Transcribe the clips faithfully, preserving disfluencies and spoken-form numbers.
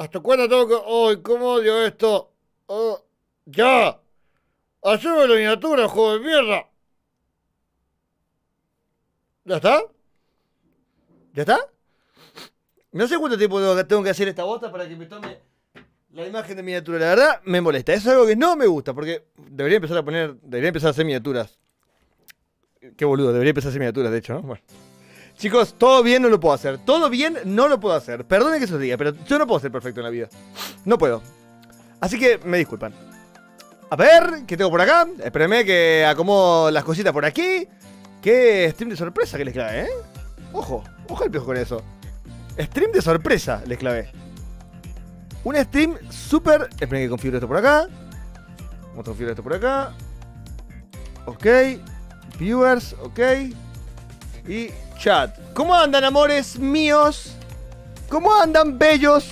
¿Hasta cuándo tengo que...? ¡Ay, cómo odio esto! Oh, ¡ya! ¡Haceme la miniatura, joven mierda! ¿Ya está? ¿Ya está? No sé cuánto tiempo tengo que hacer esta bota para que me tome la imagen de miniatura. La verdad, me molesta. Es algo que no me gusta, porque debería empezar a poner... Debería empezar a hacer miniaturas. Qué boludo, debería empezar a hacer miniaturas, de hecho, ¿no? Bueno. Chicos, todo bien no lo puedo hacer. Todo bien no lo puedo hacer. Perdone que se os diga, pero yo no puedo ser perfecto en la vida. No puedo. Así que me disculpan. A ver, ¿qué tengo por acá? Espérenme que acomodo las cositas por aquí. Qué stream de sorpresa que les clavé, ¿eh? Ojo, ojo al piojo con eso. Stream de sorpresa les clavé. Un stream súper... Esperen que configure esto por acá. Vamos a configurar esto por acá. Ok. Viewers, ok. Y chat. ¿Cómo andan, amores míos? ¿Cómo andan, bellos?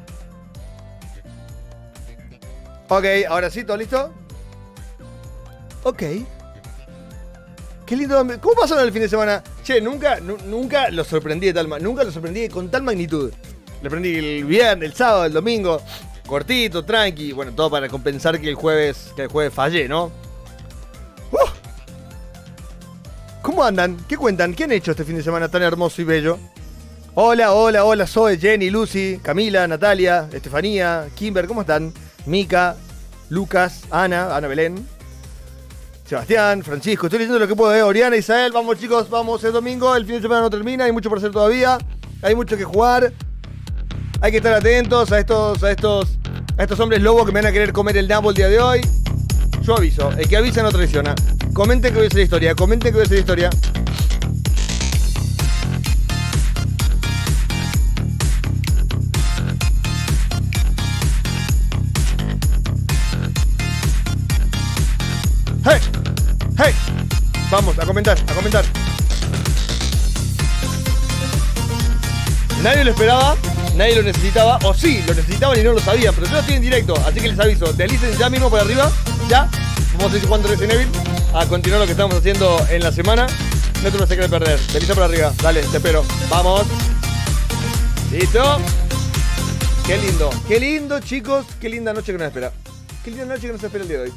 Ok, ahora sí, ¿todo listo? Ok. Qué lindo. ¿Cómo pasaron el fin de semana? Che, nunca, nunca lo sorprendí de tal Nunca lo sorprendí con tal magnitud. Le prendí el viernes, el sábado, el domingo. Cortito, tranqui. Bueno, todo para compensar que el jueves, que el jueves fallé, ¿no? ¡Uh! ¿Cómo andan? ¿Qué cuentan? ¿Qué han hecho este fin de semana tan hermoso y bello? Hola, hola, hola, Zoe, Jenny, Lucy, Camila, Natalia, Estefanía, Kimber, ¿cómo están? Mica, Lucas, Ana, Ana Belén, Sebastián, Francisco, estoy leyendo lo que puedo, ¿eh? Oriana, Isael, vamos chicos, vamos, es domingo, el fin de semana no termina, hay mucho por hacer todavía, hay mucho que jugar, hay que estar atentos a estos, a estos, a estos hombres lobos que me van a querer comer el nabo el día de hoy. Yo aviso, el que avisa no traiciona. Comenten que voy a hacer historia, comenten que voy a hacer historia. ¡Hey! ¡Hey! Vamos, a comentar, a comentar. Nadie lo esperaba, nadie lo necesitaba, o sí, lo necesitaban y no lo sabían, pero yo lo estoy en directo, así que les aviso, deslicen ya mismo para arriba, ya. Vamos a ir jugando Resident Evil, a continuar lo que estamos haciendo en la semana. No te lo sé que perder, desliza para arriba, dale, te espero, vamos. Listo. Qué lindo, qué lindo chicos, qué linda noche que nos espera. Qué linda noche que nos espera el día de hoy.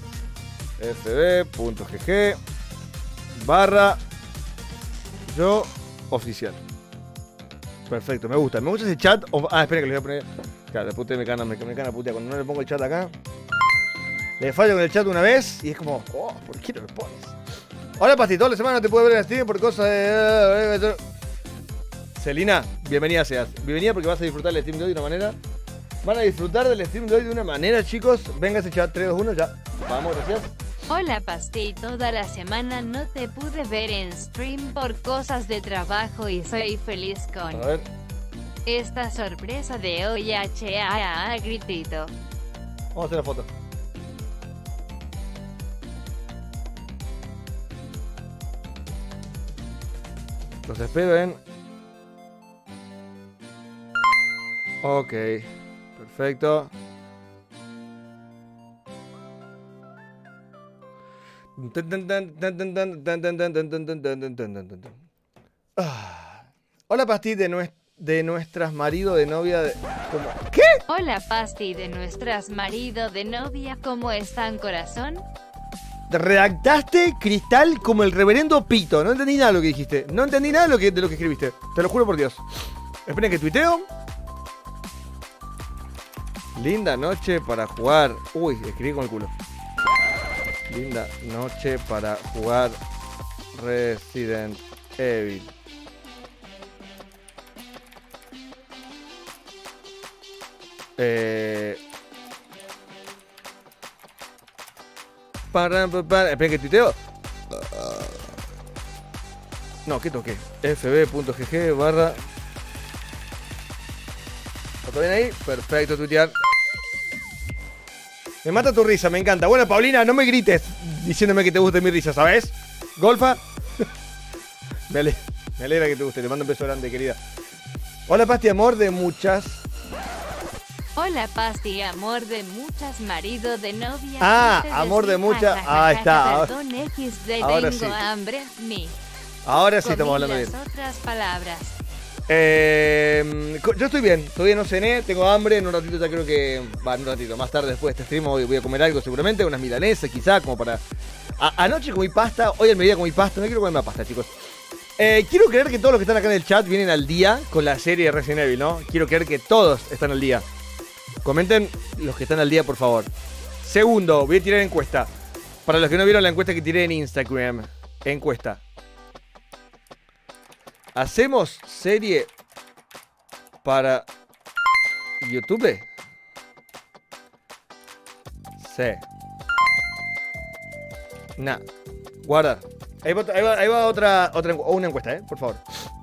fb.gg barra yo oficial. Perfecto, me gusta, me gusta ese chat. Ah, espera que le voy a poner. Claro, después ustedes me cagan, me, me cagan putea. Cuando no le pongo el chat acá, le fallo con el chat una vez y es como, oh, ¿por qué no lo pones? Hola, Pasti, toda la semana no te puedo ver en stream por cosas de... Celina, bienvenida seas. Bienvenida porque vas a disfrutar del stream de hoy de una manera. Van a disfrutar del stream de hoy de una manera, chicos. Venga ese chat, tres, dos, uno, ya. Vamos, gracias. Hola, Pasti, toda la semana no te pude ver en stream por cosas de trabajo y soy feliz con A ver. esta sorpresa de hoy. H A A gritito. Vamos a hacer la foto. Los espero en... Ok, perfecto. Ah. Hola, Pasti, de, nues de nuestras marido de novia de... ¿Cómo? ¿Qué? Hola, Pasti, de nuestras marido de novia, ¿cómo están, corazón? Redactaste Cristal como el reverendo Pito. No entendí nada de lo que dijiste. No entendí nada de lo que, de lo que escribiste. Te lo juro por Dios. Esperen que tuiteo. Linda noche para jugar. Uy, escribí con el culo. Linda noche para jugar Resident Evil. Eh... Para, para, para. Esperen que tuiteo. No, ¿qué toqué? fb.gg barra... ¿Está bien ahí? Perfecto, tuitear. Me mata tu risa, me encanta. Bueno, Paulina, no me grites diciéndome que te guste mi risa, ¿sabes? Golfa. me, ale me alegra que te guste. Te mando un beso grande, querida. Hola, Pasti, amor de muchas. Hola, Pasti, amor de muchas, marido de novia. Ah, amor de muchas. Ah, está. Perdón, X D, ahora tengo sí. hambre, mi. Ahora sí estamos hablando bien. Otras palabras. Eh, yo estoy bien, todavía no cené, tengo hambre, en un ratito ya creo que... Va, en un ratito, más tarde después de este stream voy, voy a comer algo seguramente, unas milanesas quizá, como para... A, anoche comí pasta, hoy al mediodía comí pasta, no quiero comer más pasta, chicos. Eh, quiero creer que todos los que están acá en el chat vienen al día con la serie de Resident Evil, ¿no? Quiero creer que todos están al día. Comenten los que están al día, por favor. Segundo, voy a tirar encuesta. Para los que no vieron la encuesta que tiré en Instagram. Encuesta. ¿Hacemos serie para YouTube? Sí. Nah. Guardar. Ahí va, ahí va, ahí va otra, otra una encuesta, ¿eh? Por favor.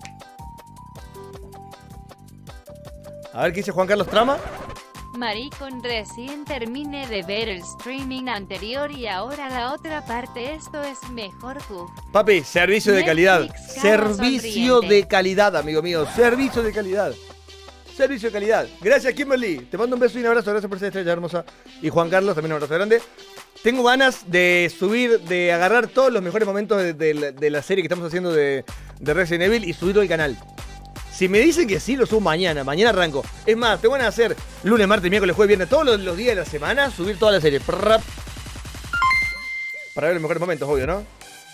A ver qué dice Juan Carlos Trama. Maricón, recién terminé de ver el streaming anterior y ahora la otra parte. Esto es mejor tú. Papi, servicio de calidad. Netflix, cara Servicio sonriente. de calidad, amigo mío. Servicio de calidad. Servicio de calidad. Gracias, Kimberly. Te mando un beso y un abrazo. Gracias por esa estrella hermosa. Y Juan Carlos, también un abrazo grande. Tengo ganas de subir, de agarrar todos los mejores momentos de, de, la- de la serie que estamos haciendo de, de Resident Evil y subirlo al canal. Si me dicen que sí, lo subo mañana. Mañana arranco. Es más, te van a hacer lunes, martes, miércoles, jueves, viernes, todos los, los días de la semana, subir toda la serie. Prrrap. Para ver los mejores momentos, obvio, ¿no?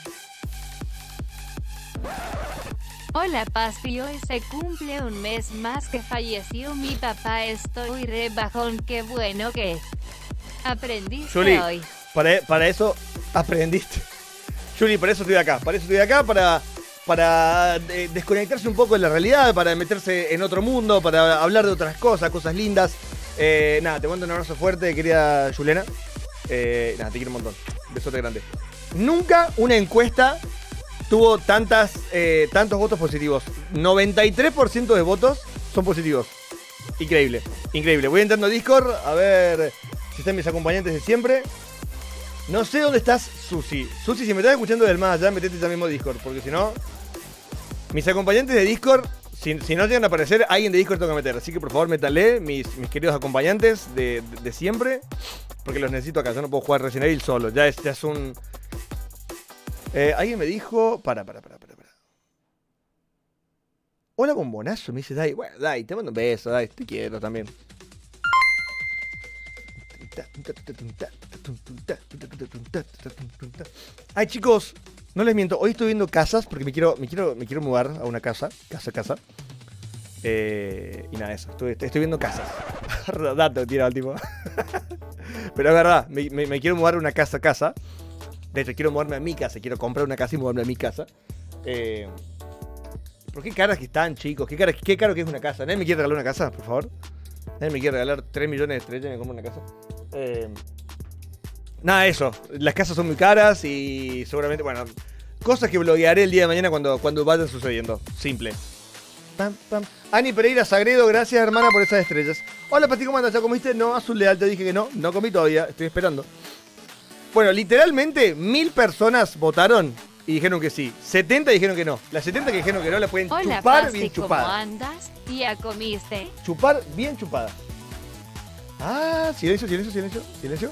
Hola Pasti, hoy se cumple un mes más que falleció mi papá. Estoy re bajón, qué bueno que aprendiste Juli, hoy. para, para eso aprendiste. Juli, para eso estoy acá. Para eso estoy acá, para, para eh, desconectarse un poco de la realidad, para meterse en otro mundo, para hablar de otras cosas, cosas lindas. Eh, nada, te mando un abrazo fuerte, querida Juliana. Eh, nada, te quiero un montón. Besote grande. Nunca una encuesta tuvo tantas, eh, tantos votos positivos. noventa y tres por ciento de votos son positivos. Increíble, increíble. Voy entrando a Discord a ver si están mis acompañantes de siempre. No sé dónde estás, Susi. Susi, si me estás escuchando del más allá, metete ya mismo a Discord, porque si no... Mis acompañantes de Discord, si, si no llegan a aparecer, alguien de Discord tengo que meter. Así que por favor, métale, mis, mis queridos acompañantes de, de, de siempre, porque los necesito acá. Yo no puedo jugar Resident Evil solo. Ya es, ya es un... Eh, alguien me dijo... Para, para, para, para, para. Hola, bombonazo, me dice Dai. Bueno, Dai, te mando un beso, Dai. Te quiero también. Ay, chicos, no les miento. Hoy estoy viendo casas porque me quiero, me quiero, me quiero mudar a una casa. Casa, casa. Eh, y nada, eso. Estoy, estoy viendo casas. Dato, tira al tipo. Pero es verdad, me, me, me quiero mudar a una casa, casa. De hecho, quiero mudarme a mi casa. Quiero comprar una casa y mudarme a mi casa. Eh, ¿Por qué caras que están, chicos? ¿Qué, cara, ¿Qué caro que es una casa? ¿Nadie me quiere regalar una casa, por favor? ¿Nadie me quiere regalar tres millones de estrellas y me compro una casa? Eh, nada, eso. Las casas son muy caras y seguramente, bueno, cosas que bloguearé el día de mañana cuando, cuando vayan sucediendo. Simple. Pam, pam. Ani Pereira Sagredo, gracias hermana por esas estrellas. Hola Pati, ¿cómo andas? ¿Ya comiste? No, Azul Leal, te dije que no. No comí todavía, estoy esperando. Bueno, literalmente mil personas votaron y dijeron que sí. setenta dijeron que no. Las setenta que dijeron que no la pueden Hola chupar Pasti, bien ¿cómo chupada. andas? ¿Ya comiste? Chupar bien chupada. Ah, silencio, silencio, silencio, silencio.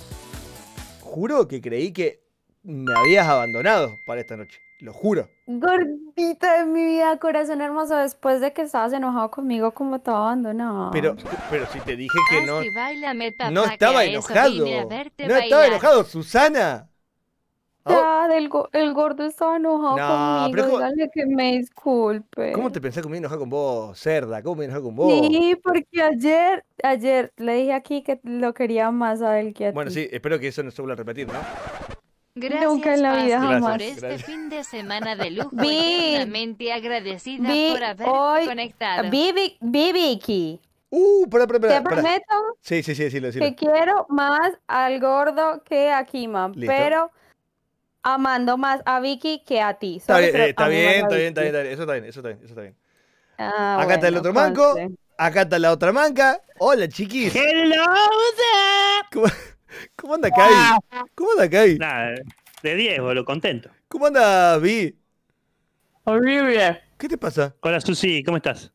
Juro que creí que me habías abandonado para esta noche. Lo juro. Gordita de mi vida, corazón hermoso, después de que estabas enojado conmigo como todo abandonado. Pero, pero si te dije que no, Pasti, báilame, papá, no que estaba a eso enojado. vine a verte No estaba bailar. enojado, Susana. Oh, Ya, del go- el gordo estaba enojado No, conmigo, pero ¿cómo- dígale que me disculpe. ¿Cómo te pensás que me iba a enojar con vos, cerda? ¿Cómo me iba a enojar con vos? Sí, porque ayer, ayer le dije aquí que lo quería más a él que a Bueno, ti. sí, espero que eso no se vuelva a repetir, ¿no? Gracias, Nunca en la vida, Pasti, jamás. por este Gracias. fin de semana de lujo. Vi- Eternamente agradecida vi por haberte hoy- conectado. Vivi, Vicky, Uh, pará, pará, te pará. pará. prometo Sí, sí, sí, decilo, decilo. que quiero más al gordo que a Kima, Listo. pero amando más a Vicky que a ti. Está Sorry, bien, pero eh, está amo más bien, a está bien, Vicky. está bien, está bien. Eso está bien, eso está bien, eso está bien. Ah, Acá está el bueno, otro manco. conste. Acá está la otra manca. Hola, chiquis. Hello there. ¿Cómo, cómo anda Kai? ¿Cómo anda Kai? Nada, de diez, boludo, contento. ¿Cómo anda Vi? Horrible. ¿Qué te pasa? Hola Susi, ¿cómo estás?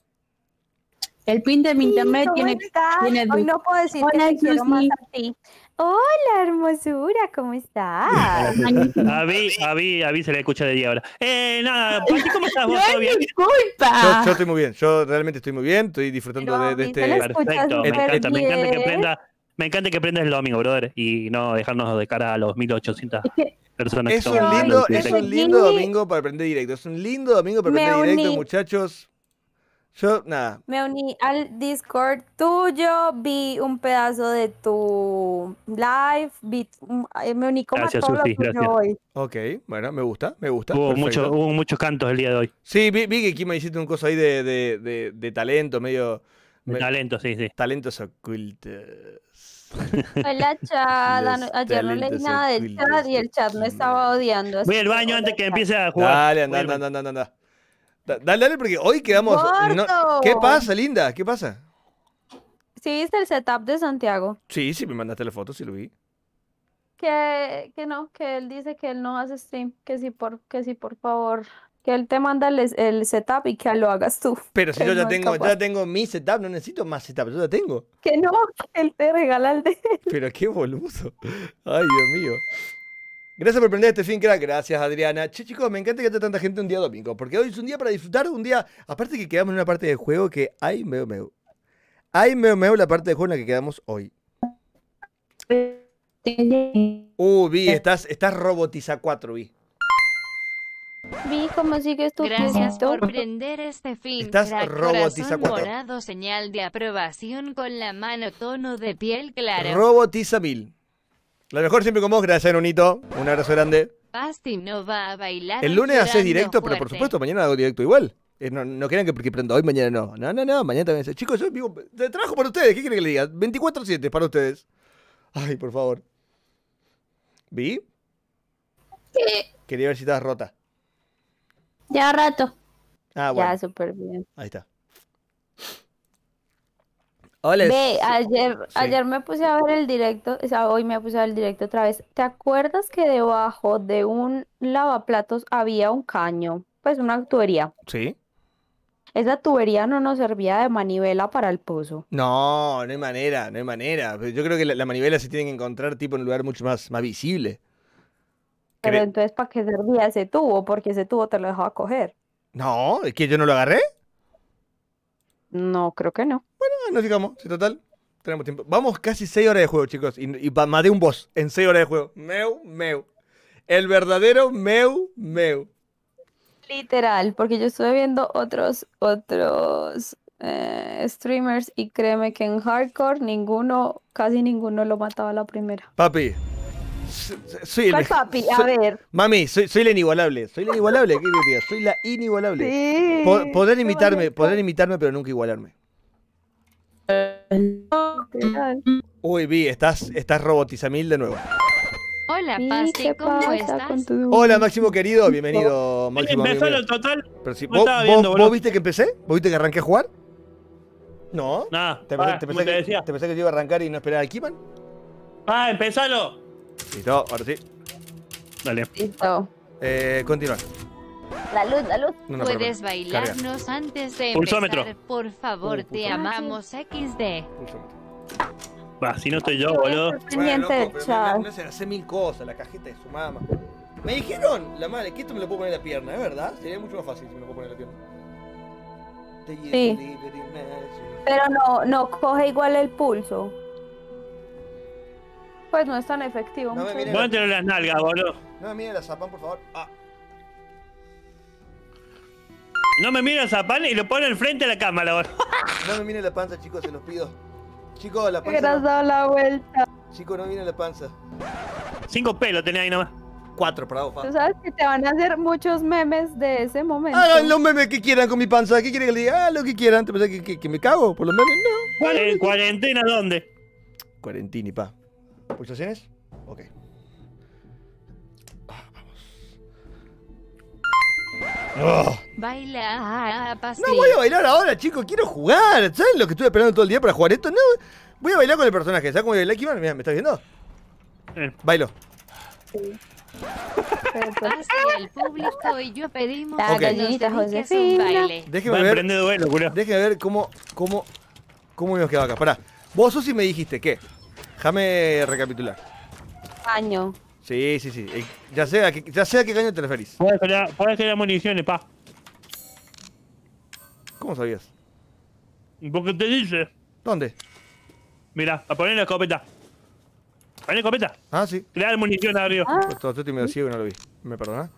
El pin de mi internet ¿Cómo tiene, estás? tiene Hoy du- no puedo decir que Hola, te quiero más Susi. a ti. Hola, hermosura, ¿cómo estás? A Vi, a Vi, a Vi se le escucha de día ahora. Eh, nada, Pati, ¿cómo estás vos? ¿Todo bien? Yo, Disculpa. yo estoy muy bien, yo realmente estoy muy bien, estoy disfrutando Pero de, a de mí se este... le escucha Perfecto, me súper encanta, me encanta que bien. prenda, me encanta que prendas el domingo, brother, y no dejarnos de cara a los mil ochocientas Es que personas que Es estamos un Yo lindo, viendo el es directo. un lindo seguí- domingo para aprender directo, es un lindo domingo para Me aprender directo, uní. muchachos. Yo, nada, Me uní al Discord tuyo, vi un pedazo de tu live, vi, un- eh, me uní como Gracias, a todo Susi, lo tuyo gracias. hoy. ok, bueno, me gusta, me gusta, Hubo, perfecto. mucho, hubo muchos cantos el día de hoy. Sí, vi, vi que Kima hiciste un coso ahí de, de, de, de talento, medio... De me- talento, sí, sí. talentos ocultos. Hola, chat. Los ano- Ayer no leí talentos nada del ocultos chat y de el chat me Kima. estaba odiando. Voy así al baño hola, antes que chat. empiece a jugar. Dale, anda, Voy al anda, baño. anda, anda, anda. Da- Dale, dale, porque hoy quedamos... no- ¡Gordo! ¿Qué pasa, linda? ¿Qué pasa? ¿Sí viste el setup de Santiago? Sí, sí, me mandaste la foto, sí lo vi. Que, que no, que él dice que él no hace stream, que sí por, que sí por favor, que él te manda el, el setup y que lo hagas tú. Pero si que yo él ya no es tengo, capaz. ya tengo mi setup, no necesito más setup, yo ya tengo. Que no, que él te regala el de él. Pero qué boludo. Ay, Dios mío. Gracias por prender este fin, crack. Gracias, Adriana. Che, chicos, me encanta que haya tanta gente un día domingo. Porque hoy es un día para disfrutar, un día. Aparte que quedamos en una parte del juego que. Ay, meo, meo. Ay, meo, meo, la parte del juego en la que quedamos hoy. Uh, Vi, estás, estás robotiza cuatro, Vi. Vi cómo sigues tu Gracias piecito. por prender este fin. Estás crack, robotiza corazón cuatro. morado, señal de aprobación con la mano, tono de piel claro. Robotiza mil. La mejor siempre con vos, gracias, Nonito. Un abrazo grande. Pasti no va a bailar. El hoy lunes haces llorando directo, pero por fuerte. supuesto, mañana hago directo igual. Eh, no, no crean que porque prendo hoy, mañana no. No, no, no, mañana también. Chicos, yo vivo, de- trabajo para ustedes, ¿qué quieren que le diga? veinticuatro siete para ustedes. Ay, por favor. ¿Vi? Quería ver si estabas rota. Ya rato. Ah, bueno, Ya, súper bien. ahí está. Hola. Ve, ayer, Sí. ayer me puse a ver el directo, o sea, hoy me puse a ver el directo otra vez. ¿Te acuerdas que debajo de un lavaplatos había un caño? Pues una tubería. ¿Sí? Esa tubería no nos servía de manivela para el pozo. No, no hay manera, no hay manera. Yo creo que la, la manivela se tiene que encontrar tipo en un lugar mucho más, más visible. Pero Cre- entonces, ¿para qué servía ese tubo? Porque ese tubo te lo dejaba coger. No, es que yo no lo agarré. No, creo que no. No, nos fijamos, si total, tenemos tiempo. Vamos casi seis horas de juego, chicos. Y, y pa- maté un boss en seis horas de juego. Meu, meu. El verdadero meu, meu. Literal, porque yo estuve viendo otros, otros eh, streamers y créeme que en hardcore ninguno, casi ninguno lo mataba a la primera. Papi. s- s- Soy el ¿Cuál mejor. papi? A soy- ver. Mami, soy, soy la inigualable. Soy la inigualable, ¿qué querés que diga? Soy la inigualable. Sí. Po- podrán qué imitarme, bonito. podrán imitarme, pero nunca igualarme. Literal. Uy, Vi, estás, estás robotizamil de nuevo. Hola, Sí, Pasti, ¿qué ¿cómo pasa estás? con tu- Hola, Máximo querido, bienvenido, Máximo. amigo Empezó mío. el total. Pero si, no ¿vos, estaba vos- viendo, vos boludo. viste que empecé? ¿Vos viste que arranqué a jugar? No. Nada, ¿Te, ah, pensé, te como pensé te que, decía. ¿Te pensé que yo iba a arrancar y no esperar al Kiman? Ah, empezalo. Listo, ahora sí. Dale. Listo. Eh, continuar. La luz, la luz. No, no, perdón. Puedes bailarnos antes de Pulsómetro. empezar, por favor, Uh, te pulsómetro. amamos equis de. Pulsómetro. Va, si no estoy yo, boludo. Pendiente del pero chat. me, me hacen hacer mil cosas, la cajeta de su mamá. Me dijeron, la madre, que esto me lo puedo poner en la pierna, ¿es verdad? Sería mucho más fácil si me lo puedo poner en la pierna. Sí. Pero no, no coge igual el pulso. Pues no es tan efectivo. No me muchas mires. veces. Póntelo en las nalgas, boludo. No me miren la zapan, por favor. Ah, No me mires a pan y lo pone al frente de la cámara, boludo. no me miren la panza, chicos, se los pido. Chicos, la Te hubieras panza. dado la vuelta. No. Chicos, no miren la panza. Cinco pelos tenía ahí nomás. Cuatro para vos, Tú fa. sabes que te van a hacer muchos memes de ese momento. Hagan los memes que quieran con mi panza. ¿Qué quieren que le diga? Hagan lo que quieran. ¿Te pensás que, que, que me cago por los memes? No. ¿En cuarentena dónde? Cuarentini, pa. ¿Pulsaciones? Ok. Ah, vamos. Oh. Baila, Pasti. No voy a bailar ahora, chicos. Quiero jugar. ¿Saben lo que estuve esperando todo el día para jugar esto? No. Voy a bailar con el personaje. ¿Sabes cómo voy a bailar, Kiman? Mira, ¿me estás viendo? Eh, Bailo. Pero, pues, Pasti, el público y yo pedimos La Ok. que nos gallinita dediques un Josefina. baile. Déjeme Va a ver. emprender duelo, culo. Déjeme ver cómo. cómo. cómo hemos quedado acá. Pará. Vos, Susi, me dijiste que Déjame recapitular. Año. Sí, sí, sí. Eh, Ya sé a qué, ya sé a qué caño te referís. Puedes crear, puedes crear municiones, pa. ¿Cómo sabías? Porque te dice. ¿Dónde? Mira, a poner la escopeta. Poner la escopeta. Ah, sí. Crear munición arriba. Ah, Pues todo estoy medio ciego y no lo vi. ¿Me perdona?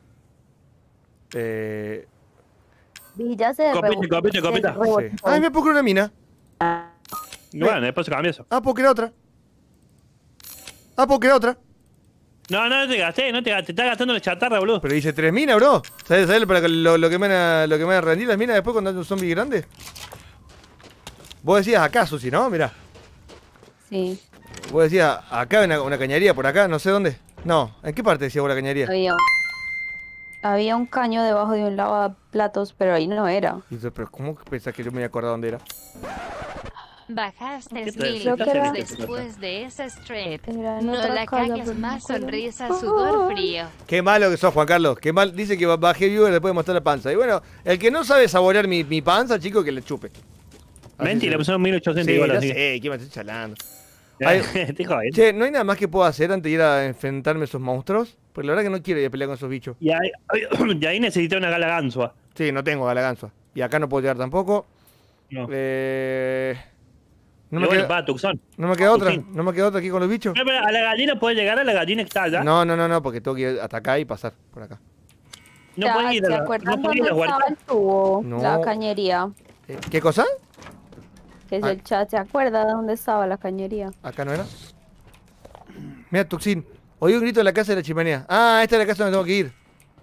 Eh... vi, ya se Copete, rebu- copete, copete. se rebotó. Sí. Ay, me puedo crear una mina. Bueno, después se cambia eso. Ah, puedo crear otra. Ah, puedo crear otra. No, no, no te gasté, no te gasté. Te estás gastando la chatarra, boludo. Pero dice tres minas, bro. ¿Sabes, sabes para que lo, lo que me van a, lo que me van a rendir las minas después cuando hay un zombie grande? Vos decías acá, Susi, ¿no? Mirá. Sí, Vos decías acá una, una cañería por acá, no sé dónde. No, ¿en qué parte decía vos la cañería? había un, había un caño debajo de un lavaplatos, pero ahí no era. Y yo, pero ¿cómo pensás que yo me iba a acordar dónde era? Bajaste ¿Qué te- mil Creo que era- likes después de ese strip. Era en No otra la casa, cagues pero no más, me acuerdo. sonrisa, sudor frío. Qué malo que sos, Juan Carlos. Qué mal. Dice que bajé viewer después de mostrar la panza. Y bueno, el que no sabe saborear mi, mi panza, chico, que le chupe. Así Mentira, se- pusieron mil ochocientos Sí, igual, ya así. sé, ¿qué me estoy chalando? Ay, Te jodes. Che, ¿no hay nada más que puedo hacer antes de ir a enfrentarme a esos monstruos? Porque la verdad que no quiero ir a pelear con esos bichos. Y ahí, y ahí necesité una gala ganzua. Sí, no tengo galaganza. Y acá no puedo llegar tampoco. No. Eh... No Y me, bueno, queda, va, Tucson. no me queda otra. Tucson. No me queda otra aquí con los bichos. No, pero a la gallina puede llegar, a la gallina que está allá. No, no, no, no, porque tengo que ir hasta acá y pasar por acá. No Ya, puede ir a ¿se la, acuerdan no puede ir a dónde la estaba huerta. el tubo? No. La cañería. Eh, ¿Qué cosa? Que es Ah. el chat, ¿se acuerda de dónde estaba la cañería? ¿Acá no era? Mira, Tuxin. Oí un grito en la casa de la chimenea. Ah, esta es la casa donde tengo que ir.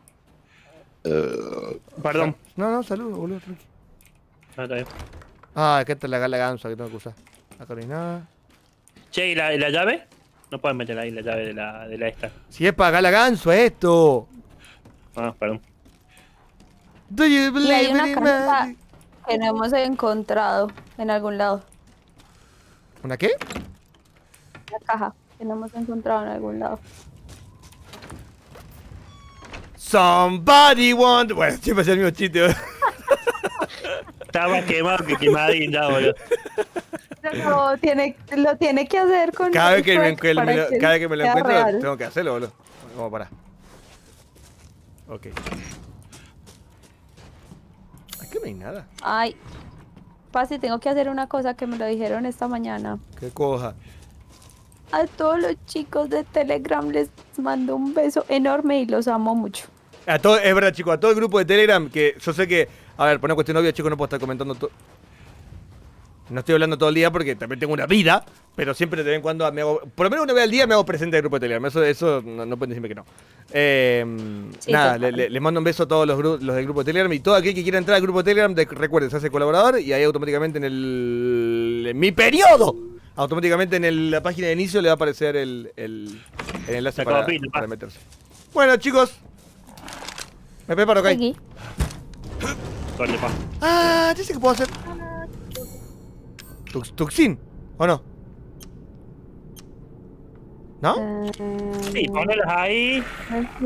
Perdón. No, no, saludos, boludo, tranqui. Ah, está bien. Ah, acá está la galaganza que tengo que usar. Acá no hay nada. Che, ¿y la, y la llave? No pueden meter ahí la llave de la, de la esta. Si es para galaganzo esto. Ah, perdón. Do you Y hay believe una in carta magic? que no hemos encontrado en algún lado. ¿Una qué? Una caja que no hemos encontrado en algún lado. Somebody want... Bueno, siempre hacía el mismo chiste. ¿Verdad? Estaba quemado que quemadín ya, boludo. Pero tiene, lo tiene que hacer con Cada vez que me, Shrek que me para lo, que cada vez que me lo sea encuentro, real. tengo que hacerlo, boludo. Vamos a parar. Ok. Aquí no hay nada. Ay, Pasi, tengo que hacer una cosa que me lo dijeron esta mañana. Qué coja. A todos los chicos de Telegram les mando un beso enorme y los amo mucho. A todo, es verdad, chicos, a todo el grupo de Telegram, que yo sé que, a ver, por una cuestión obvia, chicos, no puedo estar comentando todo. No estoy hablando todo el día porque también tengo una vida, pero siempre de vez en cuando me hago, por lo menos una vez al día me hago presente al grupo de Telegram. Eso, eso no, no pueden decirme que no. Eh, Sí, nada, total. le- le- les mando un beso a todos los, gru- los del grupo de Telegram y todo aquel que quiera entrar al grupo de Telegram, de- recuerden, se hace colaborador y ahí automáticamente en el. En mi periodo, automáticamente en el- la página de inicio le va a aparecer el, el, el enlace La para, copita, para pa. meterse. Bueno, chicos, me preparo, ¿ok? Aquí. Corte, pa. Ah, ya sé qué puedo hacer. Tux, Tuxin, ¿o no? ¿No? Eh, Sí, ponelas ahí. aquí.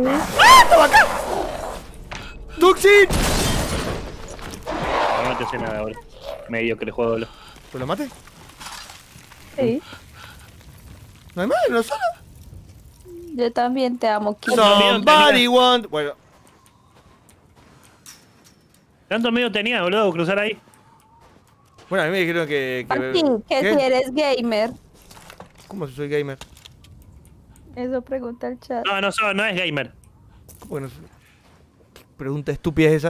¡Tuxin! No, no te hace nada, boludo. Medio que le juego, boludo. ¿Tú lo maté? Sí, ¿No hay más? ¿No solo? yo también te amo, Kiko. No. Somebody want... Bueno, ¿Tanto miedo tenía, boludo, cruzar ahí? bueno, a mí me dijeron que... que Pasi, que ¿Qué? si eres gamer. ¿Cómo si soy gamer? Eso pregunta el chat. No, no, so- no es gamer. ¿Cómo que no soy? ¿Qué pregunta estúpida es esa?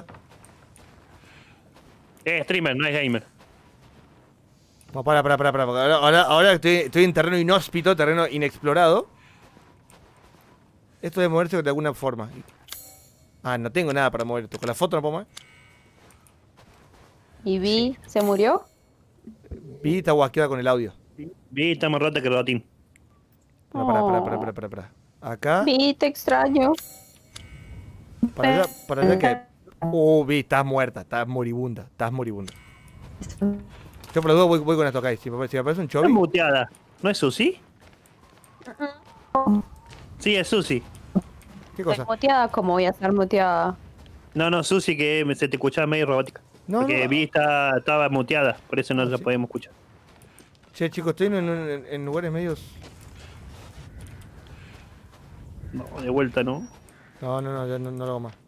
Es streamer, no es gamer. No, para, para, para, para. porque Ahora, ahora, ahora estoy, estoy en terreno inhóspito, terreno inexplorado. Esto debe moverse de alguna forma. Ah, no tengo nada para mover esto. Con la foto no puedo mover. ¿Y Vi se murió? Vi está guasqueada con el audio. Vi, está más rota que rotín. No, para, para, para, para, para, para. Acá, Vi, te extraño. para allá, para allá que... Uh, Vi, estás muerta, estás moribunda, estás moribunda. Yo por la duda voy, voy con esto acá. Si me, parece- si me parece un Está chovi... muteada. ¿No es Susi? Sí, es Susi. ¿Qué Estoy cosa? muteada, ¿cómo voy a estar muteada? No, no, Susi, que me- se te escuchaba medio robótica. No, Porque no. Vi está, estaba muteada, por eso no Ah, la sí. podemos escuchar. Che, chicos, estoy en, en, en lugares medios... No, de vuelta, ¿no? No, no, no, ya no, no lo hago más.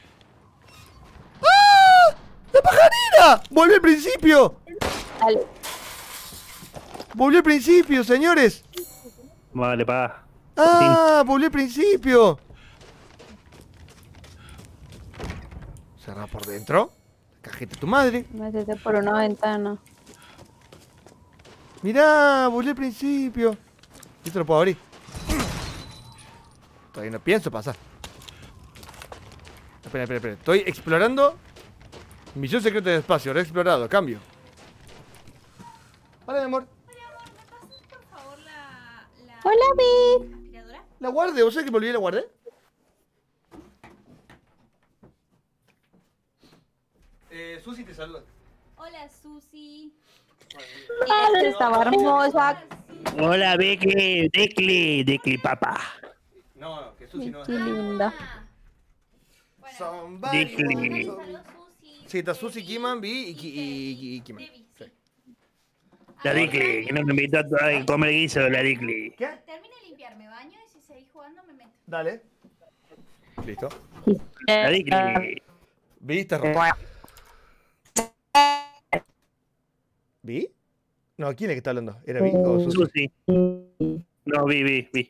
¡Ah! ¡La pajarera! ¡Volví al principio! Dale. ¡Volví al principio, señores! Vale, paga. ¡Ah! ¡Volví al principio! Cerra por dentro. Cajete tu madre. Métete por una ventana. Mirá, volví al principio. Esto lo puedo abrir. Todavía no pienso pasar. Espera, espera, espera. Estoy explorando. Misión secreta de espacio. Reexplorado. Cambio. Vale, mi amor. Hola, Vi. La guardé. ¿Vos sabés que me olvidé y la guardé? Eh, Susi te saluda. Hola, Susi. Vale, estaba hermosa. Hola, Becky, Decli, Decli, papá. No, no, que Susi no Qué es. linda. Somebody Dickley. wants- Saludos, Susi. Sí, está Susi, Kiman, Vi y, Ki- y, y, y Kiman. Sí. La Decli, que no me invitó a comer guiso, la Decli. ¿Qué? Termine de limpiar, me baño y si seguís jugando me meto. Dale. Listo. La Decli. Vi, está rojo. ¿Vi? No, ¿quién es que está hablando? ¿Era Vi o Susi? Susi. No, vi, vi, vi.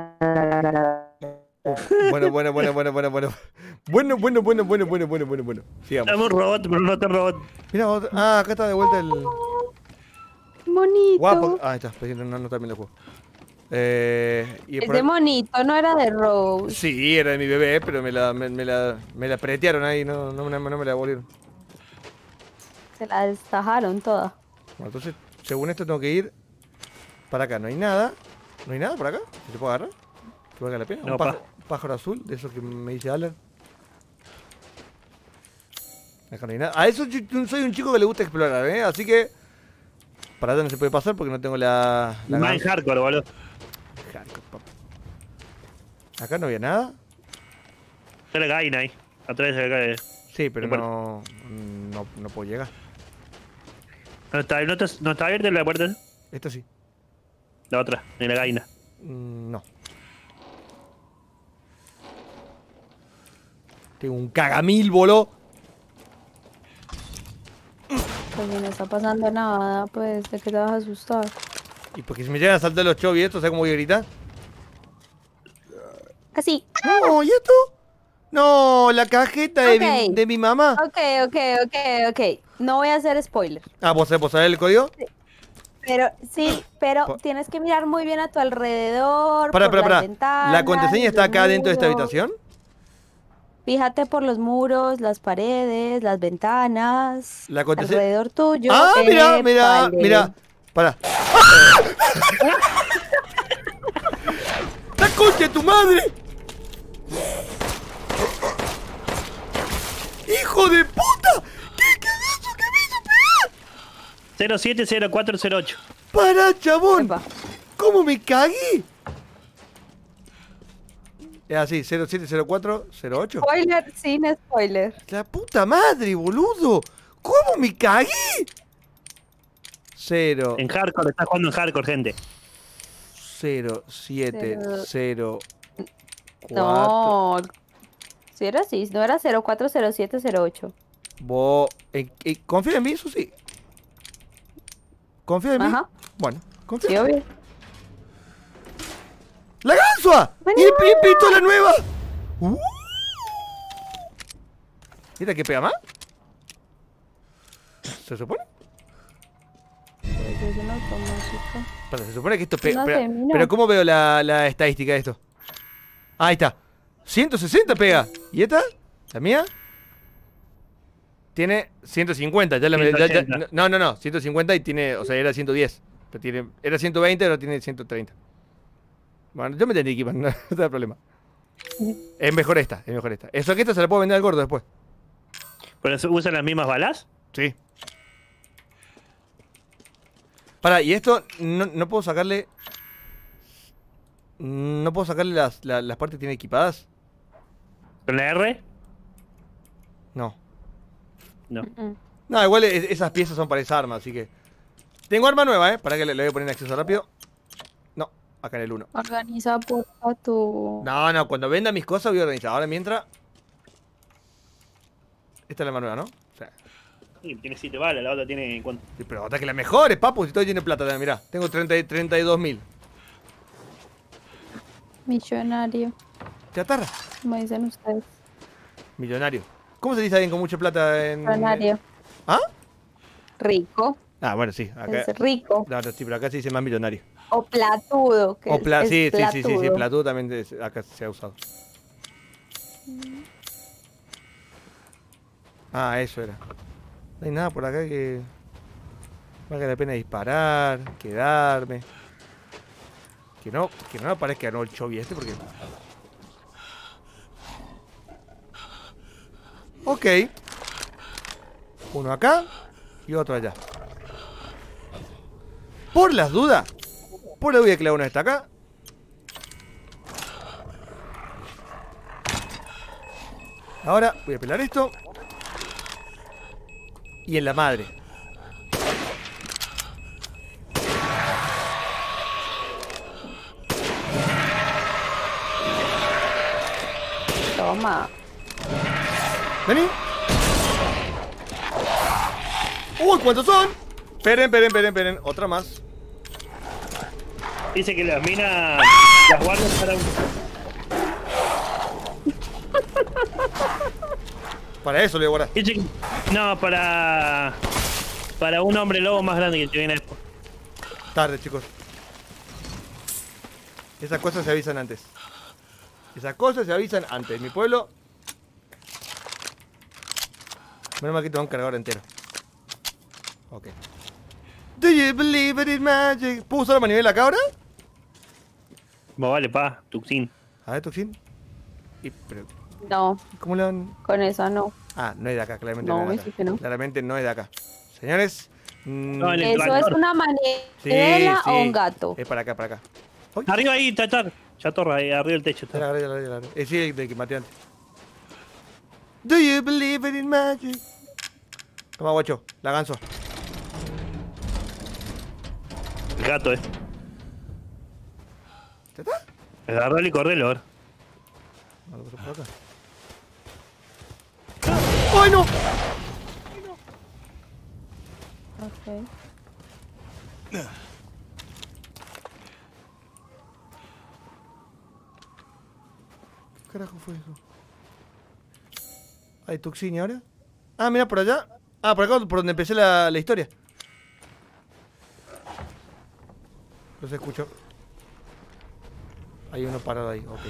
Bueno, bueno, bueno, bueno, bueno, bueno. Bueno, bueno, bueno, bueno, bueno, bueno, bueno, bueno. Sigamos. Estamos un robot, pero no está robot. Mira, otro- ah, acá está de vuelta el. Monito. Guapo. Ah, ahí está, pero no, no también lo juego. Eh. Y Es por- de monito, no era de Rose. Sí, era de mi bebé, pero me la, me, me la, me la pretearon ahí, no, no, no, no me la devolvieron. Se la destajaron toda. Bueno, entonces, según esto tengo que ir para acá. No hay nada. ¿No hay nada por acá? ¿Se te puede agarrar? ¿Que valga la pena? No, un pájaro, pa. pájaro azul, de esos que me dice Alan. Acá no hay nada. A eso yo soy un chico que le gusta explorar, ¿eh? Así que... Para allá no se puede pasar porque no tengo la... la Más en gana. hardcore, boludo. Hardcore, papá. Acá no había nada. Está la gaina ahí. Atrás de acá. de- Sí, pero Bueno. no, no... No puedo llegar. No está, no, está, no está abierta la puerta. Esta sí. La otra, en la gaina. Mm, No. Tengo un cagamil, bolo. Pues si no está pasando nada, pues de qué te vas a asustar. Y porque si me llegan a saltar los chovis estos, ¿sabes cómo voy a gritar? Así. No, ¿y esto? No, la cajeta de, mi, Ok. de mi mamá. Ok, ok, ok, ok. No voy a hacer spoiler. Ah, ¿vos sabés, vos sabés el código? Pero sí, pero Pa- tienes que mirar muy bien a tu alrededor. Pará, por pará, las pará. ventanas, ¿La contraseña está los acá dentro de esta muros. habitación? Fíjate por los muros, las paredes, las ventanas. La contrase- Alrededor tuyo. Ah, mira, mira, épale. mira. Pará. ¡La concha de tu madre! ¡Hijo de puta! ¿Qué, qué es eso que me hizo pegar? cero siete cero cuatro cero ocho. ¡Pará, chabón! Epa. ¿Cómo me cagué? Es así, cero siete cero cuatro cero ocho. Spoiler sin spoiler. La puta madre, boludo. ¿Cómo me cagué? Cero, En hardcore, estás jugando en hardcore, gente. cero, siete, Cero. cero, cuatro. No. Si era así, no era cero cuatro cero siete cero ocho. Vos, eh, eh, ¿confía en mí, eso sí? ¿Confía en mí? Ajá. Bueno, confía. Sí, obvio. ¡La ganzua! Bueno. ¡Y el pi- pistola nueva! Uh. ¿Esta que pega más? ¿Se supone? Pues es un automático. Espera, se supone que esto pega. No pero, sé, mira. pero ¿cómo veo la, la estadística de esto? Ahí está. ciento sesenta pega. ¿Y esta? ¿La mía? Tiene ciento cincuenta. Ya la, ya- ya- ciento ochenta. no, no, no. ciento cincuenta y tiene. O sea, era ciento diez. Pero tiene, era ciento veinte, ahora tiene ciento treinta. Bueno, yo me entendí, Kiman, no, no te da problema. Es mejor esta, es mejor esta. Eso que esta se la puedo vender al gordo después. ¿Pero se usan las mismas balas? Sí. Para, y esto no, no puedo sacarle. No puedo sacarle las, la- las partes que tiene equipadas. ¿Con la R? No. No. Mm. No, igual es- esas piezas son para esa arma, así que. Tengo arma nueva, ¿eh? Para que le, le voy a poner acceso rápido. No, acá en el uno. Organiza porfa tu... No, no, cuando venda mis cosas voy a organizar. Ahora mientras... Esta es la arma nueva, ¿no? O sea, Sí, tiene siete balas, la otra tiene cuánto. sí, pero otra que la mejores, papu. Si todo tiene plata también, mirá. Tengo treinta, treinta y dos mil. Millonario, ¿Te atarra? como dicen ustedes. Millonario. ¿Cómo se dice a alguien con mucha plata en...? Millonario. ¿Ah? Rico. Ah, bueno, sí. Acá... Es rico. No, no, sí, pero acá se dice más millonario. O platudo. Que O es- pla... es sí, sí, sí, sí, sí. platudo. Platú también es- acá se ha usado. Ah, eso era. No hay nada por acá que... valga la pena disparar, quedarme. Que no, que no me aparezca no el Chovy este porque... Ok. Uno acá y otro allá. Por las dudas, por la voy a clavar una esta acá. Ahora voy a pelar esto. Y en la madre. Toma. Vení. Uy, ¿cuántos son? Esperen, esperen, esperen, esperen. Otra más. Dice que las minas las guardan para un... Para eso le voy a guardar. Dice que... No, para... Para un hombre lobo más grande que te viene después. Tarde, chicos. Esas cosas se avisan antes. Esas cosas se avisan antes. Mi pueblo... Menos mal que tengo un cargador entero. Ok. Do you believe in magic? ¿Puedo usar la manivela acá ahora? Vos vale, pa, Tuxin. A ver, Toxin. Y, pero, No, ¿cómo le dan? con esa no. Ah, no es de acá, claramente No, no, es de eso acá. que no. Claramente no es de acá. Señores. mm, No, en el ¿Eso es tractor. una sí, manivela sí. o un gato? Es para acá, para acá. Uy, Arriba ahí, Tatar. Ya torra, ahí arriba del techo. espera, Está. espera, espera, espera. Es el de que maté antes. Do you believe in magic? Toma, guacho, la ganso. El gato, eh. ¿Ya está? Agarralo y correlo, ahora. No, lo paso por acá. ¡Ay, no! Ok. ¿Qué carajo fue eso? ¿Hay Tuxini ahora? Ah, mira, por allá. Ah, por acá, por donde empecé la, la historia. Los escucho. Hay uno parado ahí, ok.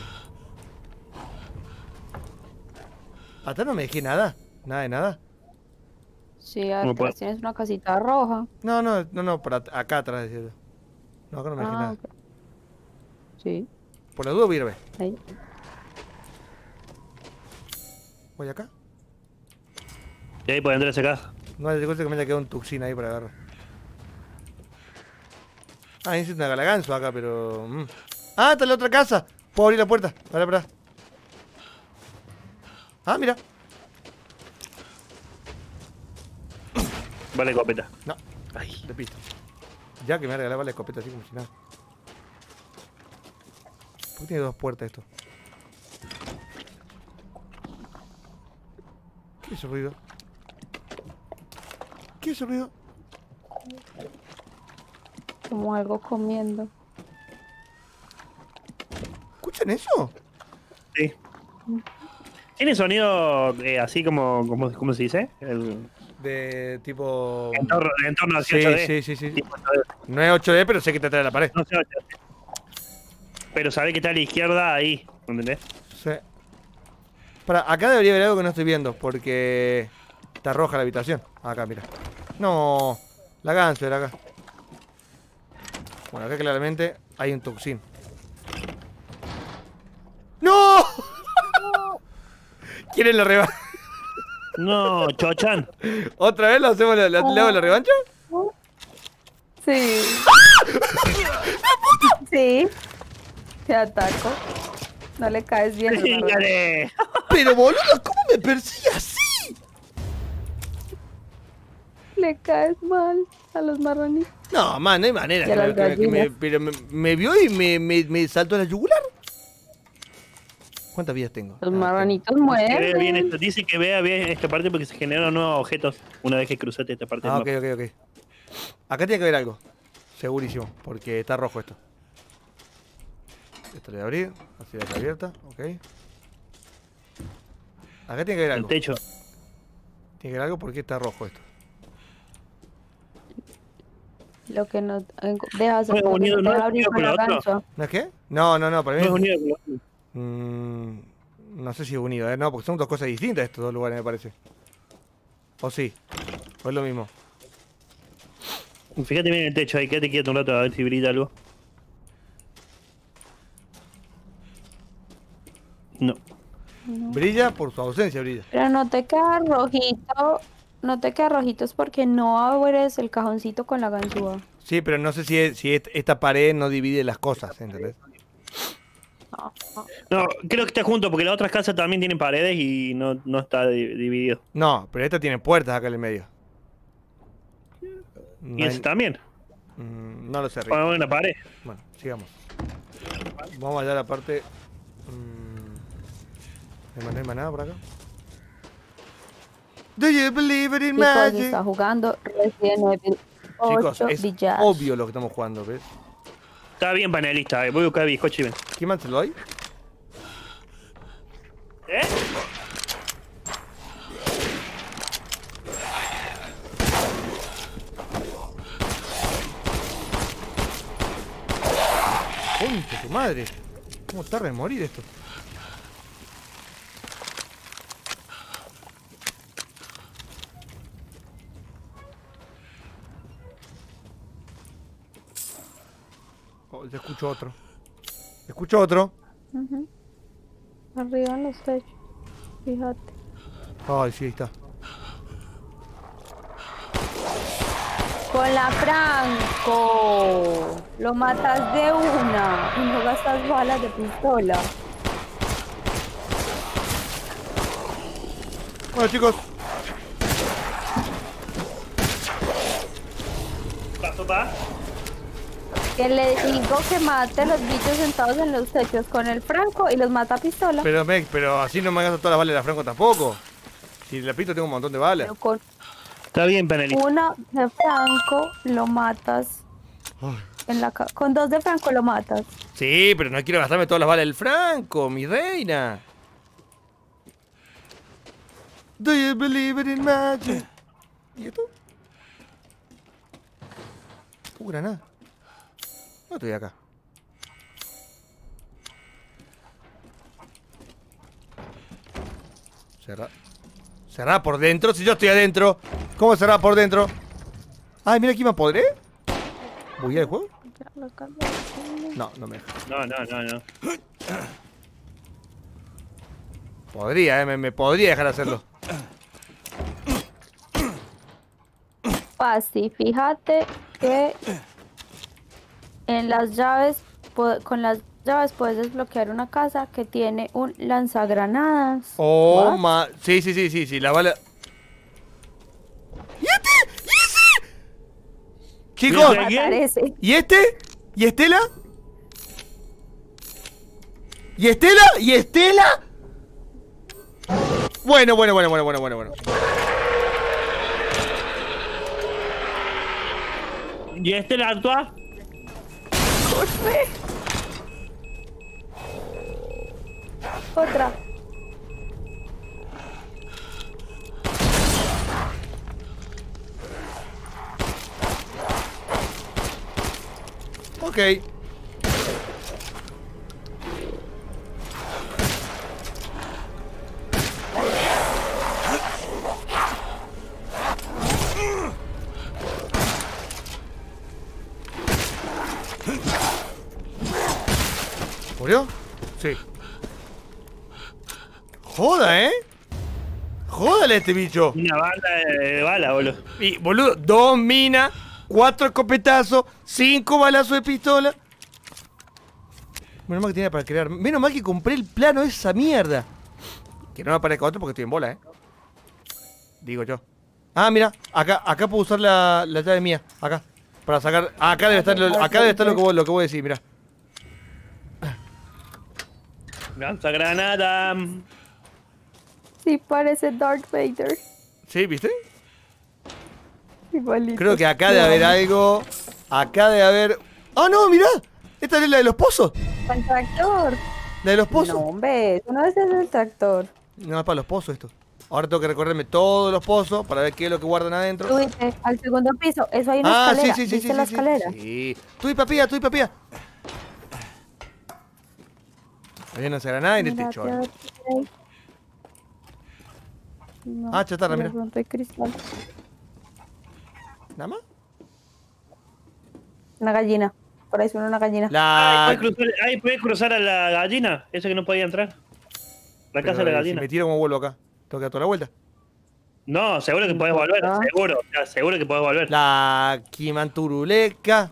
Hasta no me dejé nada. Nada de nada. Sí, ¿Cómo puedo? atrás tienes una casita roja. No, no, no, no, por at- acá atrás, decía yo. No, acá no me dejé Ah, nada. ok. Sí, Por la duda voy a ir a ver. ahí. Voy acá. Y ahí puede entrar esa casa. No, te cuento que me haya quedado un Tuxin ahí para agarrar. Ah, necesito una galaganzo acá, pero... mm. Ah, está en la otra casa. Puedo abrir la puerta. Pará, pará. Ah, mira. Vale, copeta. No, Ay. de pista. Ya que me regalaba la escopeta así como si nada. ¿Por qué tiene dos puertas esto? ¿Qué es ese ruido? ¿Qué es ese ruido? Como algo comiendo. ¿Escuchan eso? Sí. Tiene sonido eh, así como, como, ¿cómo se dice? El De tipo... entorno, el entorno Sí, hacia ocho D. sí, sí, sí. Tipo ocho D. No es ocho D, pero sé que te trae la pared. No sé ocho D. Pero sabe que está a la izquierda ahí, ¿entendés? Sí. Para, acá debería haber algo que no estoy viendo, porque está roja la habitación. Acá, mira. No, la ganso era acá. Bueno, acá claramente hay un Tuxin. ¡No! ¿Quieren la revancha? No, Chochan. ¿Otra vez lo hacemos la, la, le hago la revancha? Sí. Sí. Te ataco. No le caes bien. hermano. Dígale. Pero boludo, ¿cómo me persigue así? Le caes mal. A los marranitos. No, man, no hay manera. Y a Que, las me- que me- que me- gallinas. pero me, me vio y me, me, me saltó la yugular. ¿Cuántas vidas tengo? Los Ah, marranitos Que vea bien mueren. esto. Dice que vea bien esta parte porque se generan nuevos objetos una vez que cruzaste esta parte. tengo. Ah, del ok, mapa. ok, ok. Acá tiene que haber algo. Segurísimo, porque está rojo esto. Esto le voy a abrir. Así está abierta, ok. Acá tiene que haber El algo. techo. Tiene que haber algo porque está rojo esto. Lo que no dejas Bueno, unido, ¿no? abrir Unido con con la lo otro. gancho. ¿No es qué? No, no, no, para mí. No es unido con lo- Mm, no sé si es unido, ¿eh? No, porque son dos cosas distintas estos dos lugares, me parece. ¿O sí? ¿O es lo mismo? Fíjate bien en el techo ahí, quédate quieto un rato a ver si brilla algo. No. Brilla por su ausencia, brilla. Pero no te queda rojito. No te queda rojito es porque no abres el cajoncito con la ganzúa. Sí, pero no sé si, es- si est- esta pared no divide las cosas, ¿entendés? No, no. No, creo que está junto porque las otras casas también tienen paredes y no, no está di- dividido. No, pero esta tiene puertas acá en el medio. No, Y hay- ese también. mm, no lo sé, Rick. Ponemos una pared. Bueno, sigamos. Vamos allá a la parte... mm, ¿No hay más- no hay más nada por acá? Do you believe in Chicos, magic? está jugando Resident Evil Chicos, ocho es Village. obvio lo que estamos jugando, ¿ves? Está bien, panelista. eh, Voy a buscar bizcocho y ven. ¿Quién más se lo doy? ¿Eh? ¡Concha tu madre! ¿Cómo tarda en morir esto? Oh, ya escucho otro. Escucho otro. Ujú. Arriba en los techos. Fíjate. Ay, sí, ahí está. Con la Franco. Lo matas de una y no gastas balas de pistola. Bueno, chicos, ¿Paso pa? Que le digo que mate los bichos sentados en los techos con el Franco y los mata a pistola. pero, me, pero así no me gasto todas las balas de la Franco tampoco. Si la pito tengo un montón de balas. Pero con Está bien, panelista. una de Franco lo matas. Ay. En la ca- con dos de Franco lo matas. Sí, pero no quiero gastarme todas las balas del Franco, mi reina. Do you believe in magic? ¿Y esto? Uh, granada. No estoy acá. Cerra. Cerrá por dentro, si yo estoy adentro. ¿Cómo cerrá por dentro? Ay, mira aquí me podré. ¿Voy al juego? No, no me deja. No, no, no, no. Podría, eh, me, me podría dejar hacerlo. Fácil, fíjate que en las llaves, po- con las llaves puedes desbloquear una casa que tiene un lanzagranadas. Oh, What? ma... Sí, sí, sí, sí, sí, la bala... ¿Y este? ¿Y ese? Chicos, Mira, Matar ese. ¿y este? ¿Y Estela? ¿Y Estela? ¿Y Estela? Bueno, bueno, bueno, bueno, bueno, bueno, bueno. ¿Y este la actúa? Otra. Ok. ¿Murió? Sí. Joda, ¿eh? Jódale a este bicho. Una banda de bala, boludo. Y, boludo, dos minas, cuatro escopetazos, cinco balazos de pistola. Menos mal que tenía para crear. Menos mal que compré el plano de esa mierda. Que no me aparezca otro porque estoy en bola, ¿eh? Digo yo. Ah, mira, acá, acá puedo usar la, la llave mía. Acá. Para sacar. Ah, acá debe estar lo, acá debe estar lo que vos, lo que vos decís, mira. Lanza granada. Sí, parece Darth Vader. ¿Sí, viste? Igualito. Creo que acá debe haber algo. Acá debe haber. ¡Ah, no, mirá! Esta es la de los pozos. ¿El tractor? La de los pozos. No, hombre, eso no es el tractor. No, es para los pozos esto. Ahora tengo que recorrerme todos los pozos para ver qué es lo que guardan adentro. Subiste al segundo piso, eso hay una Ah, sí, escalera. sí, sí, ¿Viste sí, la sí, escalera? sí. Tú y papía, tú y papía. Ahí no se hará nada en el Mira, techo. te ahora. doy- No, Ah, chatarra, de mira. pronto hay cristal. ¿Nada más? Una gallina. Por ahí suena una gallina. La... Ahí puedes cruzar, ahí puedes cruzar a la gallina. Esa que no podía entrar. La casa de la Pero, gallina. Si me tiro, ¿cómo vuelvo acá? Tengo que dar toda la vuelta. No, seguro que podés volver. Ah. Seguro, ya, seguro que podés volver. La Kimanturuleca.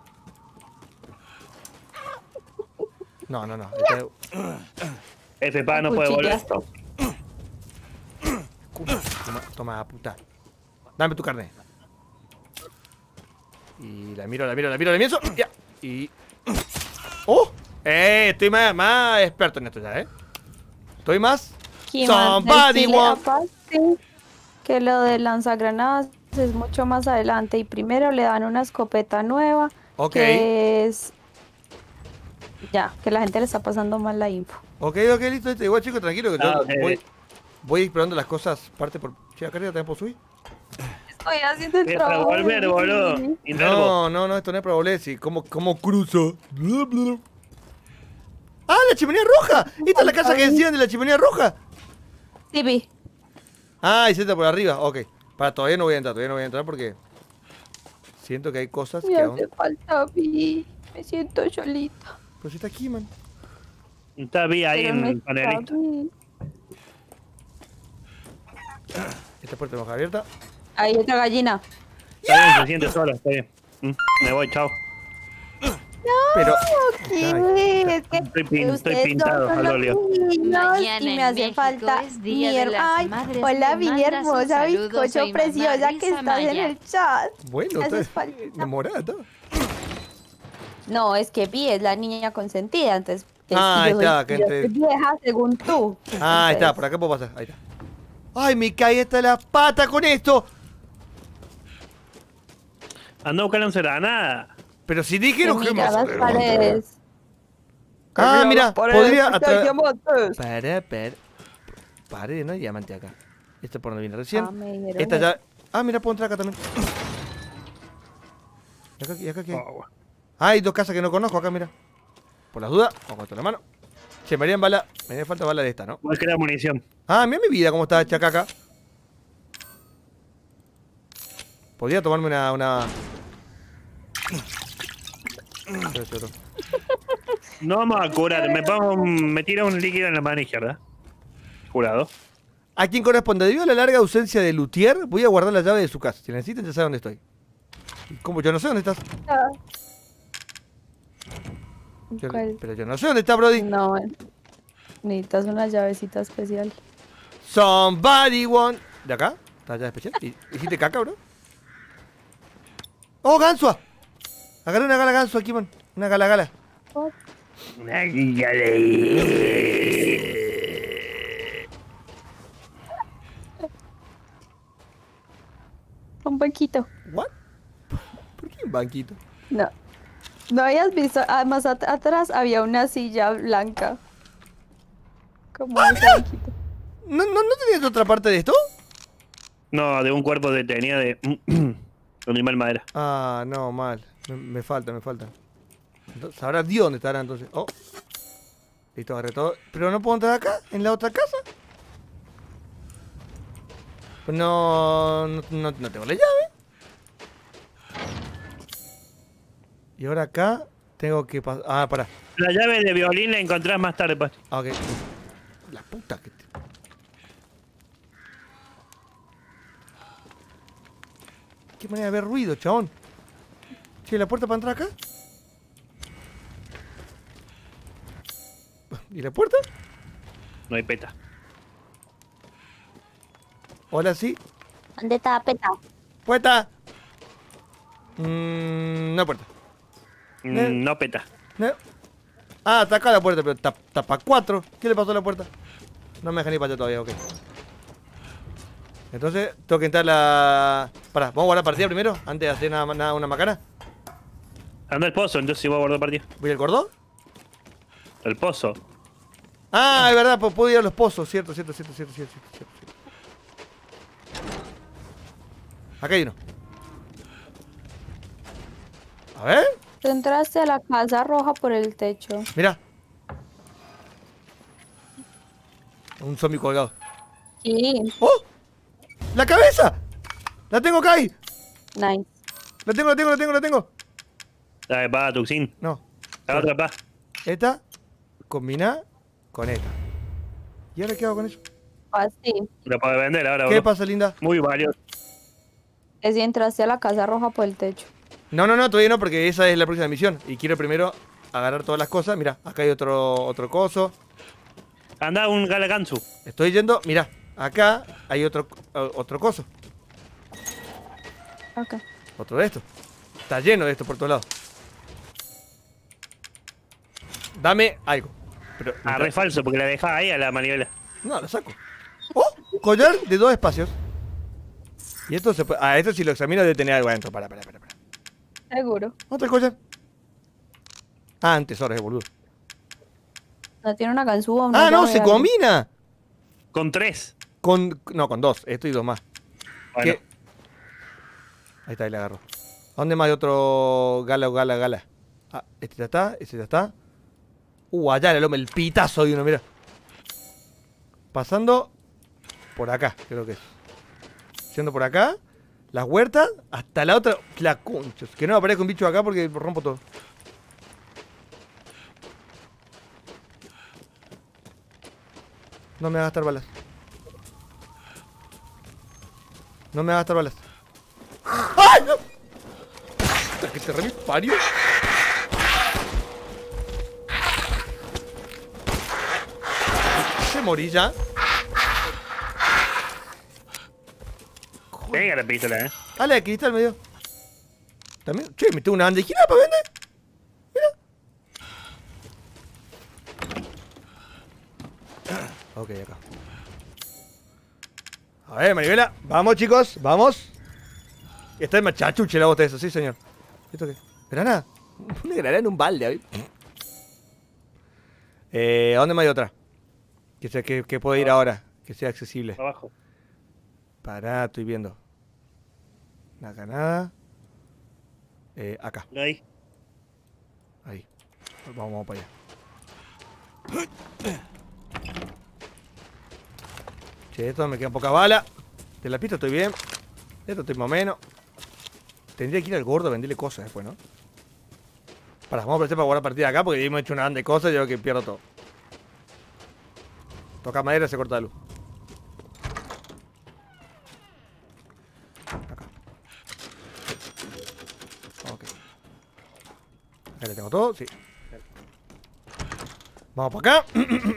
No, no, no. Esta- F pa, no puede volver. Cuchillazo. Toma, toma, puta. Dame tu carne. Y la miro, la miro, la miro, la miro. Ya. Y. ¡Oh! ¡Eh! Estoy más, más experto en esto ya, ¿eh? Estoy más. Kiman, Somebody decirle a want- Pasti que lo de lanzagranadas es mucho más adelante y primero le dan una escopeta nueva Ok. que es ya, que la gente le está pasando mal la info. Ok, ok, listo, listo. Igual, chicos, tranquilo que Ah, yo ok. voy, voy explorando las cosas parte por. Che, acá arriba también puedo subir. Estoy haciendo el Es para trabajo. volver, boludo. Intervo. No, no, no, esto no es para volver. Sí, ¿cómo, cómo cruzo? Bla, bla. ¡Ah, la chimenea roja! ¿Esta es la casa que decían de la chimenea roja? Sí, vi. Ah, y se entra por arriba, ok. Para, todavía no voy a entrar, todavía no voy a entrar porque siento que hay cosas Me que aún. hace falta a mí. Me siento solita. Pues está aquí, man. Está bien ahí Pero en no el está panelito. bien. Esta puerta está abierta. Hay otra gallina. Está bien, se siente solo, está bien. Mm, me voy, chao. Pero. Sí, Ay, es que Estoy pin- estoy ustedes pintado dos son al los óleo. niños Mañana y me en hace México falta es mi Día de her- las Ay, Madres. hola, Te mi manda sus hermosa saludos, bizcocho soy mamá preciosa que Risa estás en Maya. el chat. bueno, Me haces está falta. enamorada, todo. No, es que Vi es la niña consentida, entonces. es- Ah, yo ahí está, soy, que yo entre- soy vieja según tú. Ah, ahí está, Entonces, por acá puedo pasar. Ahí está. ¡Ay, me caí hasta la pata con esto! Anda a buscar la nada. Pero si que dijeron que mira más. las paredes. Ah, mira, podría porque hay atra- diamantes. Para, para. Pared, no hay diamante acá. Esta es por donde viene recién. Ah, me dijeron Esta eso. ya. Ah, mira, puedo entrar acá también. ¿Y acá, y acá qué hay? Oh, Ah, hay dos casas que no conozco acá, mira. Por las dudas, vamos con la mano. Che, me harían bala. Me haría falta bala de esta, ¿no? voy a crear munición. Ah, mira mi vida cómo está hecha acá. Podría tomarme una. una... Pero ese otro. No vamos a curar, me pongo un- me tira un líquido en la mano izquierda. Curado. ¿A quién corresponde? Debido a la larga ausencia de Luthier, voy a guardar la llave de su casa. Si la necesitan, ya saben dónde estoy. ¿Cómo? Yo no sé dónde estás. Ah. Yo- ¿Cuál? pero yo no sé dónde está, Brody. No, eh. necesitas una llavecita especial. Somebody want. ¿De acá? ¿Está la llave especial? ¿Y- ¿Hiciste caca, bro? ¡Oh, Gansua! Agarré una gala Gansua aquí, man. Una gala gala. Un banquito. ¿What? ¿Por qué un banquito? No. No habías visto. Además, at- atrás había una silla blanca. Como ese banquito. ¿No, no, ¿No tenías otra parte de esto? No, de un cuerpo que tenía de animal madera. Ah, no, mal. Me, me falta, me falta. Entonces, ¿sabrá Dios dónde estará entonces? Oh. Listo, agarré todo. ¿Pero no puedo entrar acá? ¿En la otra casa? Pues no, no, no, no tengo la llave. Y ahora acá tengo que pasar. Ah, pará. La llave de violín la encontrás más tarde, Pasti. Ah, ok. La puta que te... ¿Qué manera de ver ruido, chabón? Che, ¿la puerta para entrar acá? ¿Y la puerta? No hay peta. Hola, sí. ¿Dónde está Peta? ¡Puerta! Mmm. No hay puerta. Mm, Eh. No peta. No. Ah, está acá la puerta, pero está, está para cuatro. ¿Qué le pasó a la puerta? No me deja ni para allá todavía, ok. Entonces, tengo que entrar la... Pará, ¿vamos a guardar partida primero? Antes de hacer nada, nada, una macana. Anda el pozo, entonces voy a guardar partida. ¿Voy al cordón? El pozo. Ah, es verdad, pues puedo ir a los pozos. Cierto, cierto, cierto, cierto, cierto, cierto, cierto. Acá hay uno. A ver. Tú entraste a la casa roja por el techo. Mira. Un zombie colgado. Sí, ¡Oh! ¡La cabeza! ¡La tengo acá ahí! nice. ¡La tengo, la tengo, la tengo, la tengo! Dale, va, Tuxin. No. La otra, pa. Esta combina con esta. ¿Y ahora qué hago con eso? Así. Lo puedo vender ahora, ¿Qué bro. pasa, linda? Muy valioso. Es si entraste a la casa roja por el techo. No, no, no, todavía no, porque esa es la próxima misión. Y quiero primero agarrar todas las cosas. Mira, acá hay otro, otro coso. Anda un Galaganzu. Estoy yendo, mira, acá hay otro, otro coso. Ok. Otro de estos. Está lleno de esto por todos lados. Dame algo. Pero, Ah, re falso, porque la dejaba ahí a la manivela. no, lo saco. ¡Oh! Collar de dos espacios. Y esto se puede... Ah, esto si lo examino debe tener algo adentro. Para, para, para, para. Seguro. Otra collar. Ah, antes, ahora, boludo. No tiene una ganzúa. Una Ah, no, llave, se algo. combina. Con tres. Con... No, con dos. Esto y dos más. Bueno, ¿Qué? Ahí está, ahí le agarro. ¿A dónde más hay otro gala o gala, gala? Ah, este ya está, este ya está. Uh, allá el hombre, el pitazo de uno, mira. Pasando por acá, creo que es. Yendo por acá, las huertas, hasta la otra. La concha. Que no me aparezca un bicho acá porque rompo todo. No me va a gastar balas. No me va a gastar balas. ¡Ay! No. ¿La que te remil parió? Se morí ya. pega la pistola, eh. Ah, la de cristal me dio. También. Che, me tengo una bandejita para vender. Mira. Ok, acá. A ver, Maribela. Vamos, chicos. Vamos. Está en machachuche la bota de eso, sí, señor. ¿Esto qué? ¿Granada? Una granada en un balde. ahí. Eh, ¿a dónde más hay otra? Que, sea, que, que pueda ir ahora. Que sea accesible. Abajo. Pará, estoy viendo. Una granada. Eh, acá. Ahí. Ahí. Vamos, vamos para allá. Che, esto me queda poca bala. De la pista estoy bien. Esto estoy más o menos. Tendría que ir al gordo a venderle cosas después, ¿no? Para, vamos a aprovechar para guardar partida acá porque hemos hecho una banda de cosas y yo que pierdo todo. Toca madera, se corta la luz. Acá. Ok. Acá le tengo todo, sí. Vamos para acá.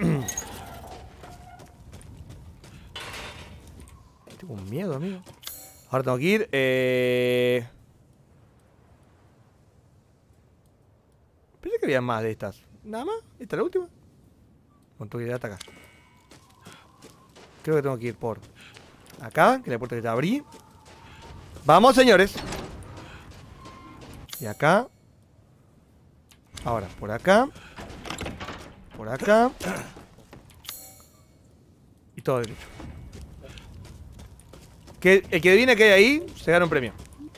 Tengo un miedo, amigo. Ahora tengo que ir. Eh... Pensé que había más de estas. ¿Nada más? ¿Esta es la última? Con tu idea hasta acá. Creo que tengo que ir por acá, que la puerta que ya abrí. Vamos, señores. Y acá. Ahora, por acá. Por acá. Y todo derecho. Que el que adivine que hay ahí, se gana un premio.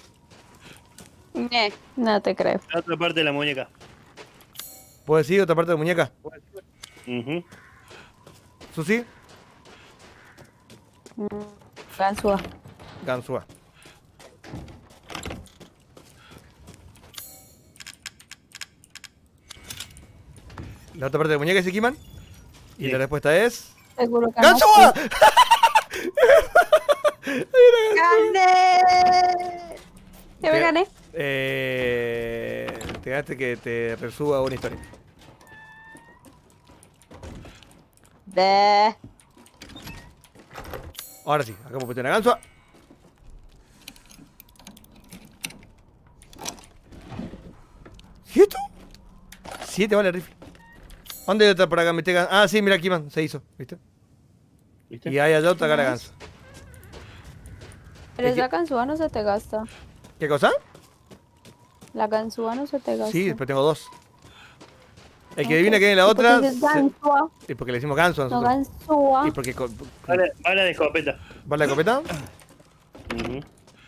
Eh, no te creo. La otra parte de la muñeca. ¿Puedo decir otra parte de la muñeca? Ujú. ¿Susi? Mm, ganzúa. Ganzúa. La otra parte de la muñeca es Ikiman. Y Sí. la respuesta es... Seguro que ¡Ganzúa! ¡Gané! ¿Qué me Te- gané? Eh, te ganaste que te resuba una historia. De... Ahora sí, acá puedo meter una ganzúa. siete vale el rifle. ¿Dónde hay otra por acá? Me tenga... Ah, sí, mira aquí, man. Se hizo, ¿viste? ¿Viste? Y hay allá otra cara ganso. Pero Es que- esa ganzúa no se te gasta. ¿Qué cosa? La ganzúa no se te gasta. Sí, pero tengo dos. El que Ok. adivina que hay la ¿Y por otra... qué dices se- ganzúa? Y porque le decimos ganso a No nosotros. ganzúa. Y porque... co- Bala, bala de escopeta. ¿Vale la escopeta? Ujú.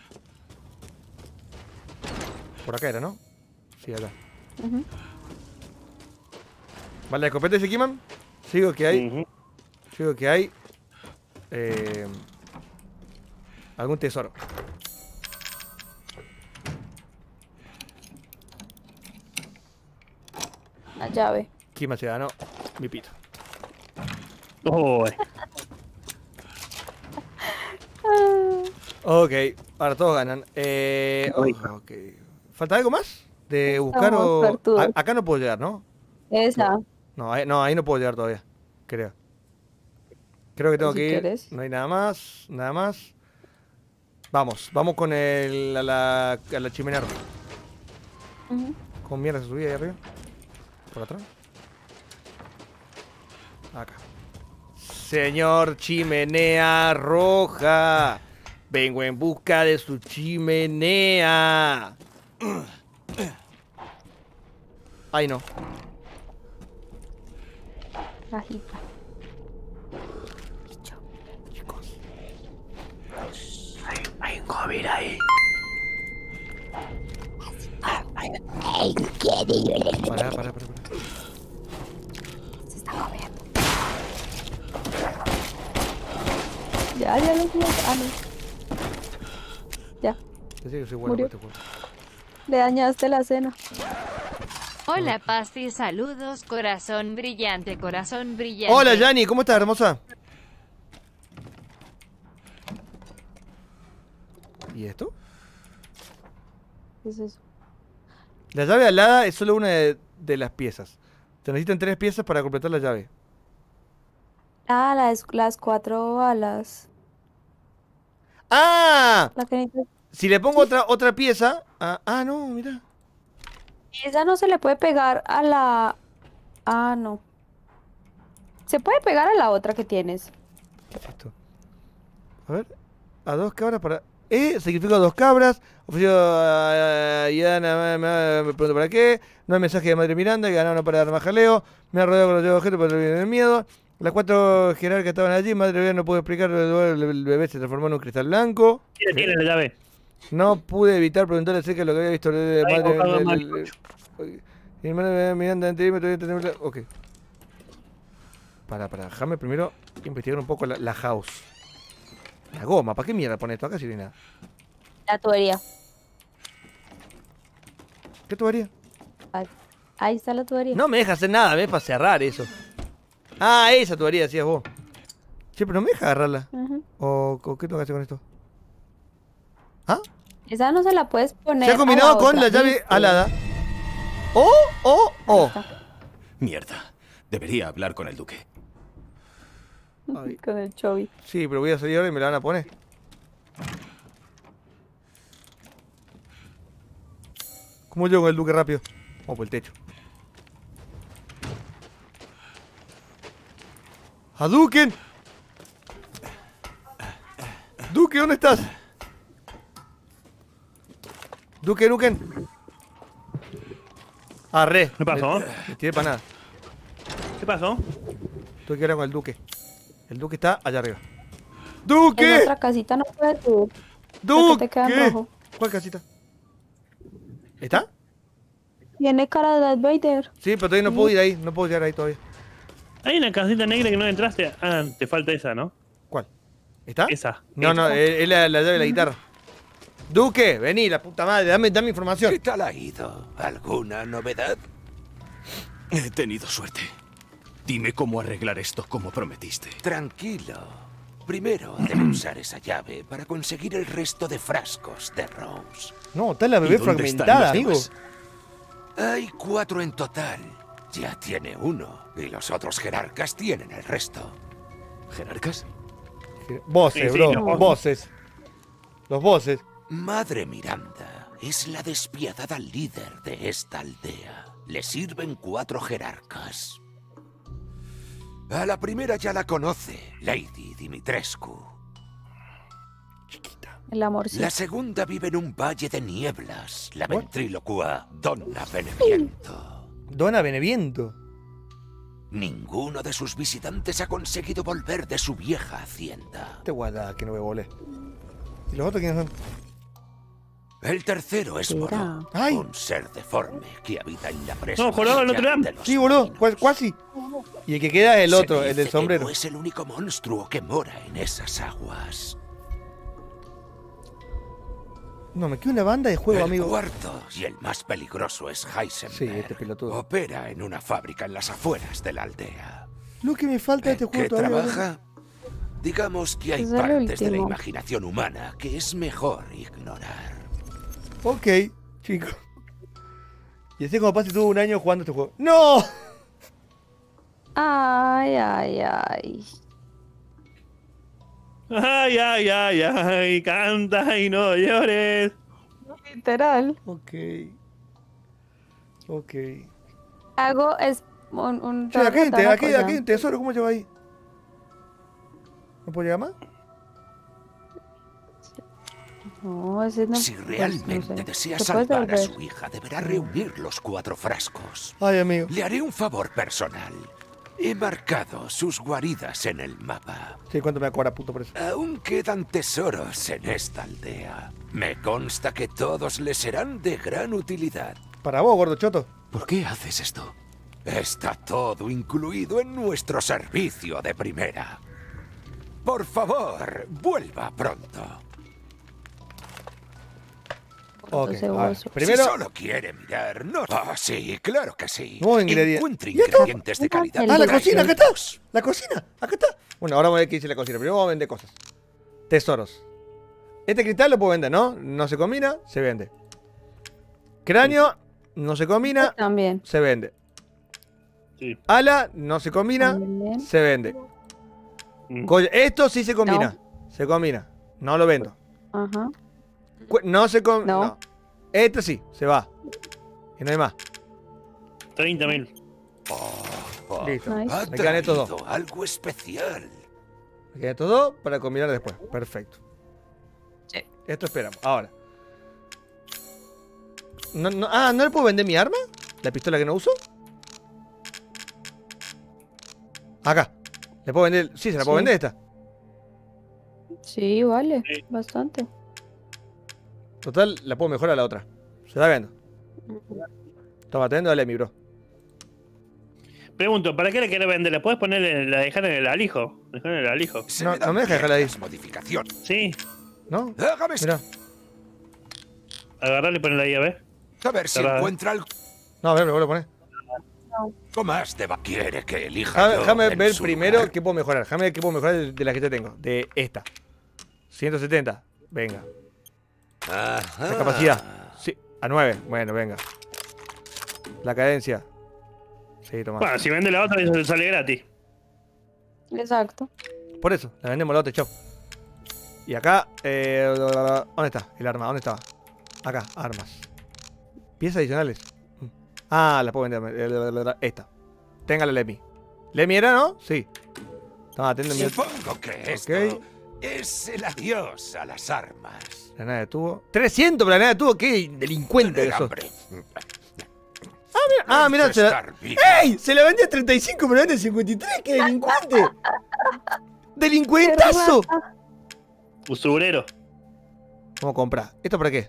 Por acá era, ¿no? Sí, acá. Ujú. ¿Vale la escopeta ese Kiman? Sigo que hay... Ujú. Sigo que hay... Eh, algún tesoro. La llave. Kiman se ganó mi pito. Uy. Ah, Ok, ahora todos ganan. Eh, oh, Uy. ok. ¿Falta algo más? De buscar Estamos o... suertudos. A- acá no puedo llegar, ¿no? esa. No ahí, no, ahí no puedo llegar todavía. Creo. Creo que tengo Si que ir. quieres. No hay nada más. Nada más. Vamos, vamos con el... A la, a la chimenea. Ujú. ¿Cómo mierda se subía ahí arriba? ¿Por atrás? Acá. Señor Chimenea Roja. Vengo en busca de su chimenea. Ay, no. Cajita. Chicos. Hay un COVID ahí. Pará, pará, pará, pará. Se está comiendo. Ya, ya lo vi. Ah, no. Ya. Yo sé que soy bueno Murió. para este juego. Le dañaste la cena. Hola Pasti, saludos, corazón brillante, corazón brillante. Hola, Yani, ¿cómo estás, hermosa? ¿Y esto? ¿Qué es eso? La llave alada es solo una de, de las piezas. Se necesitan tres piezas para completar la llave. Ah, las, las cuatro balas. ¡Ah! La que necesitas- Si le pongo otra, otra pieza... Ah, ah, no, mira. Esa no se le puede pegar a la... Ah, no. Se puede pegar a la otra que tienes. ¿Qué es esto? A ver. A dos cabras para... Eh, sacrifico a dos cabras. Ofreció a Yana, me, me pregunto para qué. No hay mensaje de Madre Miranda, que ganaron para dar más jaleo. Me ha rodeado con los objetos para el miedo. Las cuatro jerarcas estaban allí. Madre Miranda no pudo explicar. El el bebé se transformó en un cristal blanco. ¿Quién tiene la llave? No pude evitar preguntarle acerca de lo que había visto de Ahí, Madre buscado del- mal. del- Mi hermana Miranda antes me todavía tenemos la... Ok. Para, para, déjame primero investigar un poco la, la house. La goma, ¿para qué mierda pone esto? Acá sí no hay nada. La tubería. ¿Qué tubería? Ahí- Ahí está la tubería. No me deja hacer nada, me es para cerrar eso. Ah, esa tubería decías vos. Che, pero no me deja agarrarla. Ujú. ¿O, o qué tengo que hacer con esto? ¿Ah? Esa no se la puedes poner Se ha a combinado la con otra, la llave ¿viste? alada. ¡Oh! ¡Oh! ¡Oh! Mierda. Debería hablar con el duque. Ay. Con el Chovy. Sí, pero voy a salir ahora y me la van a poner. ¿Cómo llego con el duque rápido? Vamos por el techo. ¡Hadouken! Duque, ¿dónde estás? Duque, Duken. Arre. ¿Qué pasó? Me, me tiré para nada. ¿Qué pasó? Tuve que hablar con el duque. El duque está allá arriba. En ¡Duque! otra casita no puedes subir. ¡Duque! te queda en rojo. ¿Cuál casita? ¿Está? Tiene cara de Darth Vader. Sí, pero todavía no puedo ir ahí. No puedo llegar ahí todavía. Hay una casita negra que no entraste. Ah, te falta esa, ¿no? ¿Cuál? ¿Está? Esa. No, no, Esa. es es la, la llave de la guitarra. Duque, vení, la puta madre, dame, dame información. ¿Qué tal ha ido? ¿Alguna novedad? He tenido suerte. Dime cómo arreglar esto como prometiste. Tranquilo. Primero debo usar esa llave para conseguir el resto de frascos de Rose. No, está la bebé ¿Y dónde están fragmentada, los amigo. demás? Hay cuatro en total. Ya tiene uno. Y los otros jerarcas tienen el resto. ¿Jerarcas? Voces, Sí, sí, bro, los voces. Los voces. Madre Miranda es la despiadada líder de esta aldea. Le sirven cuatro jerarcas. A la primera ya la conoce, Lady Dimitrescu. Chiquita. El amorcito. La segunda vive en un valle de nieblas, la What? ventrílocua Donna Beneviento. Dona Beneviento. Ninguno de sus visitantes ha conseguido volver de su vieja hacienda. Te guarda que no me volé. ¿Y los otros quiénes son? El tercero es Mira. Moró, Ay. un ser deforme que habita en la presa. No, Jorobado de Notre Dame. de los Sí, boludo. marinos. Cu- Cuasi. Y el que queda es el Se otro, el dice del que sombrero. no es el único monstruo que mora en esas aguas. No, me queda una banda de juego, el amigo. cuarto y el más peligroso es Heisenberg. Sí, este pelotudo. Opera en una fábrica en las afueras de la aldea. Lo que me falta de este ¿En juego qué todavía. boludo. trabaja? Digamos que hay Es el partes de la último. imaginación humana que es mejor ignorar. Ok, chico. Y así como Pasi tuvo un año jugando este juego. ¡No! Ay, ay, ay. Ay, ay, ay, ay, canta y no llores. Literal. Ok. Ok. Hago es un... un Che, aquí hay un te- una aquí- cosa. aquí hay un tesoro, ¿cómo lleva ahí? ¿No puedo llegar más? No, ese no... Si pues, realmente no sé. desea ¿Se puede salvar a devolver? su hija, deberá reunir los cuatro frascos. Ay, amigo. Le haré un favor personal. He marcado sus guaridas en el mapa. Sí, ¿cuánto me va a cobrar, puto, por eso? Aún quedan tesoros en esta aldea. Me consta que todos le serán de gran utilidad. Para vos, gordo choto. ¿Por qué haces esto? Está todo incluido en nuestro servicio de primera. Por favor, vuelva pronto. Ok, Entonces, a ver. vos- Primero, Si solo quiere mirar, no... Ah, sí, claro que sí. Nuevo ingrediente. Encuentre ¿Y esto? ingredientes de calidad. Ah, ah, la el- cocina, acá está. La cocina, acá está. Bueno, ahora vamos a ver qué dice la cocina. Primero vamos a vender cosas. Tesoros. Este cristal lo puedo vender, ¿no? No se combina, se vende. Cráneo, no se combina, También. se vende. Sí. Ala, no se combina, También. se vende. Mm. Coll- Esto sí se combina. Se combina. No lo vendo. Ajá. Cu- No se combina. No. No. Este sí, se va. Y no hay más. treinta mil. Oh, Listo. Nice. ha Me quedan estos dos. traído algo especial. Me queda todo para combinar después. Perfecto. Sí. Esto esperamos. Ahora. No, no- ah, ¿no le puedo vender mi arma? ¿La pistola que no uso? Acá. ¿Le puedo vender? Sí, se la puedo Sí. vender esta. Sí, vale. Sí. Bastante. Total, la puedo mejorar a la otra. Se la vendo. Toma, te vendo, dale mi bro. Pregunto, ¿para qué la querés vender? ¿La puedes poner, en- la dejar en el alijo? Dejar en el alijo. Se No, me dan no me deja bien dejarla ahí. las modificaciones. Sí, ¿No? Hágame esto. Mirá. agarrarle y ponerla ahí a ver. A ver si Cerrada. encuentra algo No, a ver, me vuelvo a poner. más de... va- Quiere que elija Déjame, yo déjame en ver su primero lugar. qué puedo mejorar. Déjame ver qué puedo mejorar de, de las que te tengo. De esta. ciento setenta. Venga. Ajá. La capacidad. Sí. A nueve. Bueno, venga. La cadencia. Sí, toma. Bueno, si vende la otra, eso sale gratis. Exacto. Por eso, la vendemos la otra, chau. Y acá, eh, ¿dónde está? El arma, ¿dónde estaba? Acá, armas. Piezas adicionales. Mm. Ah, la puedo vender. eh, Esta. Tenga la Lemmy. ¿Lemmy era, no? Sí. Toma, atende mi Supongo que esto Ok. es el adiós a las armas. granada de tubo. trescientos por la granada de tubo. ¡Qué delincuente que Tener sos! hambre. Ah, mirá, se la... Estar vivo. ¡Ey! Se la vendí a treinta y cinco, pero la vende a cincuenta y tres. ¡Qué delincuente! ¡Delincuentazo! Usurero. ¿Cómo comprar? ¿Esto para qué?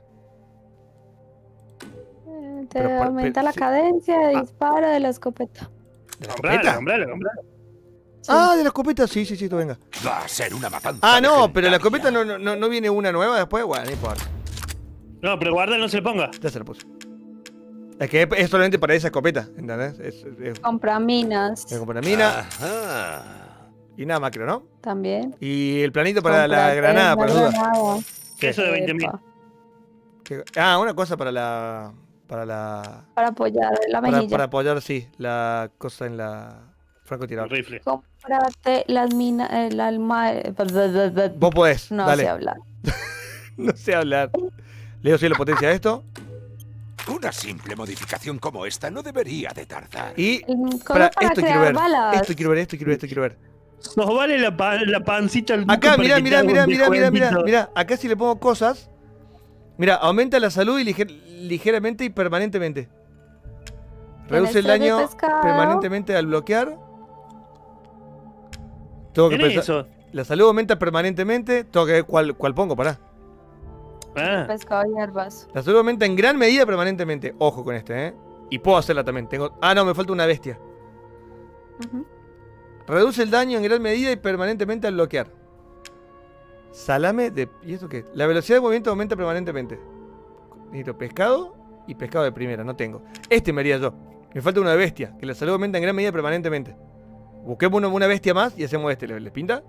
Eh, Te Pero por- aumenta pero la sí. cadencia de Ah. disparo de la escopeta. ¿De la Comprala, escopeta? comprala, comprala. Sí. Ah, de la escopeta, sí, sí, sí, esto venga. Va a ser una matanza. Ah, no, pero la legendaria. escopeta no, no, no, no viene una nueva después. Bueno, no importa. No, pero guarda, no se le ponga. Ya se la puse. Es que es, es solamente para esa escopeta, ¿entendés? Es, es, Compra minas me compré una mina Ajá. y nada más, creo, ¿no? también. Y el planito para la Comprate granada, una por la duda. granada. Eso de veinte mil. Epa, Que- Ah, una cosa para la. Para la. Para apoyar la Para, mejilla. para apoyar, sí, la cosa en la. Francotirador. Rifle. Cómprate las minas, el alma. eh, Vos podés, No dale. sé hablar. No sé hablar. Le doy sí la potencia a esto. Una simple modificación como esta no debería de tardar. Y Mm, cosa para, para esto quiero crear ver. balas. Esto quiero ver, esto quiero ver, esto quiero ver. Nos vale la, pa- la pancita al Acá, Duque mirá, para que te mirá, haga mirá, un mirá, mirá, mirá, descuentito. mirá. Acá si le pongo cosas. Mira, aumenta la salud y liger- ligeramente y permanentemente. Reduce el estrés de daño pescado. permanentemente al bloquear. Tengo que Mirá pensar. eso. La salud aumenta permanentemente. Tengo que ver cuál, cuál pongo, pará. Ah, Pescado y hierbas. La salud aumenta en gran medida permanentemente. Ojo con este, ¿eh? Y puedo hacerla también. Tengo... Ah, no, me falta una bestia. Ujú. Reduce el daño en gran medida y permanentemente al bloquear. Salame de... ¿Y esto qué? La velocidad de movimiento aumenta permanentemente. Necesito pescado y pescado de primera. No tengo. Este me haría yo. Me falta una bestia. Que la salud aumenta en gran medida permanentemente. Busquemos una, una bestia más y hacemos este. ¿Les, les pinta?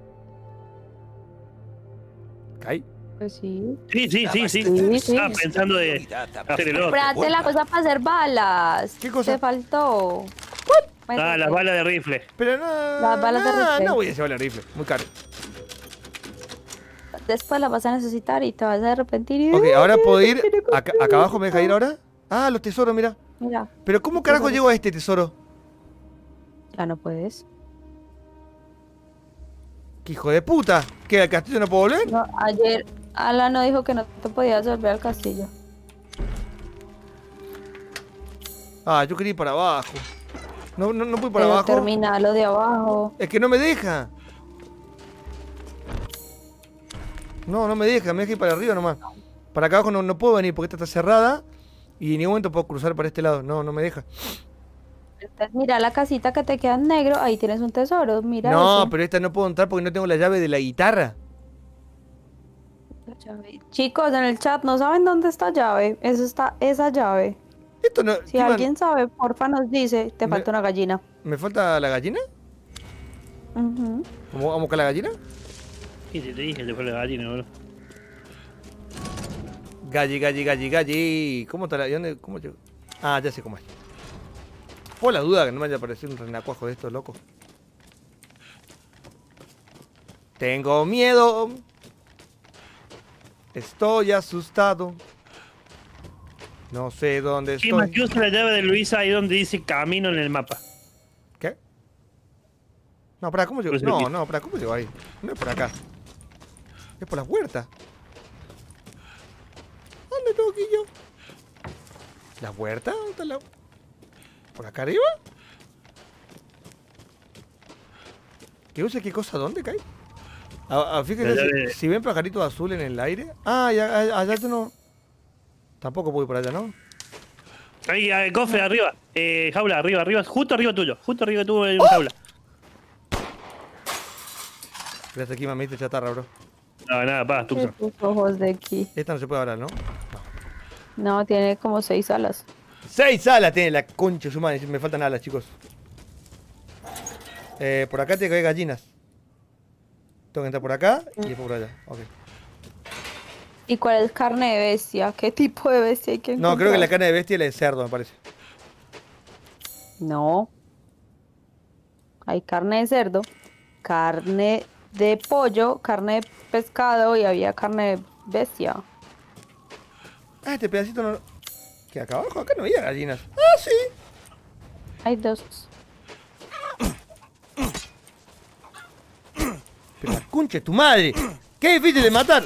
¿Caí? Pues sí. sí, sí, sí, sí. Sí, sí. Estaba pensando de hacer el otro. Espérate la cosa para hacer balas. ¿Qué cosa? Te faltó. Ah, las balas de rifle. Pero no... Las balas de no, rifle. no voy a llevar el rifle. Muy caro. Después la vas a necesitar y te vas a arrepentir. y- Ok, ahora puedo ir... Acá, acá abajo me deja ir ahora. Ah, los tesoros, mira. Mira, Pero ¿cómo carajo Tesoros. llego a este tesoro? ya no puedes. ¡Qué hijo de puta! ¿Qué, al castillo no puedo volver? No, ayer Alan no dijo que no te podías volver al castillo. Ah, yo quería ir para abajo. No, no, no fui para Pero abajo. termina lo de abajo. Es que no me deja. No, no me deja, me deja ir para arriba nomás. Para acá abajo no, no puedo venir porque esta está cerrada. Y en ningún momento puedo cruzar para este lado. No, no me deja. Entonces, mira la casita que te queda en negro, ahí tienes un tesoro. Mira No, ese. pero esta no puedo entrar porque no tengo la llave de la guitarra. La llave. Chicos, en el chat, ¿no saben dónde está llave? Eso está, esa llave. Esto no. Si ¿qué man- alguien sabe, porfa nos dice, te Me- falta una gallina. ¿Me falta la gallina? Ujú. ¿Vamos vamos a buscar la gallina? Y te, te dije, te fue la gallina, bro. Galli, galli, galli, galli. ¿Cómo está la.? ¿Y dónde? ¿Cómo llegó? Ah, ya sé cómo es. Por la duda que no me haya aparecido un renacuajo de estos locos. Tengo miedo. Estoy asustado. No sé dónde ¿Quién más estoy. que usa la llave de Luisa ahí donde dice camino en el mapa? ¿Qué? No, para, ¿cómo llegó? Pues No, aquí. no, para, ¿cómo llegó ahí? No es por acá. Es por las huertas. ¿Dónde tengo que ir yo? ¿La huerta? ¿Dónde está la.? ¿Por acá arriba? ¿Qué usa qué cosa? ¿Dónde cae? Ah, ah, fíjense, La si, llave- si ven pajaritos azul en el aire. Ah, ya, allá, allá yo no. Tampoco puedo ir por allá, ¿no? Ahí, ahí, cofre, arriba. Eh, jaula, arriba, arriba. Justo arriba tuyo. Justo arriba tuyo hay ¡Oh! una jaula. Gracias aquí, mamita chatarra, bro. No, nada, pa, tú. ¿Qué tus ojos de aquí? Esta no se puede hablar, ¿no? No, tiene como seis alas. Seis alas tiene la concha de su madre. Me faltan alas, chicos. Eh, por acá tiene que haber gallinas. Tengo que entrar por acá y después por allá. Ok. ¿Y cuál es carne de bestia? ¿Qué tipo de bestia hay que No, creo que la encontrar? carne de bestia es la de cerdo, me parece. No. Hay carne de cerdo, carne de pollo, carne de pescado y había carne de bestia. Ah, este pedacito no. ¿Qué acá abajo? Acá no había gallinas. Ah, sí. Hay dos. Pero la concha de tu madre. Qué difícil de matar.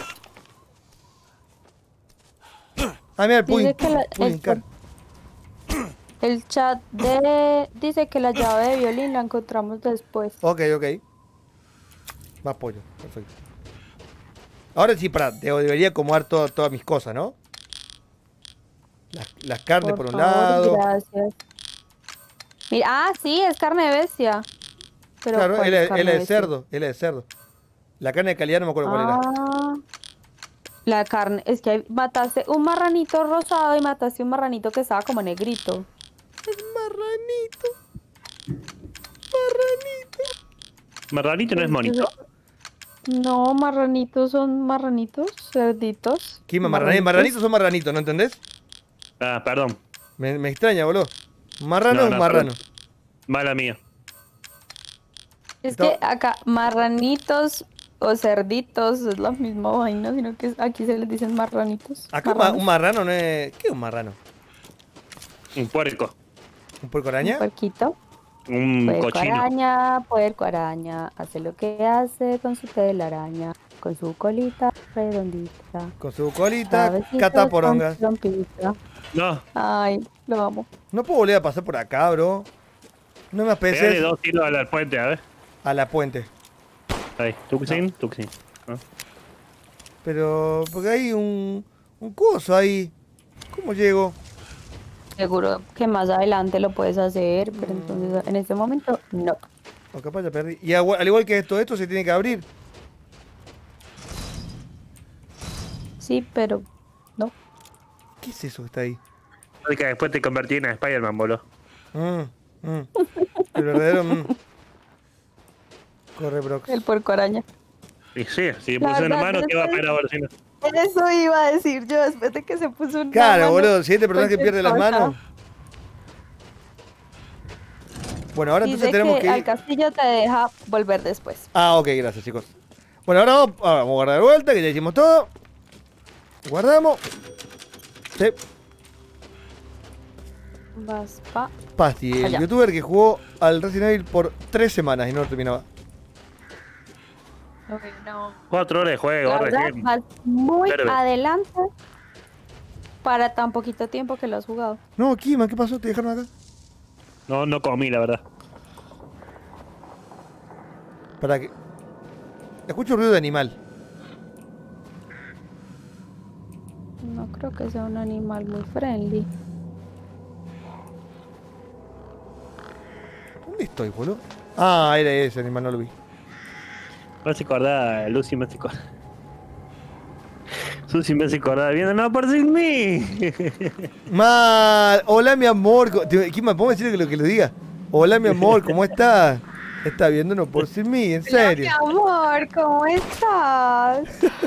Ah, mira, el Dice pudding. que la- pudding el- car. El chat de dice que la llave de violín la encontramos después. Ok, ok. Más pollo. Perfecto. Ahora sí, para. Debería acomodar todo- todas mis cosas, ¿no? Las, las carnes por, un favor, lado. gracias. Mira, ah, sí, es carne de bestia. Pero Claro, ¿cuál es la, es carne la de bestia? cerdo. Es la de cerdo. La carne de calidad no me acuerdo cuál era. Ah, la carne, es que hay- mataste un marranito rosado y mataste un marranito que estaba como negrito. Es marranito. Marranito. Marranito no es monito. No, marranitos son marranitos, cerditos. ¿Qué marranitos? Marranitos son marranitos, ¿no entendés? Ah, perdón. Me, me extraña, boludo. Marrano No, es no, marrano. perdón. Mala mía. Es Está- que acá marranitos o cerditos es la misma vaina, sino que aquí se les dicen marranitos. Acá ma- marranos. un marrano no es. ¿Qué es un marrano? Un puerco. ¿Un puerco Un araña? puerquito. Un Puerco cochino. araña, puerco araña, hace lo que hace con su telaraña, con su colita redondita. Con su colita, Suavecito cataporongas. con trompita. No, Ay, lo amo. No puedo volver a pasar por acá, bro. No me pegale peces dos tiros al al puente, a ver. a la puente. Ahí, Tuxin, Tuxin. ¿No? Pero, porque hay un, un coso ahí. ¿Cómo llego? Seguro que más adelante lo puedes hacer, pero entonces en este momento no. O capaz ya perdí. Y agua- al igual que esto, esto se tiene que abrir. Sí, pero no. ¿Qué es eso que está ahí? Así que después te convertí en Spider-Man, boludo. Mm, mm. El verdadero. Mm. Corre, Brox. El puerco araña. Y sí, si La puse una verdad, mano, ¿qué va a después- pegar ahora? Si no? Eso iba a decir yo después de que se puso una Claro, mano, boludo. Siguiente personaje que cualquier pierde las cosa. manos. Bueno, ahora Dice entonces tenemos que que al ir. castillo te deja volver después. Ah, ok, gracias, chicos. Bueno, ahora vamos, ahora vamos a guardar de vuelta, que ya hicimos todo. Guardamos. Sí. Vas pa. Pasti, el Allá. youtuber que jugó al Resident Evil por tres semanas y no lo terminaba. Ok, no. Cuatro horas de juego, La verdad, recién. vas muy Verde. adelante para tan poquito tiempo que lo has jugado. No, Kima, ¿qué pasó? ¿Te dejaron acá? No, no comí, la verdad. Para que. Escucho ruido de animal. No creo que sea un animal muy friendly. ¿Dónde estoy, boludo? Ah, era ese animal, no lo vi. Me hace acordar, Lucy me hace acordar. Susi me hace acordar viendo, no, por sin mí. Mal. Hola, mi amor. Co- te- Kima, ¿puedo decirle que lo que le diga? Hola, mi amor, ¿cómo estás? Está viéndonos por sin mí, en serio. Mi amor, ¿cómo estás?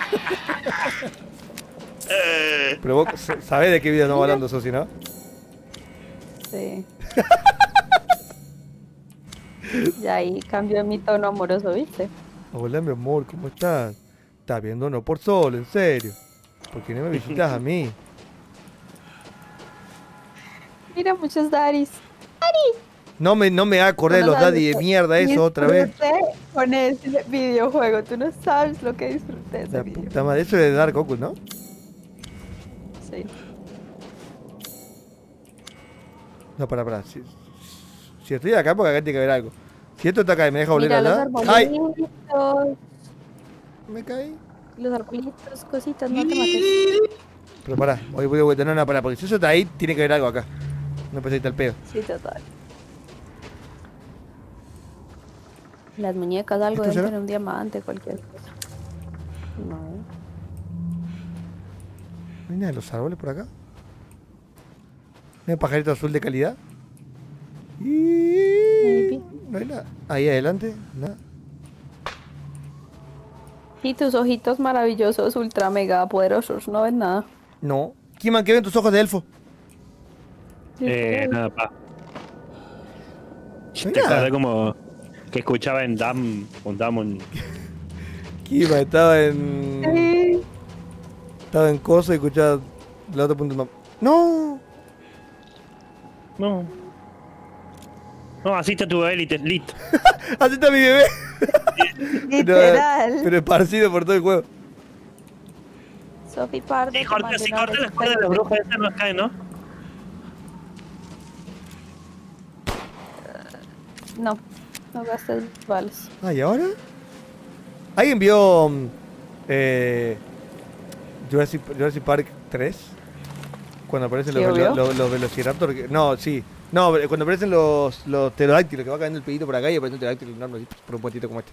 Pero vos s- sabés de qué video estamos hablando, Sosi, ¿no? Sí. Y ahí cambió mi tono amoroso, ¿viste? Hola, mi amor, ¿cómo estás? Estás viéndonos por solo, en serio. ¿Por qué no me visitas a mí? Mira, muchos daddies. No me, no me acordé de Tú no los sabes daddy de lo que mierda eso otra vez. disfruté con ese videojuego. Tú no sabes lo que disfruté de ese La videojuego. puta madre, eso es de Dark Oculus, ¿no? Sí. No, pará, pará. Si, si estoy acá, porque acá tiene que haber algo. Si esto está acá y me deja volver Mira los allá. ¡Ay! arbolitos. Me caí. Los arbolitos, cositas, no te mates. Pero pará, voy, voy de vuelta. No, no, pará, porque si eso está ahí, tiene que haber algo acá. No pensé que está el pedo. Sí, total. Las muñecas, algo ¿Esto deben será? tener un diamante, cualquier cosa. No. ¿No hay nada de los árboles por acá? ¿No hay pajarito azul de calidad? Y... Maybe. No hay nada. Ahí adelante, nada. Y tus ojitos maravillosos, ultra mega poderosos, no ven nada. No. Kiman, ¿qué ven tus ojos de elfo? Eh, nada, pa. No hay Te nada. acordé como que escuchaba en Dam, un Damon. Kiman estaba en... Sí. Estaba en coso y escuchaba la otra punta del mapa. ¡No! No. No, así está tu élite, listo. Así está mi bebé. Literal. No, pero esparcido por todo el juego. Sophie Pardo. Si cortas si corta las cuerdas de las brujas, esas no caen, ¿no? No, no gastes balas. Ah, ¿y ahora? ¿Alguien vio mm, eh, Jurassic, Jurassic Park tres? Cuando aparecen los, ¿Sí, velo- obvio? los, los velociraptor. que- No, sí. No, cuando aparecen los, los pterodáctilos, que va cayendo el pedito por acá y aparece un pterodáctilo enorme así, por un puentito como este.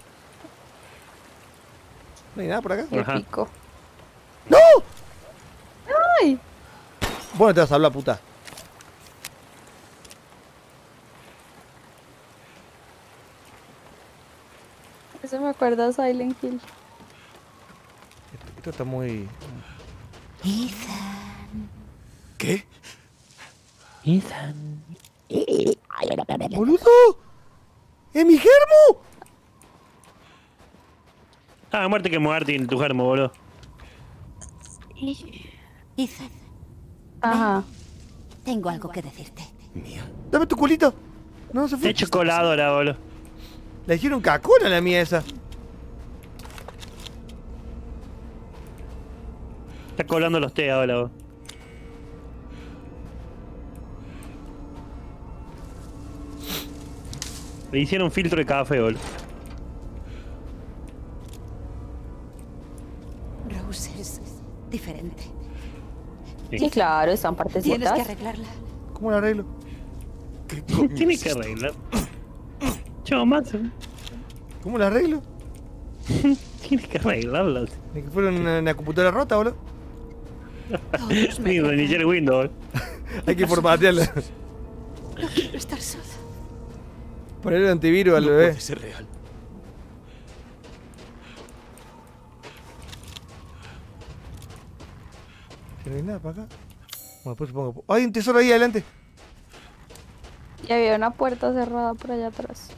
¿No hay nada por acá? Ajá. Épico. ¡No! ¡Ay! Bueno, te vas a hablar, puta. Eso me acuerda a Silent Hill. Esto, esto está muy... ¿Qué? Ethan. ¡Boludo! ¡Es mi germo! Ah, muerte que muerte en tu germo, boludo. Ethan, Ajá. Tengo algo que decirte. Mía. Dame tu culito. No, se fue. He hecho coladora, boludo. Le hicieron cacona a la mía esa. Está colando los té ahora, boludo. Le hicieron un filtro de café, boludo. Rose es diferente. Sí, claro, están Tienes partecitas. que arreglarla. ¿Cómo lo arreglo? Tiene que arreglar. Chao, Max. ¿Cómo lo arreglo? Tiene que arreglarla. Ni que fuera una, una computadora rota, boludo. Todos me Ni reiniciar el Windows. Hay que formatearla. No quiero estar sola. Ponerle antivirus al No bebé. puede ser real. Que no hay nada para acá. Bueno, pues supongo. ¡Hay un tesoro ahí adelante! Y había una puerta cerrada por allá atrás.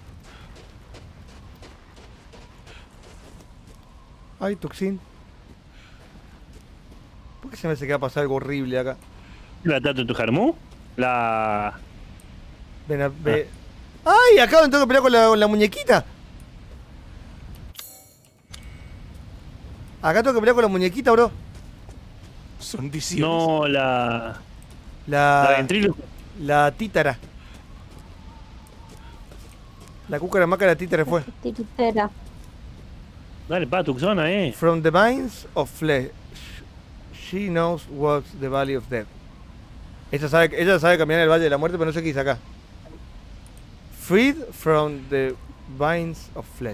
¡Ay, Tuxin! ¿Por qué se me hace que va a pasar algo horrible acá? ¿La tatu tu Germú? La... Ven a ver. ¡Ay! Acá donde tengo que pelear con la, con la muñequita. Acá tengo que pelear con la muñequita, bro. Son visiones. No, la... La La. ventríloco. La títara. La cúcara maca de la títara fue. Tiritera. Dale, pa, Tuxona, eh. From the vines of flesh, she knows what's the valley of death. Ella sabe, ella sabe caminar el valle de la muerte, pero no sé qué dice acá. Freed from the vines of flesh.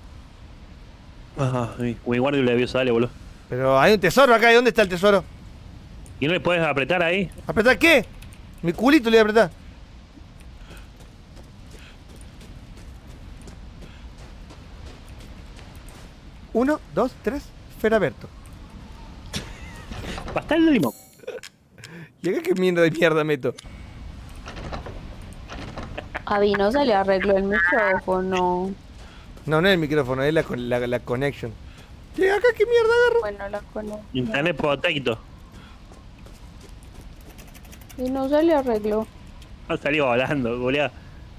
Ah, muy guardia le vio sale, boludo. Pero hay un tesoro acá, ¿y dónde está el tesoro? ¿Y no le puedes apretar ahí? ¿Apretar qué? Mi culito le voy a apretar. Uno, dos, tres, Feraberto. Pastel de limón. ¿Y acá qué mierda de mierda meto? A mí no se le arregló el micrófono. No, no es el micrófono, es la, con- la, la connection. ¿Qué acá qué mierda agarro? Bueno, la conozco. Internet protecto. Y no se le arregló. Ha salido volando, goleada.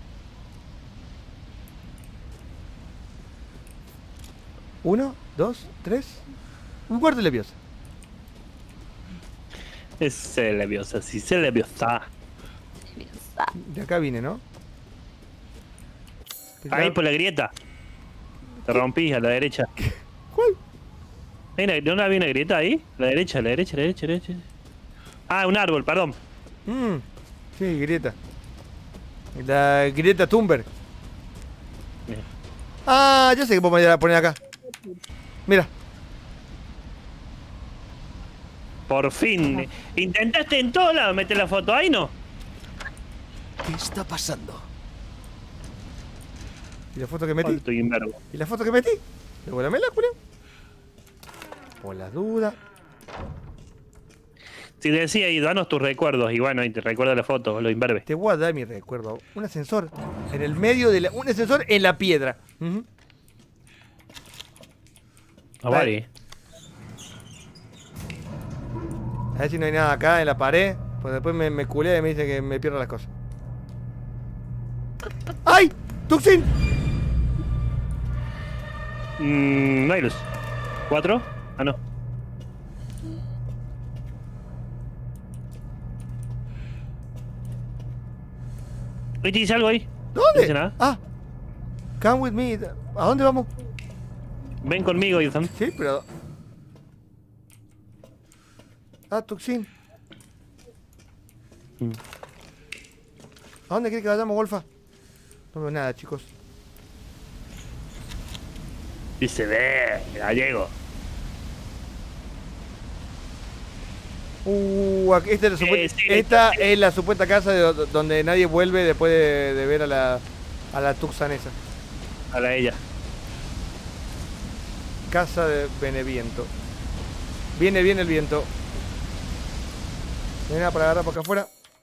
Uno, dos, tres. Un cuarto de leviosa. Es leviosa, sí, se leviosa. De acá vine, ¿no? Ahí por la grieta. Te rompí a la derecha. ¿Cuál? ¿Hay una, ¿No había una grieta ahí? La derecha, la derecha, la derecha, la derecha. Ah, un árbol, perdón. Mm, sí, grieta. La grieta Thunberg. Bien. Ah, ya sé que puedo poner poner acá. Mira. Por fin. Intentaste en todos lados meter la foto ahí, ¿no? ¿Qué está pasando? ¿Y la foto que metí? Estoy en verbo. ¿Y la foto que metí? Devuélveme la, Julio. Por las dudas. Si decía ahí, danos tus recuerdos. Y bueno, ahí te recuerda la foto, lo imberbe. Te voy a dar mi recuerdo. Un ascensor en el medio de la... Un ascensor en la piedra. Ujú. Ah, Vale. vale. A ver si no hay nada acá en la pared. Pues después me, me culea y me dice que me pierdo las cosas. ¡Ay! ¡Tuxin! Mmm, no hay luz. ¿Cuatro? Ah, no. ¿Ahí te dice algo ahí? No ¿Dónde? dice nada. Ah. Come with me. ¿A dónde vamos? Ven conmigo, Ethan. Sí, pero... Ah, Tuxin. Mm. ¿A dónde querés que vayamos, Golfa? No veo nada, chicos. Dice, ve, gallego. Uh, aquí- esta, es la, Sí, supuesta- sí, esta es la supuesta casa de do- donde nadie vuelve después de, de ver a la, a la Tuxan esa. A la ella. Casa de Beneviento. Viene bien el viento. No hay nada para agarrar por acá afuera.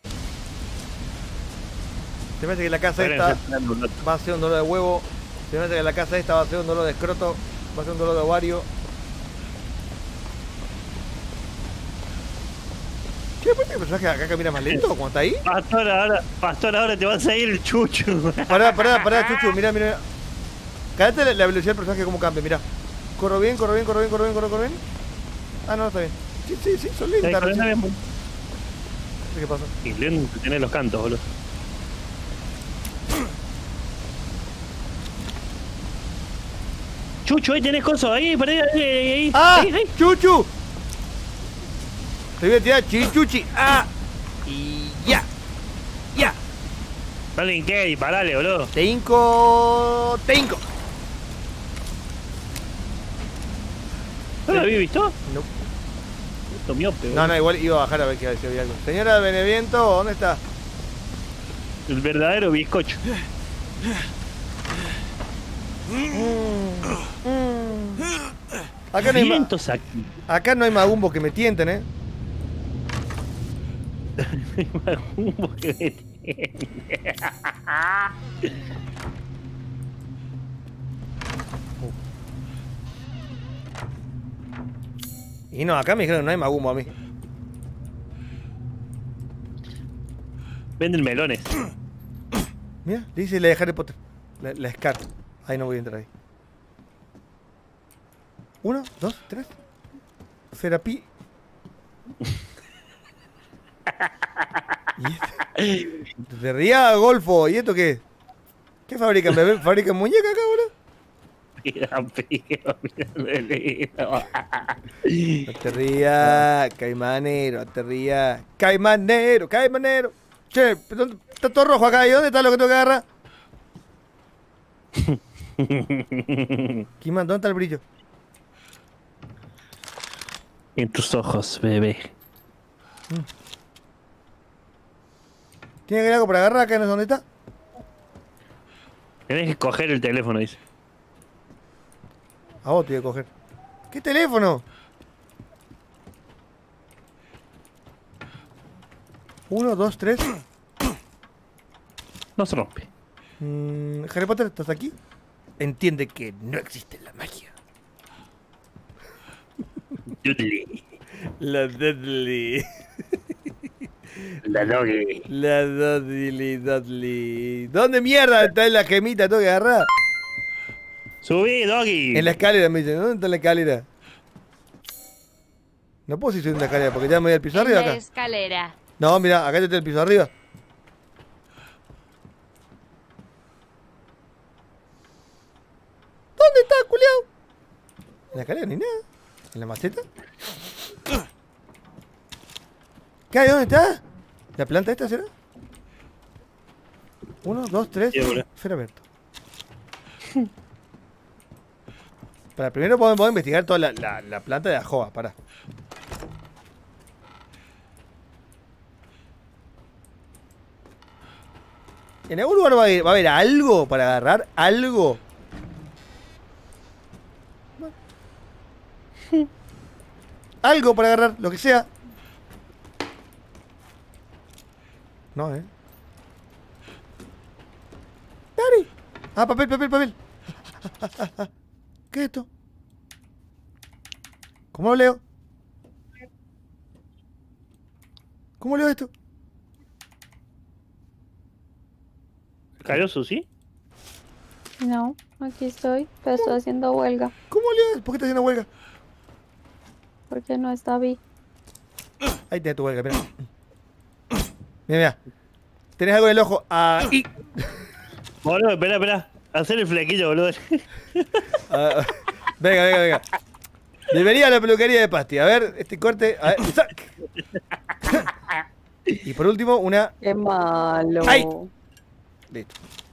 Se me hace que la casa Esperen, esta estoy esperando un rato. va a ser un dolor de huevo. Se me hace que la casa esta va a ser un dolor de escroto. Va a ser un dolor de ovario. Che, ¿por qué el personaje acá camina más lento cuando está ahí? Pastor, ahora, Pastor, ahora te vas a ir el chucho. Pará, pará, pará, Chuchu, mira, mira. Cállate la, la velocidad del personaje como cambia, mira. Corro bien, corro bien, corro bien, corro bien, corro, corro bien. Ah, no, está bien. Sí, sí, sí, son lentas. No sé qué pasa. Y lento tiene los cantos, boludo. Chucho, ahí tenés cosas, ahí, para ahí, ahí, ahí. ¡Ah! Ahí, ahí. ¡Chuchu! Te voy a tirar chichuchi. ¡Ah! Y ya. Ya. Dale, ¿qué? Y parale, boludo. Te hinco. Te hinco. ¿No lo había visto? No. Puto miope, No, boludo. no, igual iba a bajar a ver si había algo. Señora Beneviento, ¿dónde está? El verdadero bizcocho. Acá no hay, ma- Vientos aquí. acá no hay magumbos que me tienten, ¿eh? Magumbo que me tiene. Y no, acá me dijeron que no hay magumbo a mí. Venden melones. Mira, dice la de Harry Potter. La, la Scar. Ahí no voy a entrar ahí. Uno, dos, tres. Serapi. ¿Y esto? Se ría Golfo. ¿Y esto qué? ¿Qué fabrican, bebé? ¿Fabrican muñecas acá, boludo? Mira, pío, mira, No te rías, caimanero, no te rías. Caimanero, caimanero. Che, ¿dónde- está todo rojo acá. ¿Y dónde está lo que tengo que agarrar? Kiman, ¿dónde está el brillo? En tus ojos, bebé. ¿Tiene que haber algo para agarrar acá? ¿No es dónde está? Tenés que coger el teléfono, dice. A vos te voy a coger. ¿Qué teléfono? Uno, dos, tres. No se rompe. Mm, Harry Potter, ¿estás aquí? Entiende que no existe la magia. Dudley. La Dudley. La Doggy. La Dudley, Dudley. ¿Dónde mierda está la gemita? Tengo que agarrar. Subí, Doggy. En la escalera me dicen. ¿Dónde está la escalera? No puedo subir en la escalera porque ya me voy al piso En arriba la acá. escalera. No, mira, acá está el piso arriba. ¿Dónde está, culiao? En la escalera ni nada. ¿En la maceta? ¿Qué hay? ¿Dónde está? ¿La planta esta será? Uno, dos, tres. Sí, boludo. Esfera abierta. Para, primero podemos, podemos investigar toda la, la, la planta de ajoa. Para. ¿En algún lugar va a haber, va a haber algo para agarrar? ¿Algo? Algo para agarrar, lo que sea. No, eh. Dari. Ah, papel, papel, papel. ¿Qué es esto? ¿Cómo lo leo? ¿Cómo leo esto? ¿Cayó Susi? No, aquí estoy, pero estoy haciendo huelga, ¿Cómo leo? ¿Por qué estás haciendo huelga? porque no está bien. Ahí tenés tu huelga, mira. Mira, mira. Tenés algo en el ojo. Ahí. Boludo, espera, espera. Hacer el flequillo, boludo. Ah, venga, venga, venga. Debería la peluquería de Pasti. A ver, este corte. A ver. ¡Sac! Y por último, una. Qué malo. ¡Ay! Listo.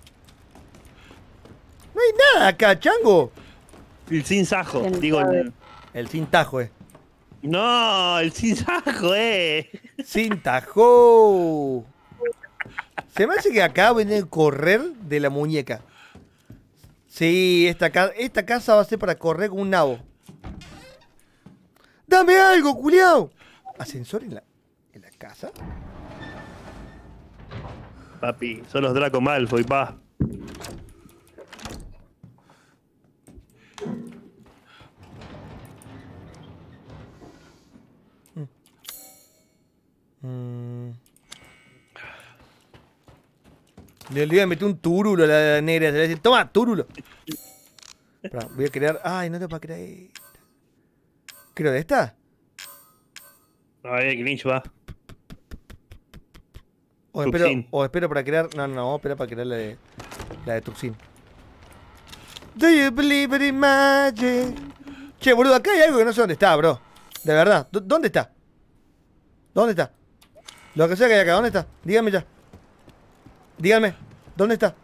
No hay nada acá, chango. El sin sajo. ¿Quién Digo, sabe? el... El sin tajo, eh. No, el sin sajo, eh. Sin tajo. Se me hace que acá viene a correr de la muñeca. Sí, esta, ca esta casa va a ser para correr con un nabo. ¡Dame algo, culiao! ¿Ascensor en la, en la casa? Papi, son los Draco Malfoy, pa. Mm. Le le iba a meter un turulo a la negra. Se le dice, toma, turulo. Espera, voy a crear. Ay, no te para crear esta. ¿Creo de esta? A ver, que Lynch va. O espero, Tuxin. o espero para crear. No, no, no, espera para crear la de. La de Tuxin. Do you believe in magic? Che, boludo, acá hay algo que no sé dónde está, bro. De verdad. ¿Dó- ¿Dónde está? ¿Dónde está? Lo que sea que hay acá, ¿dónde está? Díganme ya. Díganme, ¿dónde está?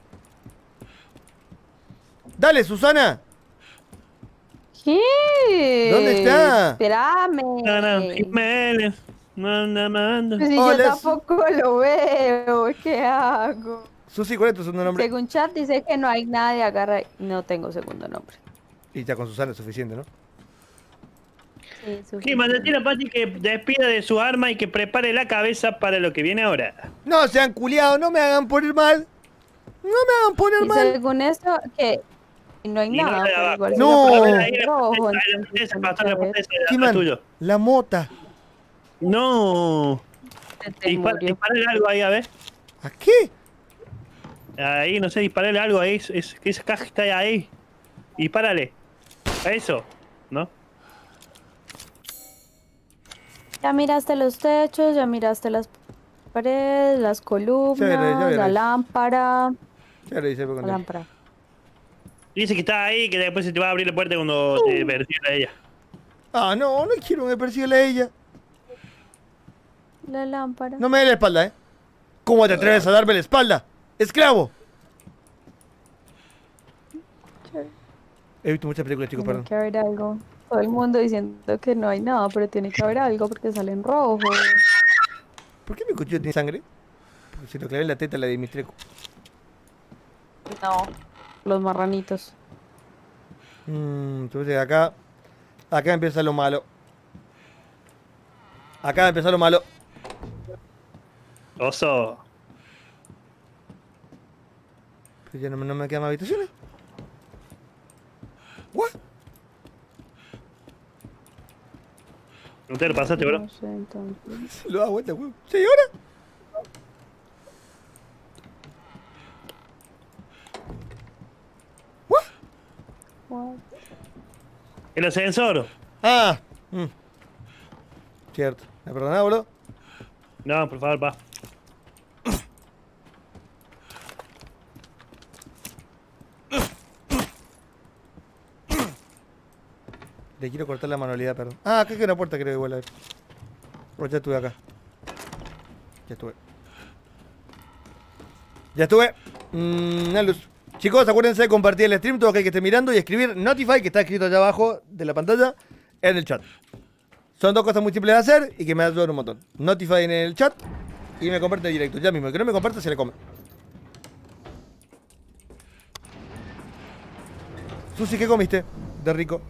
Dale, Susana. ¿Qué? ¿Dónde está? Espérame. Ana Jiménez. Manda, manda. Pues si Hola, yo tampoco lo veo, ¿qué hago? Susi, ¿cuál es tu segundo nombre? Según chat dice que no hay nada de agarra. No tengo segundo nombre. Y ya con Susana es suficiente, ¿no? Sí, Sí, suficiente. mandaste a Pati que despida de su arma y que prepare la cabeza para lo que viene ahora. No sean culiados, no me hagan poner mal. No me hagan poner Y mal. según esto, que no hay Y no nada. hay pero nada. igual si No. la A ver, pongo ahí en la rojo, fortaleza, la entonces fortaleza, no pasar la sabes. fortaleza, ¿Qué es man? tuyo. La mota. No. Se te Dispara, murió. disparale algo ahí, a ver. ¿A qué? Ahí, no sé, disparale algo ahí. Es, es, esa caja está ahí. Dispárale. A eso. ¿No? Ya miraste los techos, ya miraste las paredes, las columnas, Ya veré, ya veré. la lámpara. Ya lo hice por La contar. lámpara. Dice que está ahí, que después se te va a abrir la puerta cuando te persiga a ella. Ah, no, no quiero que me persiga a ella. La lámpara. No me dé la espalda, ¿eh? ¿Cómo te atreves a darme la espalda? ¡Esclavo! He visto muchas películas, chicos, Tiene perdón. que haber algo. Todo el mundo diciendo que no hay nada, pero tiene que haber algo porque sale en rojo. ¿Por qué mi cuchillo tiene sangre? Porque si lo clavé en la teta la de Dimitreco. No, los marranitos. Mmm, entonces acá. Acá empieza lo malo. Acá empieza lo malo. Oso. Pero ya no, me- no me quedan más habitaciones. ¿What? ¿No te lo pasaste, bro? No sé, entonces. Se lo da vuelta, weón. ¿Señora? ¿What? What? El ascensor. Ah. mm. Cierto. ¿Me perdonás, boludo? No, por favor, va. Le quiero cortar la manualidad, perdón. Ah, acá hay una puerta, creo igual. A ver. Oh, ya estuve acá. Ya estuve. Ya estuve. Mm, una luz. Chicos, acuérdense de compartir el stream, todo aquel que esté mirando, y escribir Notify, que está escrito allá abajo de la pantalla, en el chat. Son dos cosas muy simples de hacer y que me ayudan un montón. Notify en el chat y me comparte en directo. Ya mismo, el que no me comparte se le come. Susi, ¿qué comiste de rico?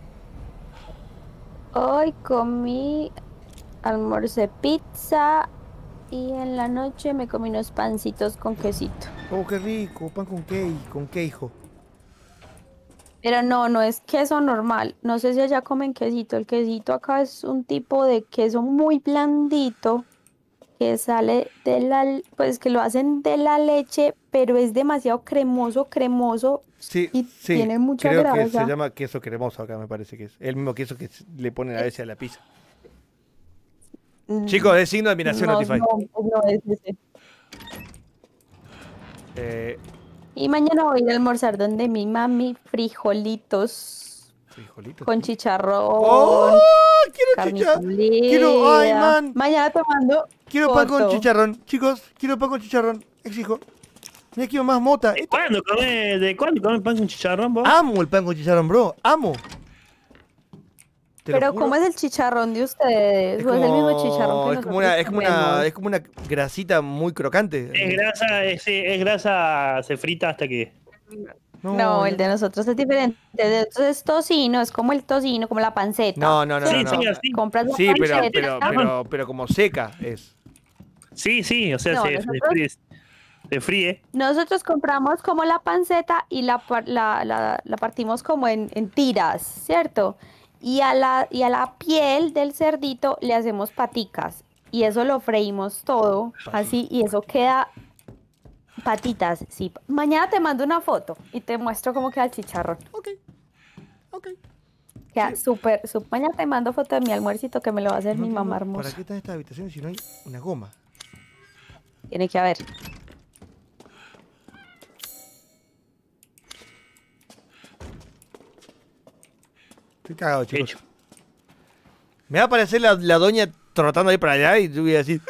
Hoy comí, almorcé pizza y en la noche me comí unos pancitos con quesito. Oh, qué rico, pan con qué, con qué, hijo. Pero no, no es queso normal. No sé si allá comen quesito. El quesito acá es un tipo de queso muy blandito que sale de la, pues que lo hacen de la leche, pero es demasiado cremoso, cremoso Sí, y sí, tiene mucha creo que grasa. se llama queso cremoso acá, me parece que es. El mismo queso que s- le ponen a veces a la pizza. Mm, Chicos, es signo de admiración no, Notify. no, no es ese. Eh, Y mañana voy a ir a almorzar donde mi mami frijolitos frijolitos. con ¿sí? chicharrón, ¡Oh! Quiero carnita chicharrón. Quiero, ay, molida. man. Mañana tomando Quiero pan con foto. chicharrón. Chicos, quiero pan con chicharrón. Exijo. Mira, quiero más mota. ¿De Esto- cuándo come, de cuándo come pan con chicharrón, vos? Amo el pan con chicharrón, bro. Amo. Te lo Pero juro. ¿cómo es el chicharrón de ustedes? Es ¿O es el mismo como- chicharrón que es como una, nosotros es como una, comemos? es como una grasita muy crocante. Es grasa, es, es grasa, se frita hasta que... No, el de nosotros es diferente. El de nosotros es tocino, es como el tocino, como la panceta. No, no, no, Sí, no. sí, no. así. Compras la Sí, pero, panceta. pero, pero, pero como seca es. Sí, sí, o sea, No, se, se nosotros- fríe. Se fríe. Nosotros compramos como la panceta y la, par- la, la- la partimos como en, en tiras, ¿cierto? Y a, la, y a la piel del cerdito le hacemos paticas. y eso lo freímos todo, así, y eso queda patitas, sí. Mañana te mando una foto y te muestro cómo queda el chicharrón. Ok. Ok. Queda súper, súper. Mañana te mando foto de mi almuercito que me lo va a hacer No, mi no, mamá no, hermosa. ¿Para qué están estas habitaciones si no hay una goma? Tiene que haber. Estoy cagado, chicos. Hecho. Me va a aparecer la, la doña trotando ahí para allá y yo voy a decir...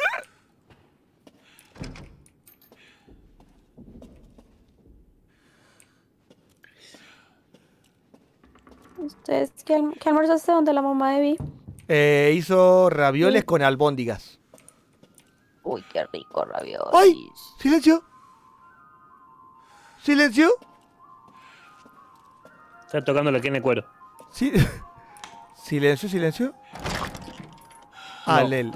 ¿Ustedes qué, alm- qué almorzaste donde la mamá de Vi? Eh, hizo ravioles Sí. con albóndigas. Uy, qué rico raviolis. ¡Ay! ¡Silencio! ¿Silencio? Está tocando la que en el cuero. Sí. Silencio, silencio. Ah, No. Lel.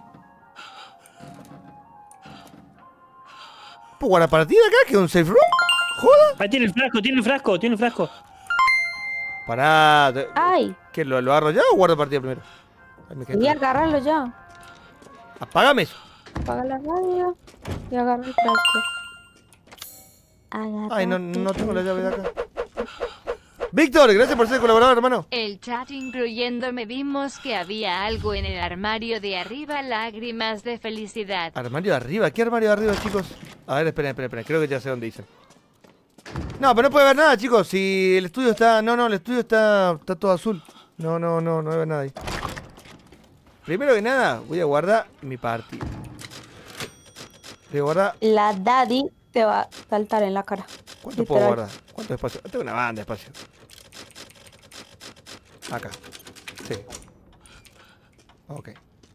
¿Puedo jugar a partida acá? ¿Que es un safe room? ¿Joda? Ah, tiene el frasco, tiene el frasco, tiene el frasco. Pará. te- Ay, ¿Qué, lo, lo agarro ya o guardo partida primero? Ay, me quedé y atrás. agárralo ya. Apágame eso. Apaga la radio y agarra el frasco. Agarra Ay, no, no tengo la llave de acá. Víctor, gracias por ser colaborador, hermano. El chat incluyéndome vimos que había algo en el armario de arriba, lágrimas de felicidad. Armario de arriba. ¿Qué armario de arriba, chicos? A ver, esperen, esperen, esperen. Creo que ya sé dónde dicen. No, pero no puede ver nada, chicos. Si el estudio está... No, no, el estudio está, está todo azul. No, no, no, no veo nada ahí. Primero que nada, voy a guardar mi partida. Voy a guardar... La daddy te va a saltar en la cara. ¿Cuánto puedo Literal. guardar? ¿Cuánto espacio? Tengo una banda de espacio. Acá. Sí. Ok.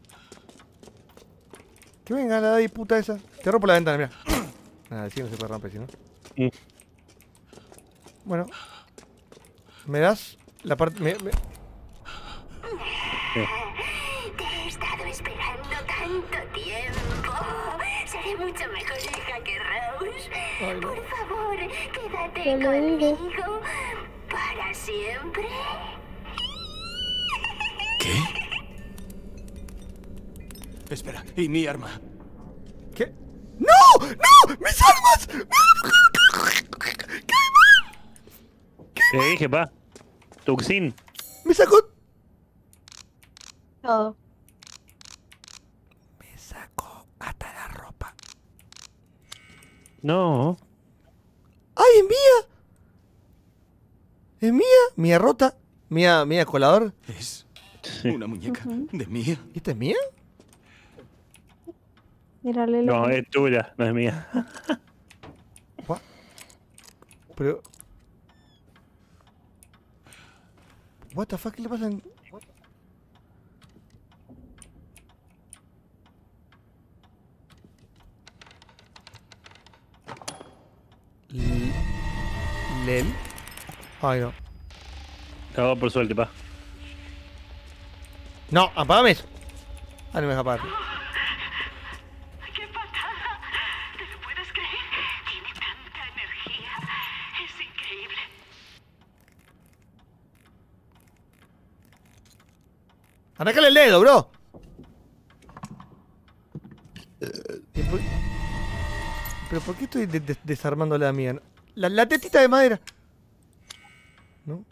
Que venga la daddy puta esa. Te rompo la ventana, mira. Nada, sí, no se puede romper, si no. Mm. Bueno. ¿Me das la parte...? Me, me- Te he estado esperando tanto tiempo. Seré mucho mejor hija que Rose. Ay, no. Por favor, quédate Te lo dije. conmigo para siempre. ¿Qué? Espera, ¿y mi arma? ¿Qué? ¡No! ¡No! ¡Mis armas! Te dije, pa. Tuxin. ¡Me sacó! Todo. Me sacó hasta la ropa. No. ¡Ay, es mía! ¿Es mía? Mía rota. Mía, mía colador. Es una muñeca de mía. ¿Y esta es mía? Mírale No, lo es tuya, no es mía. What? Pero... What the fuck, ¿qué le pasa en...? L- Lel. Ay, no. Cagó por suerte, pa. No, apágame eso. Ah, no me deja apagar. ¡Qué patada! ¿Te lo puedes creer? Tiene tanta energía. Es increíble. Arráncale el dedo, bro. ¿Y por- ¿Pero por qué estoy de- de- desarmando la mía? La, la tetita de madera. ¿No?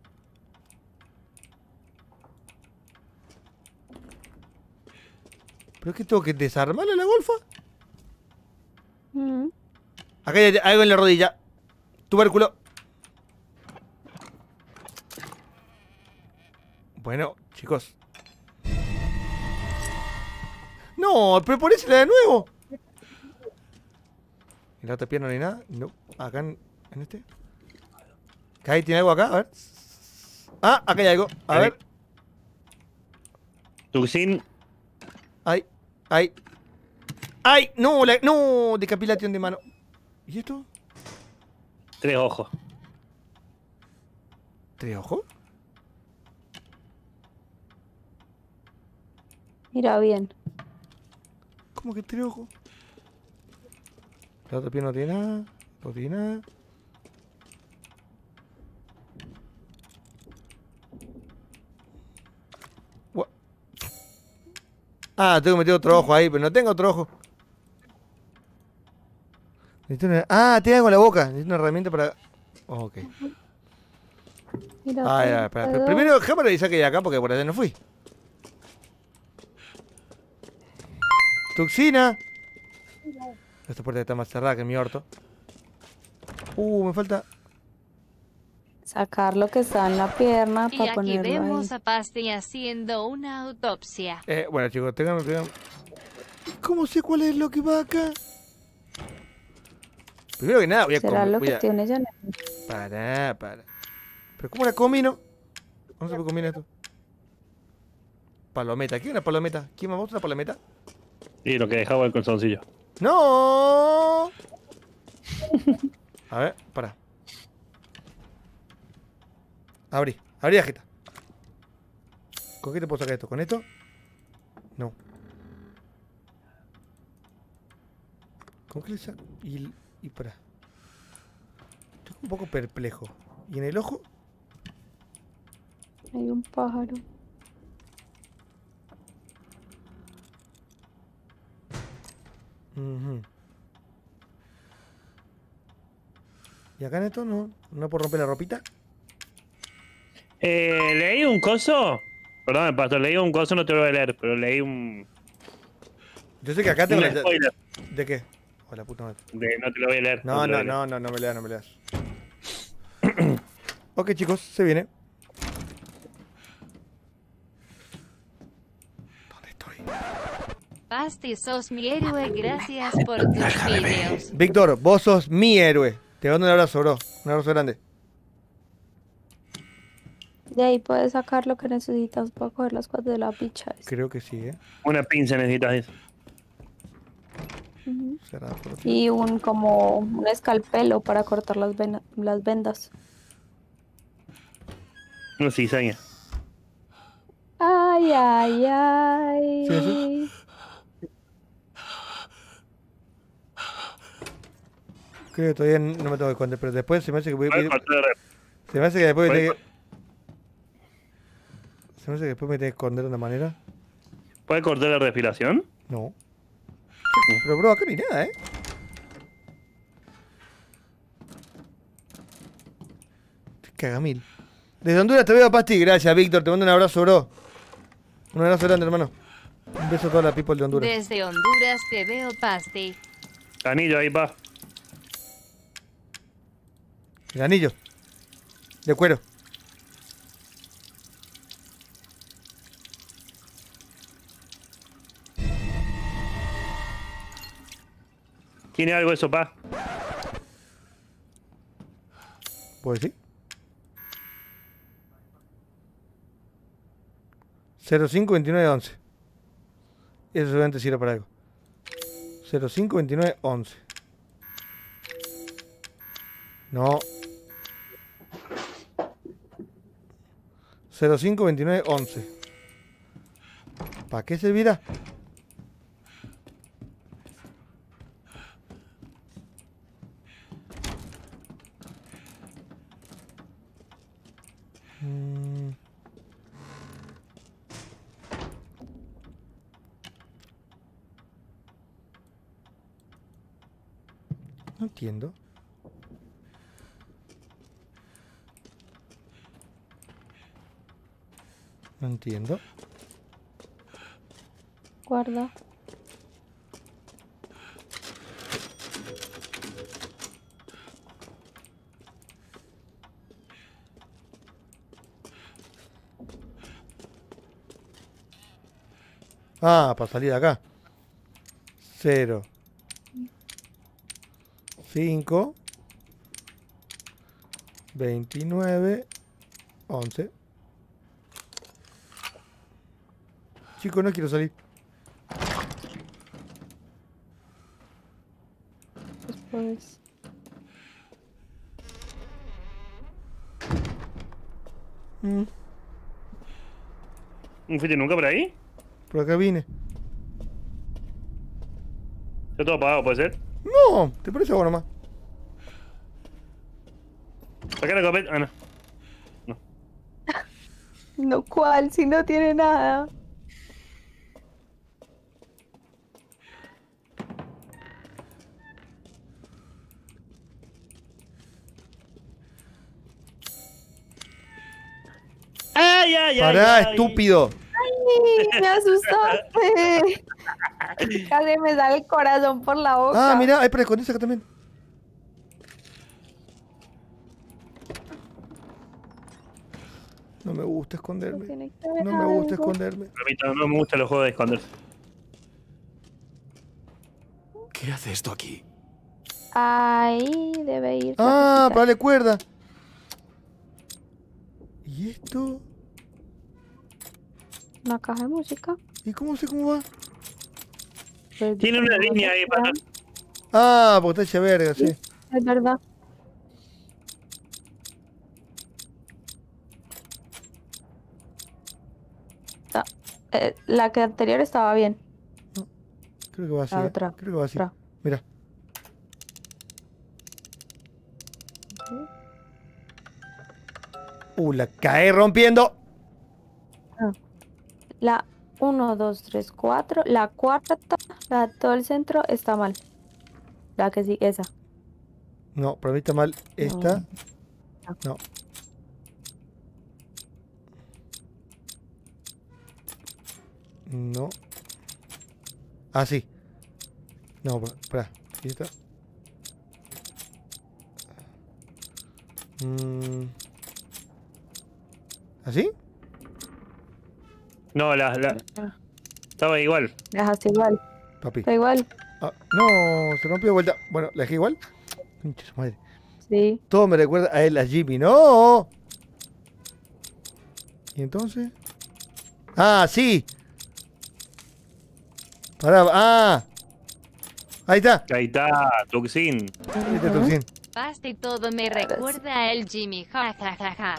¿Pero qué tengo que desarmarle la golfa? Mm. Acá hay algo en la rodilla. Tubérculo. Bueno, chicos. No, pero ponésela de nuevo. ¿En la otra pierna no hay nada? No. Acá en, en este. ¿Acá hay- tiene algo acá? A ver. Ah, acá hay algo. A Ahí. ver. Tuxin. Ay, ay. ¡Ay! No, la, no, decapilación de mano. ¿Y esto? Tres ojos. ¿Tres ojos? Mira bien. ¿Cómo que tres ojos? La otra pierna no tiene nada. No tiene nada. Gua- Ah, tengo que meter otro ojo ahí, pero no tengo otro ojo. Necesito una... Ah, tiene algo en la boca. Necesito una herramienta para... Oh, ok. Mira, Ah, pues, ya, espera. puedo- Primero, déjame revisar que hay acá porque por allá no fui. Tuxina. Esta puerta está más cerrada que mi orto. Uh, me falta... Sacar lo que está en la pierna Y para aquí ponerlo vemos ahí. a Pasti haciendo una autopsia. Eh, bueno, chicos, tengan... tengan... ¿Cómo sé cuál es lo que va acá? Primero que nada, voy a ¿Será comer. lo Voy que a... tiene ya? Pará, pará. ¿Pero cómo la combino? ¿Cómo se puede combinar esto? Palometa. ¿Qué es una palometa? ¿Quién me gusta una palometa? Y lo que dejaba el calzoncillo. ¡No! A ver, pará. Abrí. Abrí la jeta. ¿Con qué te puedo sacar esto? ¿Con esto? No. ¿Con qué le saco? Y, y pará. Estoy un poco perplejo. ¿Y en el ojo? Hay un pájaro. Ujú. ¿Y acá en esto no? ¿No puedo romper la ropita? Eh, leí un coso. Perdón, pastor, leí un coso, no te lo voy a leer, pero leí un. Yo sé que acá tengo Un la... spoiler. ¿De qué? Oh, la puta madre. De, no te lo voy a leer. No, te lo no, voy a leer. no, no, no me leas, no me leas. Ok, chicos, se viene. ¿Dónde estoy? Pasti, sos mi héroe, gracias por tus videos. Víctor, vos sos mi héroe. Te mando un abrazo, bro. Un abrazo grande. De ahí puedes sacar lo que necesitas para coger las cosas de la picha. esa. Creo que sí, ¿eh? Una pinza necesitas, dice. Ujú. Cerrada por aquí. Y un como un escalpelo para cortar las, vena- las vendas. Una cizaña. Ay, ay, ay. Sí, sí. Creo que todavía no me tengo que esconder, pero después se me hace que voy, Puedes voy- cortar de- se me hace que después me Puedes tengo que... Se me hace que después me tengo que esconder de una manera. ¿Puedes cortar la respiración? No. Pero bro, acá no hay nada, ¿eh? Cagamil. Desde Honduras te veo, Pasti. Gracias, Víctor. Te mando un abrazo, bro. Un abrazo grande, hermano. Un beso a toda la people de Honduras. Desde Honduras te veo, Pasti. Anillo, ahí va. El anillo. De cuero. ¿Tiene algo eso, pa? ¿Puedo decir? cero cinco veintinueve once. Eso seguramente sirve para algo. cero cinco veintinueve once. No. cero cinco veintinueve once. ¿Para qué servirá? Mm. No entiendo. No entiendo. Guarda. Ah, para salir de acá. Cero. Cinco. Veintinueve. Once. Chicos, no quiero salir. Después. Mm, ¿No fuiste nunca por ahí? por acá vine. Está todo apagado, ¿puede ser? No, ¿te parece bueno más? Acá la copeta. Ah, no. No, ¿cuál? Si no tiene nada. ay, Pará, ay. estúpido. ¡Ay, me asustaste! Casi me sale el corazón por la boca. Ah, mirá, hay para esconderse acá también. No me gusta esconderme. Tiene que haber No me gusta algo. esconderme. A mí no me gustan los juegos de esconderse. ¿Qué hace esto aquí? Ahí debe ir. la Ah, cosita. para darle cuerda. ¿Y esto? Una caja de música. ¿Y cómo sé cómo va? Pues, Tiene una no línea sé, ahí para... Ah, porque está hecha verga, sí. Es verdad. Ah, eh, la que anterior estaba bien. Creo que va así. La eh. otra, Creo que va así. otra. Mira. Uh, la cae rompiendo. La uno, dos, tres, cuatro. La cuarta, la de todo el centro está mal. La que sí, esa. No, para mí está mal esta. No. No. Ah, sí. No, pa- espera. ¿Y esta? Mm. ¿Así? No, la, la... Estaba igual. Dejaste igual. Papi. Está igual. Ah, no, se rompió de vuelta. Bueno, la dejé igual. Pinche su madre. Sí. Todo me recuerda a él, a Jimmy. ¡No! ¿Y entonces? ¡Ah, sí! Pará, ¡ah! Ahí está. Ahí está, Tuxin. Ahí está Tuxin. Pasti todo me recuerda a el Jimmy, ja ja ja ja.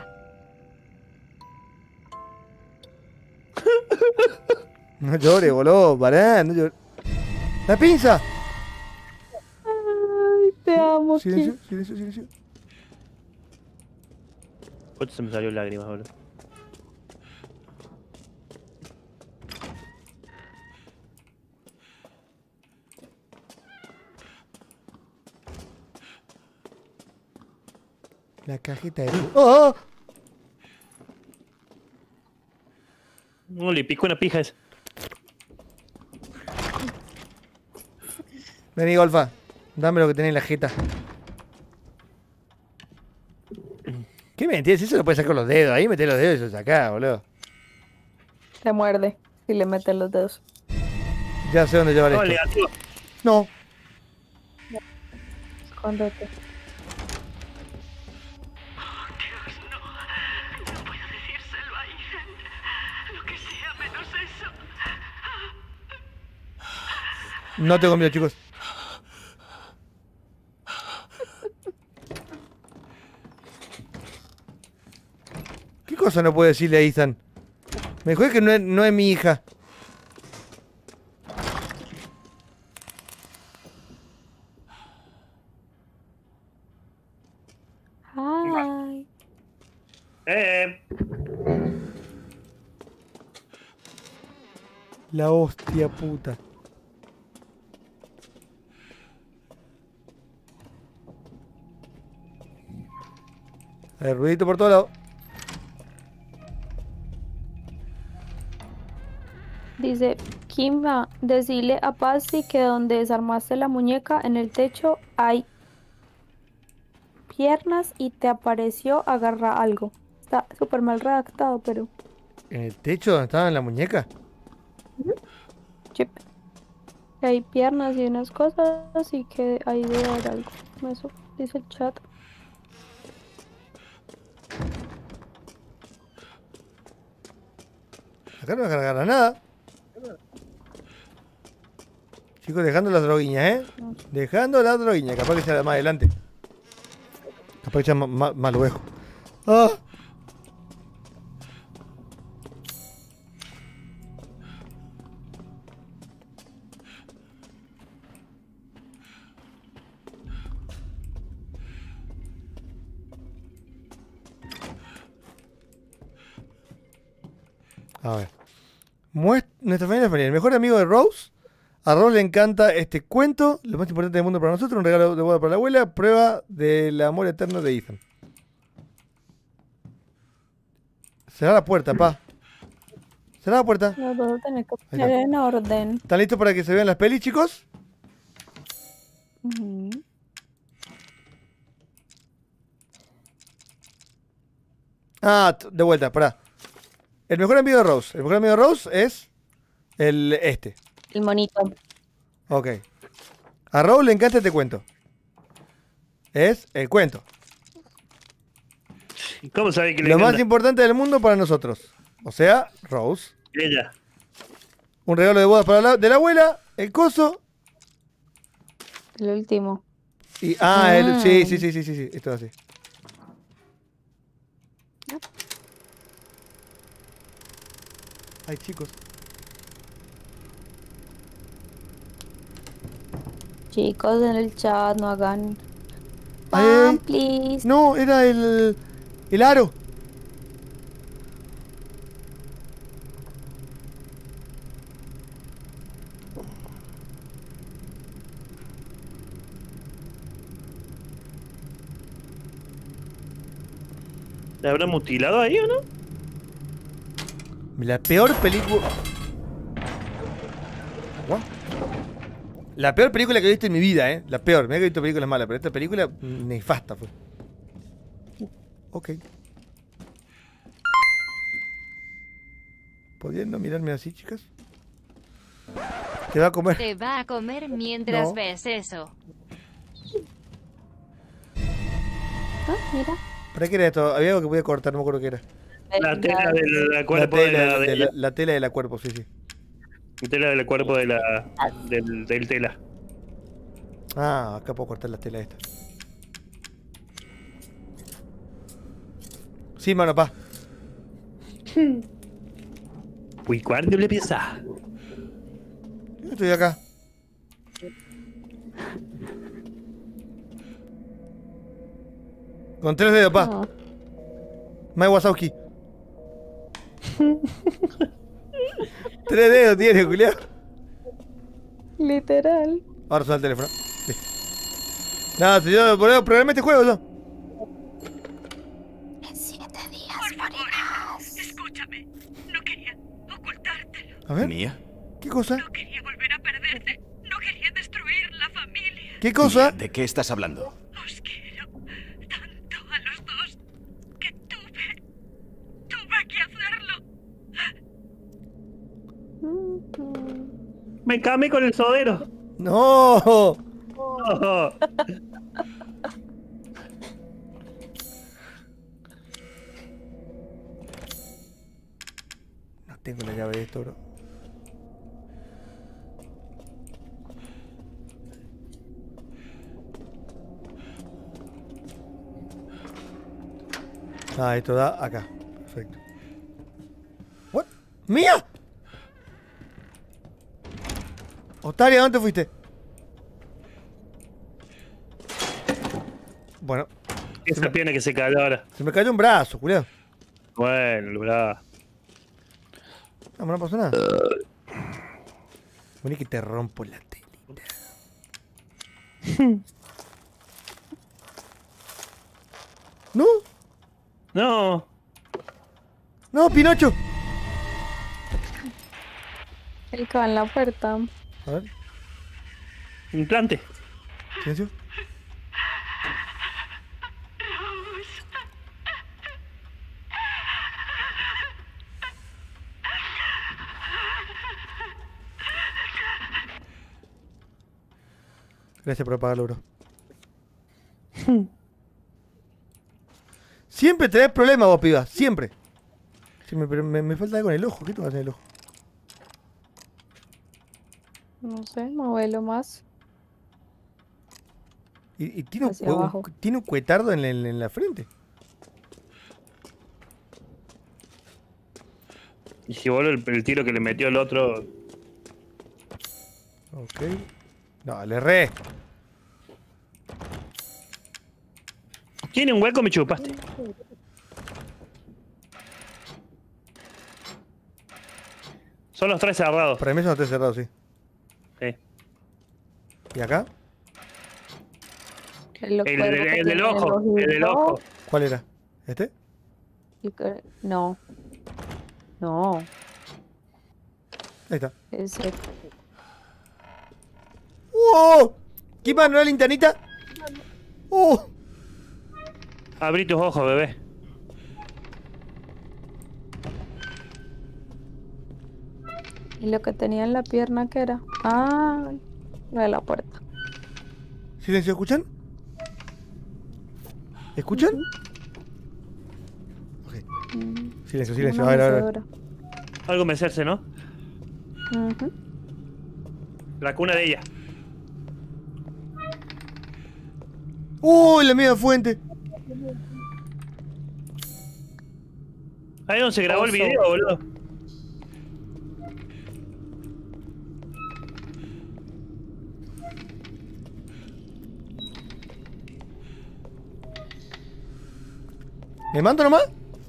No llores, boludo. Pará, no llores. ¡La pinza! Ay, te amo, Silencio, Kim. silencio, silencio. Justo se me salió lágrimas, boludo. La cajita de... ¡Oh! No, le picó una pija esa. Vení, Golfa. Dame lo que tenés en la jeta. ¿Qué mentira? Si eso lo puedes sacar con los dedos. Ahí metés los dedos y lo sacás, boludo. Te muerde si le metes los dedos. Ya sé dónde llevar No, esto. negativo. No. Escóndete. No tengo miedo, chicos. ¿Qué cosa no puedo decirle a Ethan? Me dijo que no es, no es mi hija. Ay. Eh, La hostia puta. A ver, ruidito por todos lados. Dice, Kimba, decirle a Pasti que donde desarmaste la muñeca en el techo hay piernas y te apareció agarra algo. Está súper mal redactado, pero... ¿En el techo donde estaba la muñeca? Chip. Que hay piernas y unas cosas y que ahí debe haber algo. Eso dice el chat. Acá no me cargará nada. Chicos, dejando las droguiñas, ¿eh? Dejando las droguiñas. Capaz que sea más adelante. Capaz que sea más, más, más luego. ¡Ah! A ver. Muest- Nuestra familia familiar. El mejor amigo de Rose. A Rose le encanta este cuento. Lo más importante del mundo para nosotros. Un regalo de boda para la abuela. Prueba del amor eterno de Ethan. Cerrá la puerta, pa. Cerrá la puerta. Los vas a tener que está. poner en orden. ¿Están listos para que se vean las pelis, chicos? Ujú. Ah, t- de vuelta, pará. El mejor amigo de Rose. El mejor amigo de Rose es el este. El monito. Ok. A Rose le encanta este cuento. Es el cuento. ¿Cómo sabe que le Lo más encanta? importante del mundo para nosotros. O sea, Rose. Ella. Un regalo de bodas para la, de la abuela. El coso. El último. Y. Ah, el. Ah. Sí, sí, sí, sí, sí, sí. Esto es así. Ay, chicos. Chicos, en el chat no hagan. Ay, Spam, ay. please. No, era el. El aro. ¿Le habrá mutilado ahí o no? La peor película. What? La peor película que he visto en mi vida, eh. La peor. Me he visto películas malas, pero esta película mm, nefasta fue. Ok. ¿Podrían no mirarme así, chicas? Te va a comer. Te va a comer mientras No. ves eso. Ah, mira. ¿Para qué era esto? Había algo que podía cortar, no me acuerdo qué era. La tela del La cuerpo tela de la, de de la, la- la tela de la cuerpo, sí, sí. la tela del cuerpo de la del, del tela. Ah, acá puedo cortar la tela esta. Sí, mano, pa. Uy, ¿cuándo le empieza? Yo estoy acá. Con tres dedos, pa. No. Mike Wazowski. Tres dedos tiene, Julián. Literal. Ahora suena el teléfono. Sí. No, si yo boludo, programé este juego yo. En siete días morirás. Escúchame. No quería ocultártelo. A ver. ¿Mía? ¿Qué cosa? No quería volver a perderte. No quería destruir la familia. ¿Qué cosa? Mía, ¿de qué estás hablando? Os quiero tanto a los dos que tuve. Tuve que hacerlo. Me camé con el sodero. No. Oh. No tengo la llave de esto, bro. Ah, esto da acá. Perfecto. ¿What? ¡Mía! Otaria, ¿dónde fuiste? Bueno, Esa pierna que se cayó ahora. se me cayó un brazo, Julián. Bueno, bra. No, no pasó nada. Vení que te rompo la telita. ¿No? No. ¡No, Pinocho! El que va en la puerta. A ver, Implante. silencio. Gracias por apagarlo, bro. Siempre tenés problemas vos, piba. Siempre. Sí, me, pero me, me falta algo en el ojo. ¿Qué te vas en el ojo? No sé, modelo más. Y, y tiene, un, Hacia cue- un- abajo. tiene un cuetardo en, la- en la frente. Y si voló el, el tiro que le metió el otro. Ok. No, le erré. Tiene un hueco, me chupaste. Son los tres cerrados. Para mí eso no está cerrado, sí. Sí. ¿Y acá? El, El, cuervo el- que el del tiene ojo. El del ojito. ojo. ¿Cuál era? ¿Este? El que- No, No, Ahí está. ese. ¡Oh! ¿Quién más? ¿No la linternita? ¡Oh! Abrí tus ojos, bebé. ¿Y lo que tenía en la pierna qué era? Ah, lo de la puerta. Silencio, ¿escuchan? ¿Escuchan? Ok. Mm, Silencio, silencio. una A ver, a ver. mecedora. Algo mecerse, ¿no? Ujú. La cuna de ella. ¡Oh! La media fuente. Ahí donde se grabó el Oso. video, boludo. ¿Me mando nomás?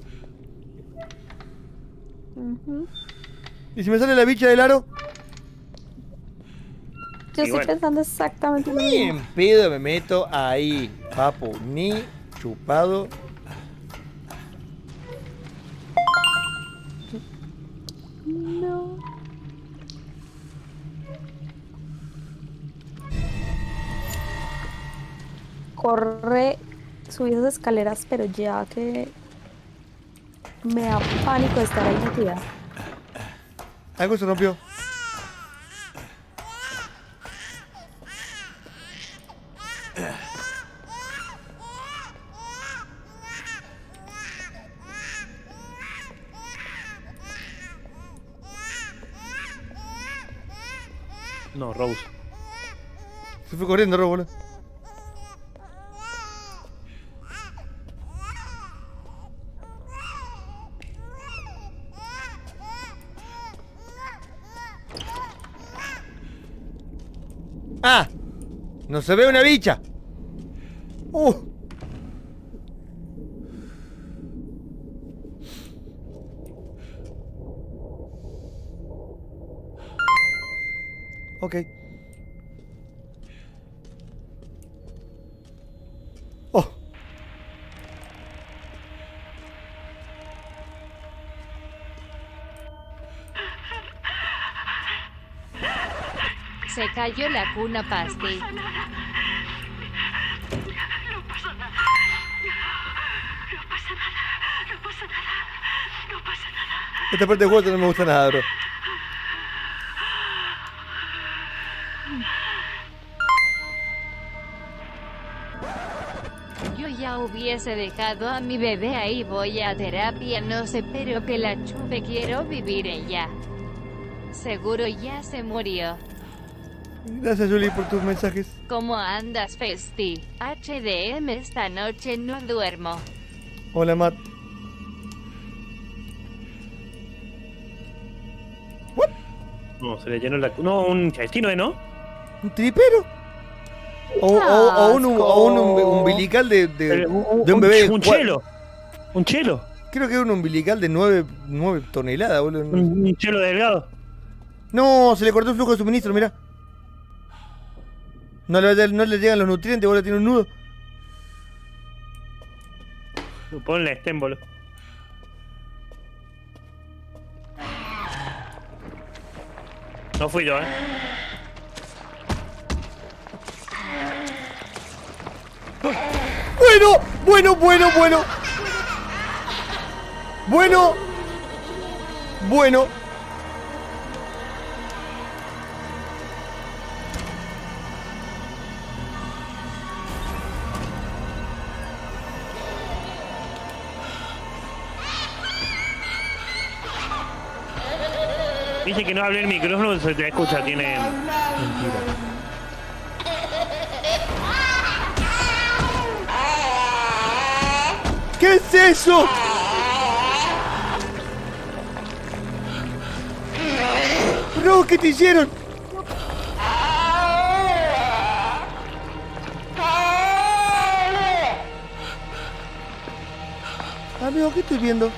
Ujú. ¿Y si me sale la bicha del aro? Yo estoy bueno. pensando exactamente lo Ni mismo. en pedo me meto ahí, papu. Ni chupado. No. Corre, subí esas escaleras, pero ya que me da pánico estar ahí metida. Algo se rompió. No, Rose. Se fue corriendo, Robo, boludo. ¡Ah! ¡No se ve una bicha! ¡Uh! Ok. Oh. Se cayó la cuna, Pasti. Esta parte del juego no me gusta nada, bro. Yo ya hubiese dejado a mi bebé ahí, voy a terapia, no sé, pero que la chupe, quiero vivir ella. Seguro ya se murió. Gracias, Julie, por tus mensajes. ¿Cómo andas, Festi? H D M, esta noche no duermo. Hola, Matt. No, se le llenó la... No, un destino, ¿eh, no? ¿Un tripero? O, o, o un, o un umbi- umbilical de, de, Eh, un, de un bebé. de Un cua- chelo. Un chelo. Creo que es un umbilical de nueve toneladas, boludo. Un, un chelo delgado. No, se le cortó el flujo de suministro, mirá. No le, no le llegan los nutrientes, boludo, tiene un nudo. Ponle stem, boludo. No fui yo, eh. Bueno, bueno, bueno, bueno. Bueno. Bueno. Dice que no hable el micrófono, se te escucha, tiene... ¿Qué es eso? Bro, ¿qué te hicieron? Amigo, ¿qué estoy viendo?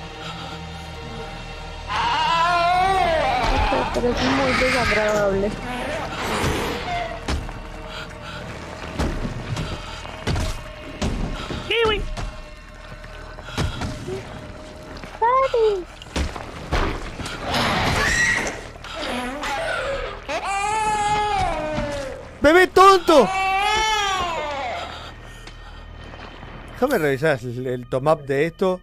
Pero es muy desagradable. ¡Kiwi! ¡Papi! ¡Bebé tonto! Déjame revisar el, el top-up de esto.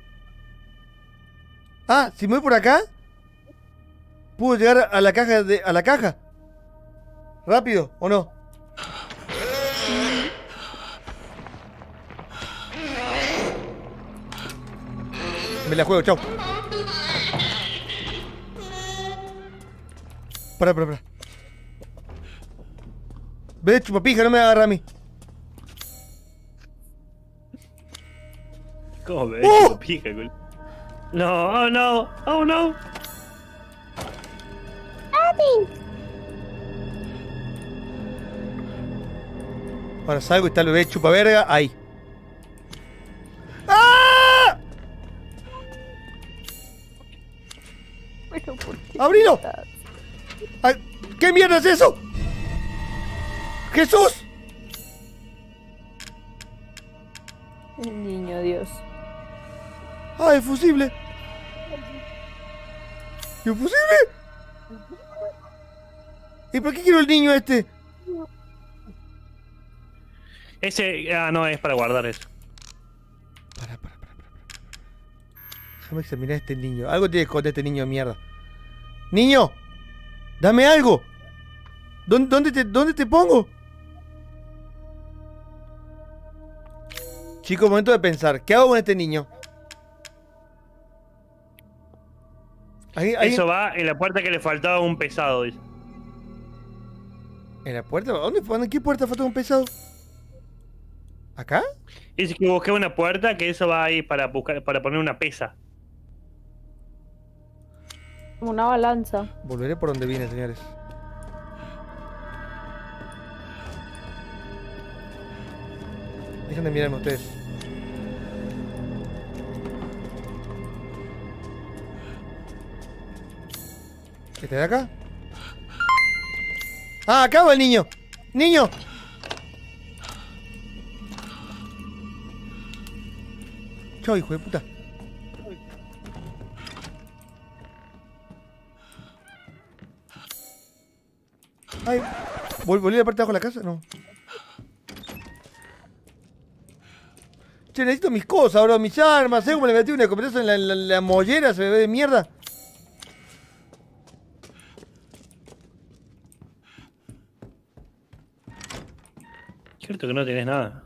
Ah, si me voy por acá, ¿puedo llegar a la caja de. a la caja? ¿Rápido o no? Me la juego, chau. Pará, pará, pará. Ve, chupapija, no me agarra a mí. ¿Cómo me ¡Uh! chupapija, cul- No, oh no, oh no. Ahora salgo y está el bebé chupa verga ahí. ¡Ah! Pero ¿por qué? ¡Abrilo! Ay, ¿qué mierda es eso? ¡Jesús! El niño Dios. ¡Ah, el fusible! ¿Y un fusible? ¿Y por qué quiero el niño este? Ese, ah, no, es para guardar eso. Para, para, para, para, para. Déjame examinar a este niño. Algo tiene que esconder este niño de mierda. ¡Niño! ¡Dame algo! ¿Dónde, dónde, te, ¿Dónde te pongo? Chicos, momento de pensar. ¿Qué hago con este niño? Ahí, ahí... Eso va en la puerta que le faltaba un pesado, dice. ¿En la puerta? ¿Dónde fue? ¿En qué puerta falta un pesado? ¿Acá? Dice que busqué una puerta que eso va ahí para buscar, para poner una pesa. Como una balanza. Volveré por donde vine, señores. Dejen de mirarme ustedes. ¿Este de acá? ¡Ah, acá va el niño! ¡Niño! Chau, hijo de puta. Ay, ¿vol ¿volví a la parte de abajo de la casa? No. Che, necesito mis cosas, bro, mis armas. ¿Sabes cómo le metí una escopetazo en la, la, la mollera? Se me ve de mierda. Cierto que no tienes nada.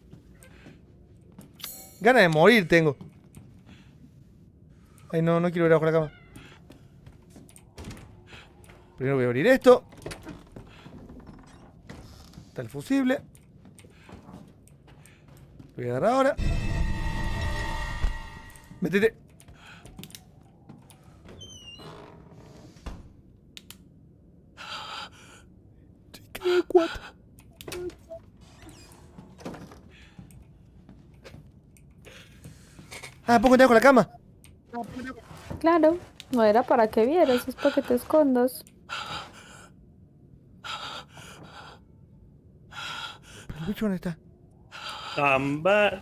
Ganas de morir tengo. Ay, no, no quiero ver abajo de la cama. Primero voy a abrir esto. Está el fusible. Lo voy a dar ahora. Métete. Chica de cuatro. Ah, ¿puedo contar con la cama? Claro, no era para que vieras, es para que te escondas. ¿Pero el bicho dónde está? Ámbar.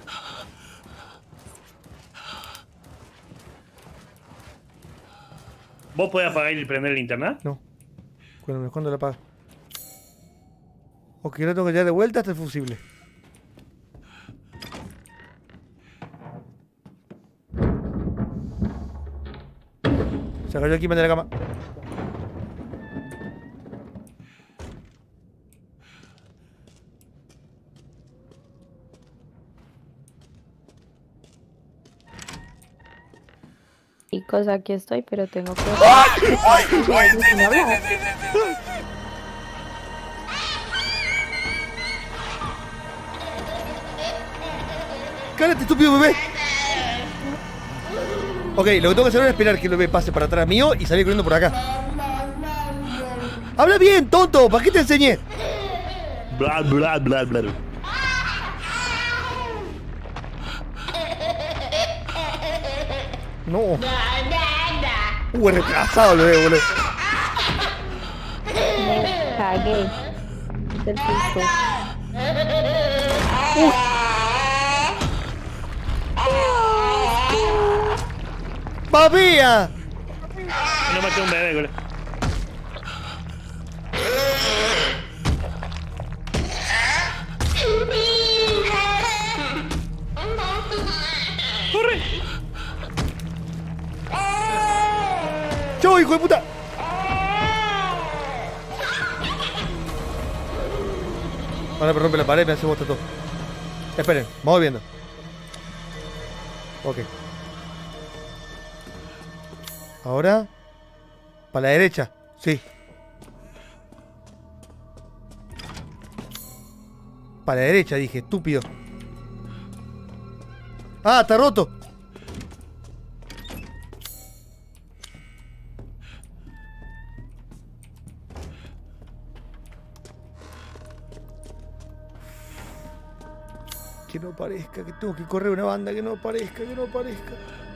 ¿Vos podés apagar y prender el internet? No. Cuando me escondo la apaga. Ok, ahora tengo que llegar de vuelta hasta el fusible. Se cayó aquí de la cama. Chicos, aquí estoy, pero tengo que... ¡Cállate, estúpido bebé! Ok, lo que tengo que hacer ahora es esperar que el bebé pase para atrás mío y salir corriendo por acá. ¡Habla bien, tonto! ¿Para qué te enseñé? Bla, bla, bla, bla. No. Uh, retrasado el bebé, boludo. Me cagué. Del susto. ¡Babía! No maté a un bebé, boludo. hijo de puta! Ahora me rompe la pared y me hace bosta todo. Esperen, vamos viendo. Ok. Ahora. Para la derecha. Sí. Para la derecha, dije, estúpido. ¡Ah, está roto! Que no parezca, que tengo que correr una banda, que no parezca, que no parezca.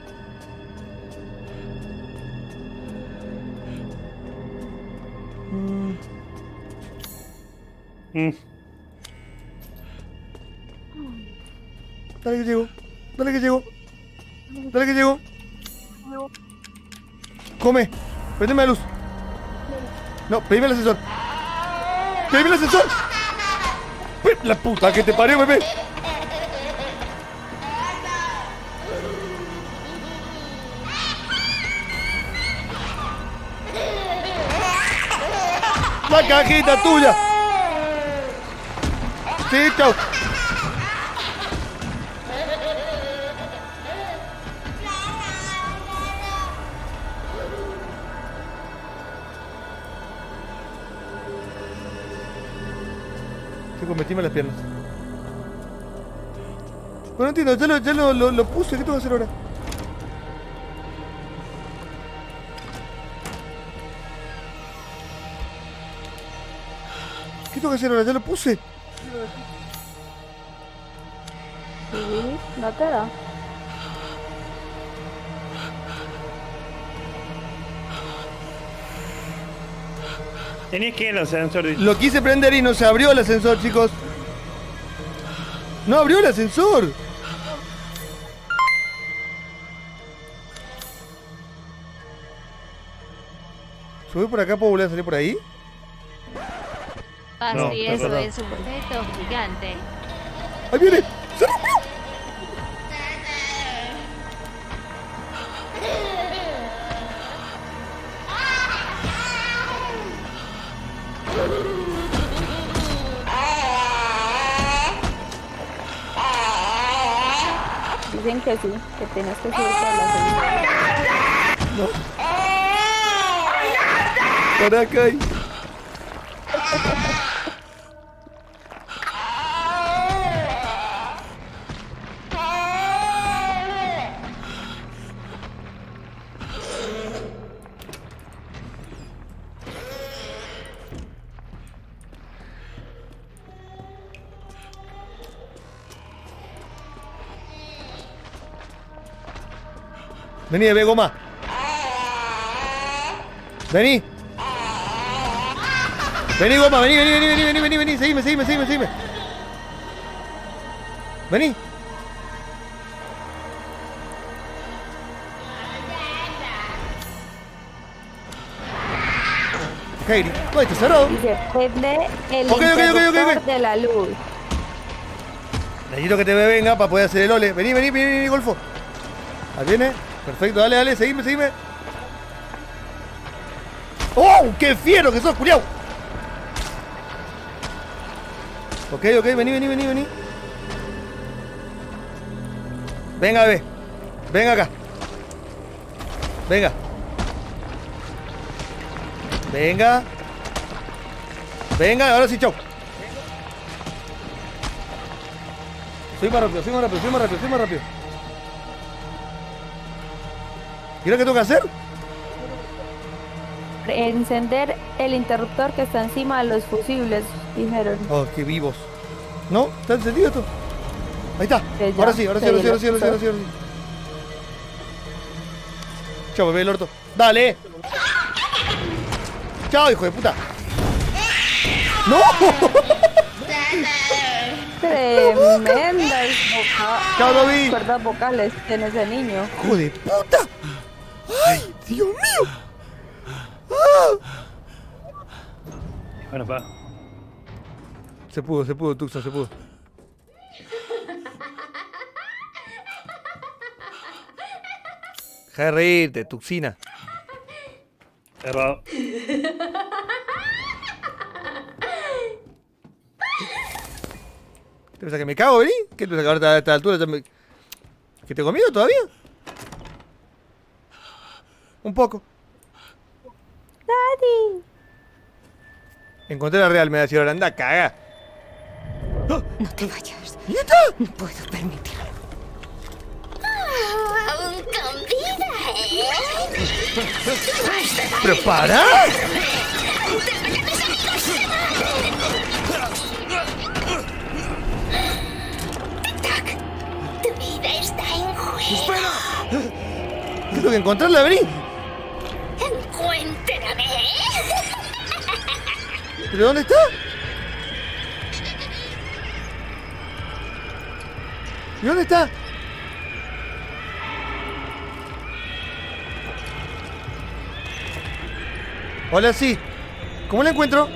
Mm. Mm. Dale que llego, dale que llego, dale que llego. Come, prendeme la luz. No, pedime el ascensor. Pedime el ascensor. La puta que te parió, bebé. La cajita tuya. Sí, chao. Chicos, metíme las piernas. Bueno, no entiendo, ya lo, ya lo, lo, lo puse, ¿qué tengo que hacer ahora? ¿Qué tengo que hacer ahora? Ya lo puse. Sí, no te da. Tenías que ir al ascensor. Lo quise prender y no se abrió el ascensor, chicos. No abrió el ascensor. ¿Subí por acá? ¿Puedo volver a salir por ahí? Pasti, No, eso perdón. es un feto gigante. ¡Ahí viene! ¡Se rompió! Dicen que sí, que tienes que subir por la segunda. No. Caraca. ahí. Vení, bebé goma. Vení. Vení, goma, vení, vení, vení, vení, vení, vení, vení, seguime, seguime, seguime, seguime. Vení. Kairi, no, está cerrado. Dice, prende el Ok, ok, ok, ok, interruptor ok. de la luz. Necesito que te venga para poder hacer el ole. Vení, vení, vení, vení, Golfo. Ahí viene. Perfecto, dale, dale, seguime, seguime. ¡Oh! ¡Qué fiero que sos, culiao! Ok, ok, vení, vení, vení, vení. Venga, bebé. Venga acá. Venga. Venga. Venga, ahora sí, chau. Soy más rápido, soy más rápido, soy más rápido, soy más rápido. ¿Y ahora qué tengo que hacer? Encender el interruptor que está encima de los fusibles, dijeron. Oh, qué vivos. ¿No? ¿Está encendido esto? Ahí está. Que ya, Ahora sí, ahora sí, que ahora sí, ya ahora sí, ahora sí, lo ahora sí, ahora sí. Chao, bebé, el orto. ¡Dale! ¡Chao, hijo de puta! ¡No! Tremendas boca- Chao, Dobby. cuerdas vocales tiene ese niño. ¡Hijo de puta! ¡Ay, Dios mío! ¡Ah! Bueno, pa. Se pudo, se pudo, Tuxa, se pudo. Deja de reírte, Tuxina. Cerrado. ¿Te pensás que me cago, vení? ¿Qué te pensás que ahora a esta altura ya me... ¿Que te he comido todavía? Un poco. Daddy. Encontré la real, me decía ahora, anda, caga. No te vayas. ¿Y está? No puedo permitirlo. Oh, aún con vida, ¿eh? ¡Pero para! ¡Tac! Tu vida está en juego. ¡Espera! Tengo que encontrarla, vení. Encuéntrame. ¿Pero dónde está? ¿Y dónde está? Hola, sí. ¿Cómo la encuentro?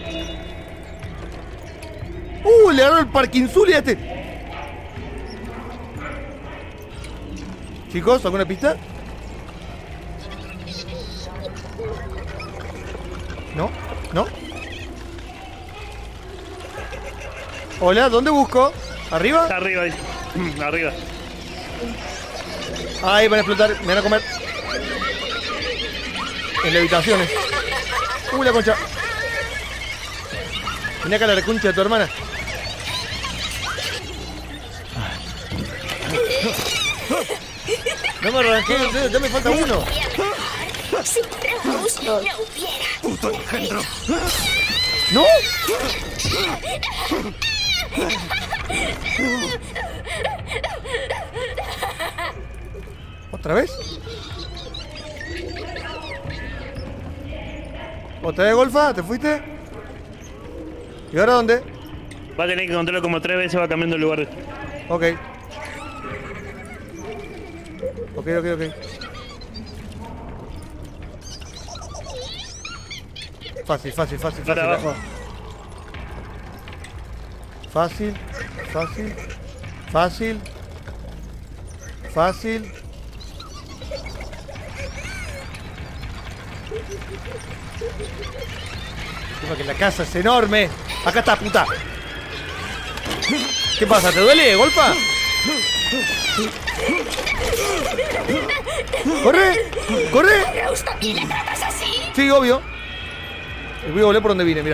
¡Uh! Le agarró el Parkinsul a este. Chicos, ¿alguna pista? ¿No? ¿No? Hola, ¿dónde busco? ¿Arriba? Está arriba, dice. Arriba. Ahí van a explotar, me van a comer. En las habitaciones. Uy, la concha. Vení acá la concha de tu hermana. No me arranqué, ya me falta uno. Si Rose no hubiera. ¡Puto engendro! ¿No? ¿Otra vez? ¿Otra vez, Golfa? ¿Te fuiste? ¿Y ahora dónde? Va a tener que encontrarlo como tres veces, va cambiando el lugar. Ok. Ok, ok, ok. Fácil, fácil, fácil, Para fácil. abajo. Fácil, fácil, fácil, fácil. Encima que la casa es enorme. Acá está, puta. ¿Qué pasa? ¿Te duele, Golfa? ¡Corre! ¡Corre! ¿Rose también la tratas así? Sí, obvio. Y voy a volver por donde vine, mira.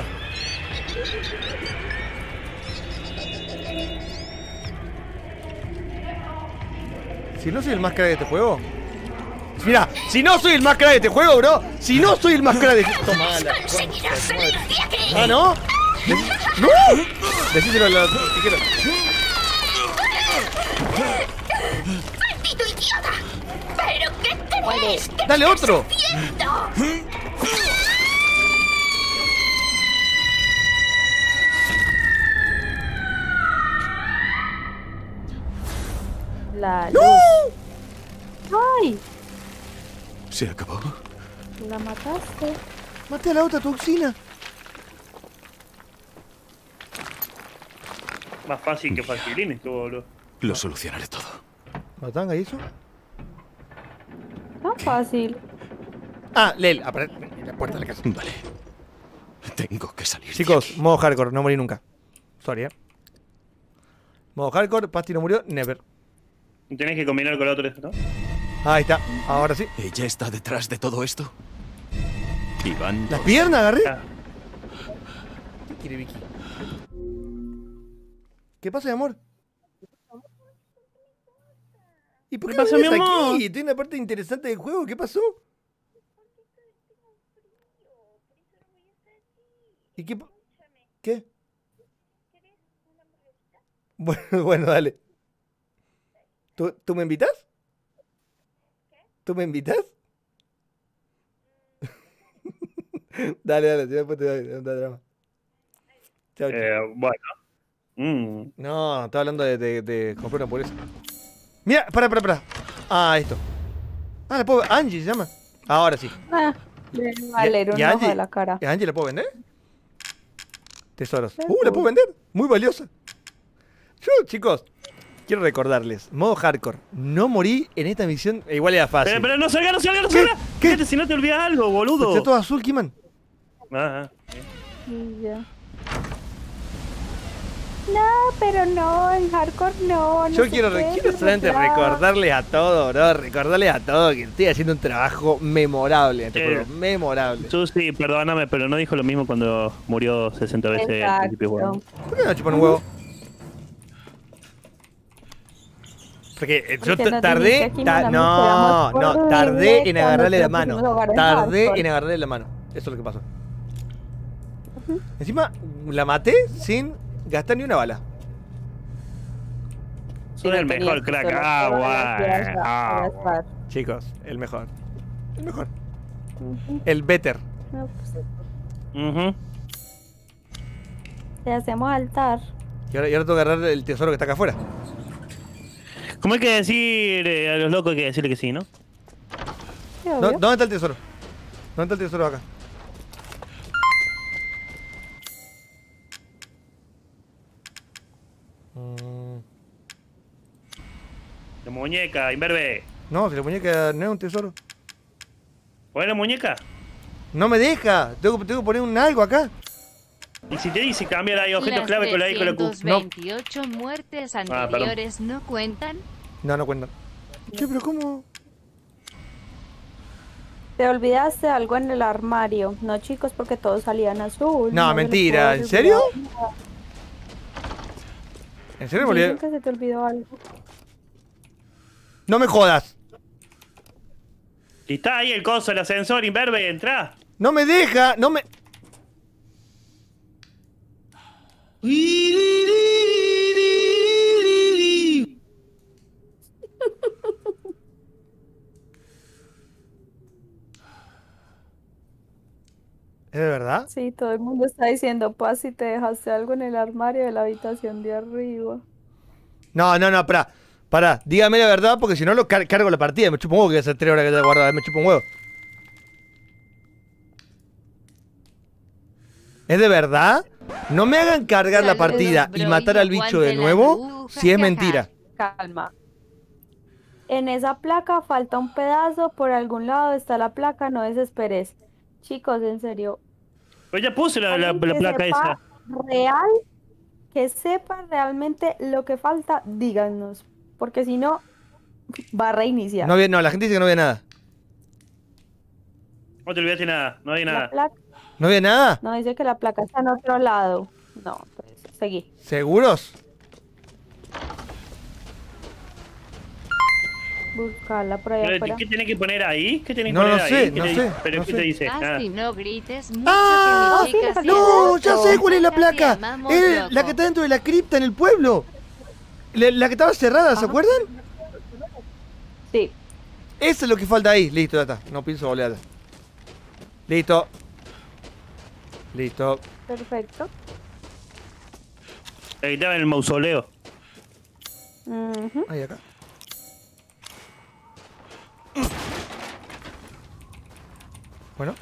Si no soy el más crack de este juego. Mira, si no soy el más crack de este juego, bro. Si no soy el más crack de este juego. Toma la Conseguirás salir de aquí. Ah, ¿no? ¡No! Decíselo a la chiquera. ¡Maldito idiota! ¿Pero qué crees que ¡Dale otro! haciendo? La ¡No! luz. ¡Ay! Se acabó. La mataste. Maté a la otra toxina. Más fácil que facilín esto, boludo. Lo solucionaré todo. ¿Matanga y eso? Tan fácil. Ah, Lel, apare- en la puerta de la casa. Vale. Tengo que salir. de Chicos, aquí. modo hardcore, no morí nunca. Sorry, eh. Modo hardcore, Pasti no murió, never. Tenés que combinar con la otra, ¿no? Ahí está, ahora sí. ¿Ella está detrás de todo esto? Iván. ¿Las piernas agarré? Ah, ¿Qué quiere Vicky? ¿Qué pasa, mi amor? ¿Y por qué, ¿Qué pasó, me mi ves amor? aquí? Tiene una parte interesante del juego, ¿qué pasó? ¿Y qué? pa- ¿Qué? Bueno, bueno, dale. ¿Tú, ¿Tú me invitas? ¿Tú me invitas? Dale, dale, si después te doy, no te da drama. Chao, chao. eh, bueno. Mm. No, estaba hablando de, de, de comprar una hamburguesa. Mira, para, para, para. Ah, esto. Ah, la puedo. Angie se llama. Ahora sí. Ah, le va a leer un ¿Y ojo Angie? de la cara. ¿Y Angie la puedo vender? Tesoros. Ya Uh, la puedo vender. Muy valiosa. Yo, chicos. quiero recordarles, modo hardcore. No morí en esta misión, e igual era fácil. Pero, pero no salga, no salga, no ¿Qué? salga. ¿Qué? Fíjate si no te olvidas algo, boludo. Está todo azul, Kiman. Ajá. Y ya. No, pero no, en hardcore no. no Yo sé quiero, qué, quiero bla, solamente bla, bla. recordarles a todos, bro. Recordarles a todos que estoy haciendo un trabajo memorable en este Eh, juego. Memorable. Susi, perdóname, pero no dijo lo mismo cuando murió sesenta veces al principio del juego. Exacto. ¿Por qué no chupan un huevo? Porque eh, yo Porque t- nos tardé. dijiste aquí, ta- nos no, quedamos no, por tardé libre en cuando agarrarle la te mano. pusimos a jugar en Tardé hardcore. en agarrarle la mano. Eso es lo que pasó. Encima, la maté sin gastar ni una bala. Soy Sí, el no mejor tenías crack. solo Ah, todas las guay. piedras para Ah, gastar. Chicos, el mejor. El mejor. Ujú. El better. No, pues, Ujú. te hacemos altar. Y ahora, y ahora tengo que agarrar el tesoro que está acá afuera. ¿Cómo hay que decir eh, a los locos? Hay que decirle que sí, ¿no? Sí, ¿Dó- obvio. ¿Dónde está el tesoro? ¿Dónde está el tesoro acá? Mm, La muñeca, imberbe. no, si la muñeca no es un tesoro. ¿Cuál es la muñeca? No me deja. Tengo, tengo que poner un algo acá. Y si te dice cambiar ahí objetos Las clave con la I con la Q. trescientas veintiocho muertes perdón. anteriores no cuentan. No, no cuenta. Che, pero ¿cómo? Te olvidaste algo en el armario. No, chicos, porque todos salían azul. No, se les mentira. puede ¿En serio? olvidar. ¿En serio me Dicen olvidé? que se te olvidó algo. No me jodas. Y está ahí el coso, el ascensor, imberbe, entra. No me deja. No me... ¿Es de verdad? Sí, todo el mundo está diciendo, Paz, si te dejaste algo en el armario de la habitación de arriba. No, no, no, pará. Pará, dígame la verdad porque si no lo car- cargo la partida. Me chupo un huevo que hace tres horas que te guardado. Me chupo un huevo. ¿Es de verdad? No me hagan cargar la Saludos, partida y bro, matar y al bicho de aguante la nuevo aguja, si es jaja. mentira. Calma. En esa placa falta un pedazo, por algún lado está la placa, no desesperes. Chicos, en serio. Pues ya puse la, la, alguien la que placa sepa esa. real, que sepa realmente lo que falta, díganos. Porque si no, va a reiniciar. No, había- no, la gente dice que no había nada. No te olvidaste nada, no hay La nada. placa, ¿No había nada? no dice que la placa está en otro lado. No, pues seguí. ¿Seguros? Buscarla por ahí Pero, afuera. ¿qué tenés que poner ahí? ¿Qué tenés que No, poner no ahí? sé, ¿Qué no te- sé, ¿Pero no qué sé. te dice? Nada. Casi no grites mucho ¡Ah! que mi chica sí, sí No, es ya loco. sé cuál es la Te placa. amamos, Es la loco. que está dentro de la cripta en el pueblo. La, la que estaba cerrada, ¿se acuerdan? Sí. Eso es lo que falta ahí. Listo, ya está. No pienso volver. Listo. Listo. Perfecto. Ahí estaba en el mausoleo. Ujú. Ahí acá. Bueno.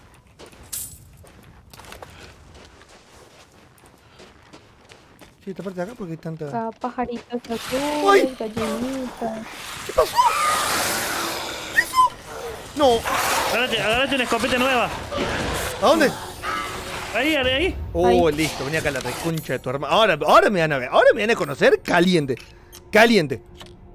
Sí, esta parte de acá porque hay tanta... Acá pajaritos ¡Ay! azules, gallinitas. ¿Qué pasó? No. Agárrate, agárrate una escopeta nueva. ¿A dónde? Ahí, ahí, ahí. Oh, listo, venía acá la reconcha de tu hermano. Ahora, ahora me van a ver, ahora me van a conocer caliente. Caliente.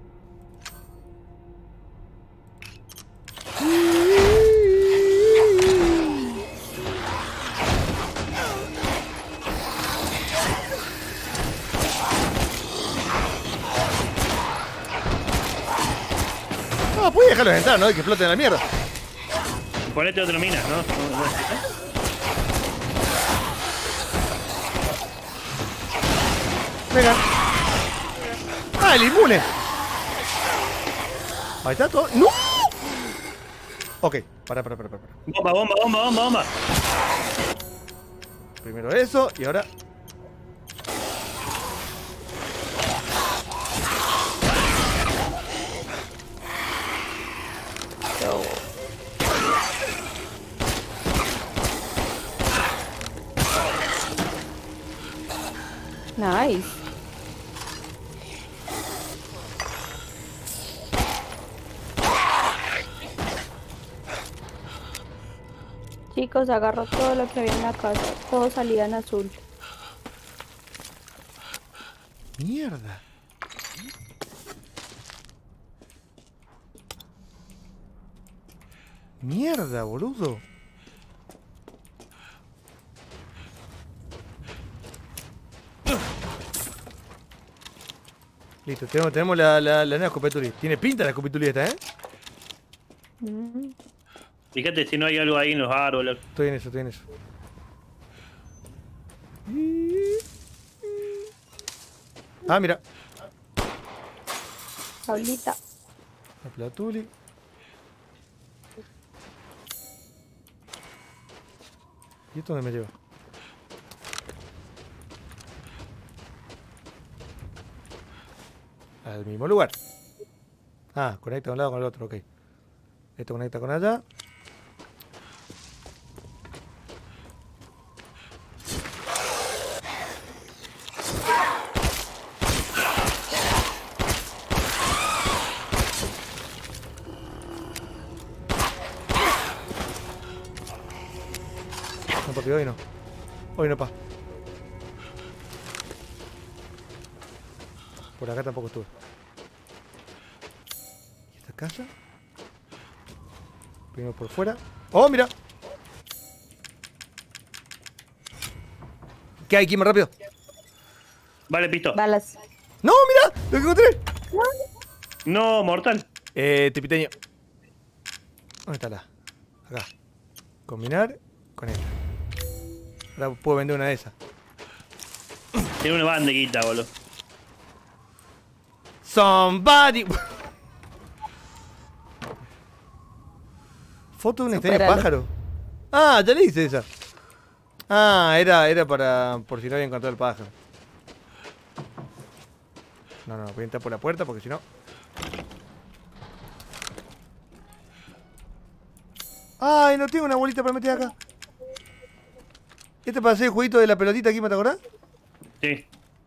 No, puedes dejarlos entrar, ¿no? Y que floten la mierda. Ponete otra mina, ¿no? No, no. Venga. Ah, el inmune. Ahí está todo. ¡No! Ok, para, para, para, para. Bomba, bomba, bomba, bomba, bomba. Primero eso y ahora. Nice. Chicos, agarro todo lo que había en la casa. Todo salía en azul. Mierda. Mierda, boludo. Listo, tenemos, tenemos la, la, la nueva escopetuli. Tiene pinta la escopetuli esta, ¿eh? Mm. Fíjate si no hay algo ahí en los árboles. Estoy en eso, estoy en eso. Ah, mira. Paulita. La platuli. ¿Y esto dónde me lleva? Al mismo lugar. Ah, conecta de un lado con el otro, ok. Esto conecta con allá. No, papi, hoy no. Hoy no, pa. Por acá tampoco estuve. ¿Y esta casa? Primero por fuera. ¡Oh, mira! ¿Qué hay aquí más rápido? Vale, pisto. Balas. ¡No, mira! ¡Lo que encontré! No, mortal. Eh, tipiteño. ¿Dónde está la? Acá. Combinar con esta. Ahora puedo vender una de esas. Tiene una bandeguita, boludo. Somebody. Foto de un extraño Superalo. pájaro. Ah, ya le hice esa. Ah, era, era para. Por si no había encontrado el pájaro. No, no, voy a entrar por la puerta porque si no. Ay, no tengo una bolita para meter acá. Este para hacer el jueguito de la pelotita aquí, ¿me te acordás? Sí.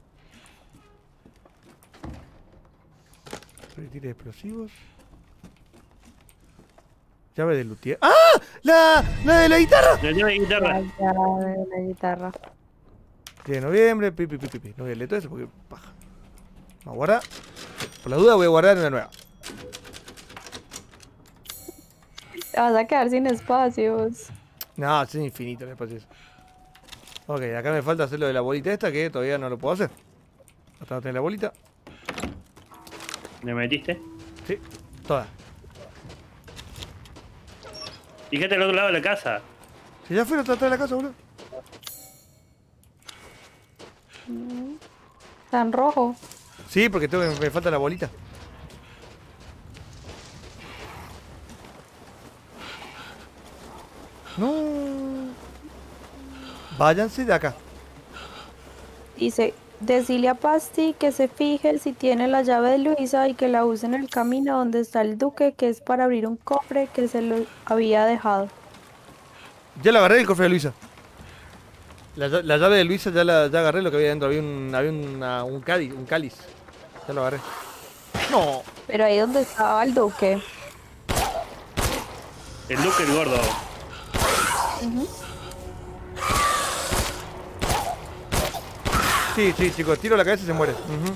Proyectiles explosivos. Llave de luthier. ¡Ah! ¡La, la de la guitarra! Le llave de La guitarra. llave de la guitarra. diez de noviembre, pi, pi, pi, pi, pi. No voy a leer todo eso porque paja. Vamos a guardar. Por la duda voy a guardar una nueva. Te vas a quedar sin espacios. No, es infinito el espacio. Ok, acá me falta hacer lo de la bolita esta que todavía no lo puedo hacer. Hasta no tener la bolita. ¿Le metiste? Sí, toda. Fíjate al otro lado de la casa. Si ya fueron a tratar de la casa, boludo. Está en rojo. Sí, porque tengo que- me falta la bolita. No. Váyanse de acá. Dice, decile a Pasti que se fije si tiene la llave de Luisa y que la use en el camino donde está el duque, que es para abrir un cofre que se lo había dejado. Ya la agarré el cofre de Luisa. La, lla- la llave de Luisa ya la ya agarré lo que había dentro. Había un, había una- un cáliz, un cáliz. Ya lo agarré. No. Pero ahí donde estaba el duque. El Duque el gordo. Sí, sí, chicos, tiro la cabeza y se muere. Ujú.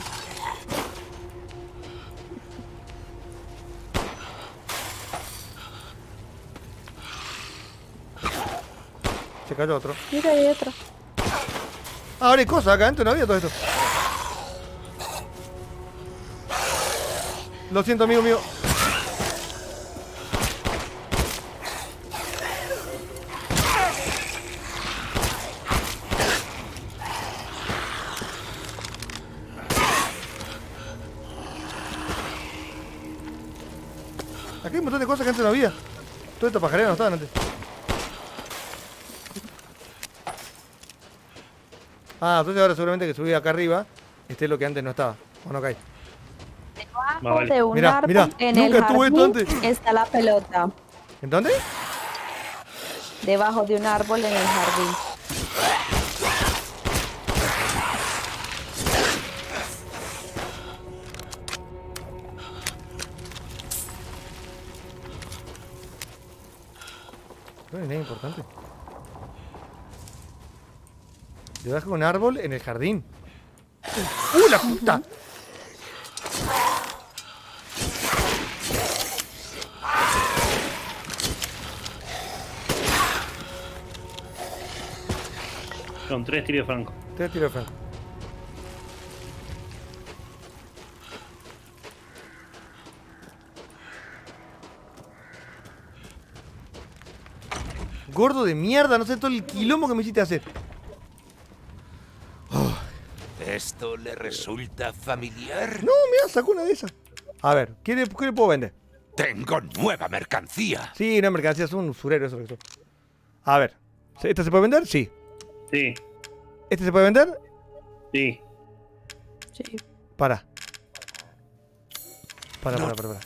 Se cayó otro. Mira, ahí hay otro. Ah, ahora hay cosas acá adentro, no había todo esto. Lo siento, amigo mío. Aquí hay un montón de cosas que antes no había. Todo estos pajareros no estaban antes. Ah, entonces ahora seguramente que subí acá arriba esté lo que antes no estaba. O no cae. Debajo vale. de un Mirá, árbol mirá, en nunca el estuvo esto jardín antes. está la pelota. ¿En dónde? Debajo de un árbol en el jardín. No hay nada importante. Debajo de un árbol en el jardín. ¡Uh, la puta! Son tres tiros de franco. Tres tiros de franco. Gordo de mierda, no sé todo el quilombo que me hiciste hacer. Oh. ¿Esto le resulta familiar? No, mira, sacó una de esas. A ver, ¿qué le, qué le puedo vender? Tengo nueva mercancía. Sí, no, mercancía, es un usurero, eso es lo que soy. A ver, ¿este se puede vender? Sí. Sí. ¿Este se puede vender? Sí. Sí. Para. Para, No. para, para, para.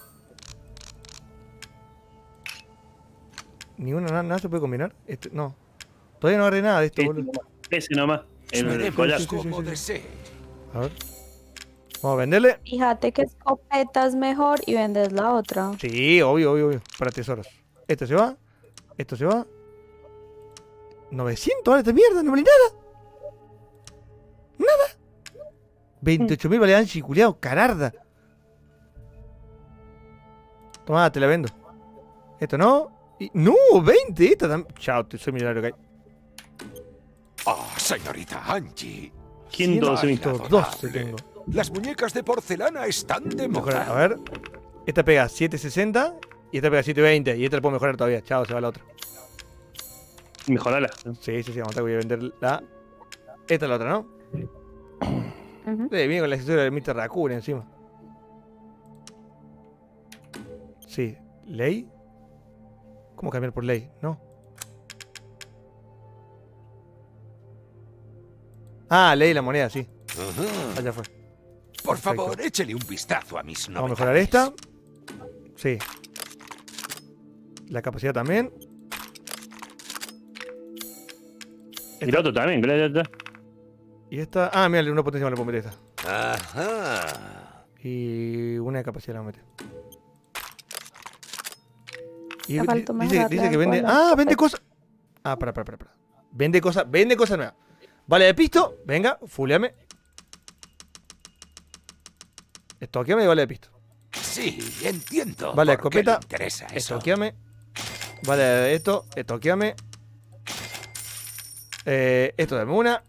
¿Ninguna, nada, nada se puede combinar? Este, no. Todavía no agarré nada de esto, Ese boludo. nomás. Ese nomás. El Veremos collar. sí, sí, como sí, sí. desee. A ver. Vamos a venderle. Fíjate que escopeta es mejor y vendes la otra. Sí, obvio, obvio, obvio. Para tesoros. Esto se va. Esto se va. novecientos dólares de mierda, no vale nada. Nada. veintiocho mil vale Anchi, culiao, cararda. Tomá, te la vendo. Esto no. Y, no, veinte. Esta también. Chao, te soy millonario, ¿ok? Oh, señorita Angie. ¿Quién doce mil? doce tengo. Las muñecas de porcelana están de Mejorar. A moda. ver. Esta pega siete sesenta y esta pega siete veinte. Y esta la puedo mejorar todavía. Chao, se va la otra. Mejorala. Sí, sí, sí. Vamos a voy a vender la. Esta es la otra, ¿no? Ujú. Eh, viene con la accesorio del mister Raccoon encima. Sí. ¿Ley? ¿Cómo cambiar por ley? No. Ah, ley la moneda, sí. Ajá. Allá fue. Por Perfecto. favor, échele un vistazo a mis Vamos a novedades. mejorar esta. Sí. La capacidad también. Y el otro también, claro. Y esta. Ah, mira, una potencia me la puedo meter esta. Ajá. Y una de capacidad la voy a meter. Y Me di- faltó dice, mejorar dice la que vende. cola. Ah, vende cosas. Ah, para, para, para, para. Vende cosas, vende cosas nuevas. Vale, de pisto, venga, fuleame. Estoqueame y vale de pisto. Sí, entiendo. Vale, por qué le escopeta. interesa eso. Estoqueame. Vale, de esto, estoqueame. Eh, esto dame una.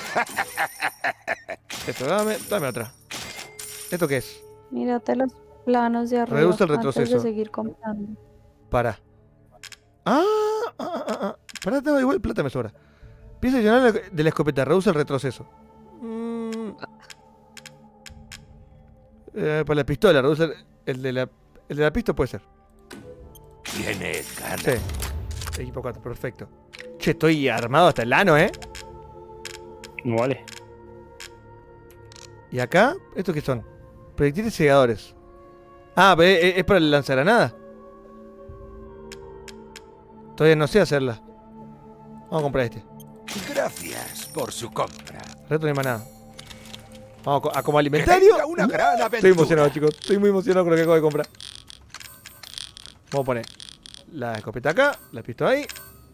Esto dame, dame otra. ¿Esto qué es? Mírate los planos de arriba. Reduce el antes retroceso. de seguir comprando. Para. Ah, ah, ah, ah, ah. Pará, tengo igual plata me sobra. Pieza adicional de la escopeta, reduce el retroceso. Mm. Eh, para la pistola, reduce el, el de la. El de la pistola puede ser. Tiene ganas. Sí. Equipo cuatro, perfecto. Che, estoy armado hasta el ano, ¿eh? No vale. Y acá, ¿estos qué son? Proyectiles cegadores. Ah, pero es, es para el lanzagranadas. Todavía no sé hacerla. Vamos a comprar este. Gracias por su compra. Reto no hay más nada. Vamos a, co- a como Que alimentario. tenga una gran aventura. Estoy emocionado, chicos. Estoy muy emocionado con lo que acabo de comprar. Vamos a poner la escopeta acá, la pistola ahí.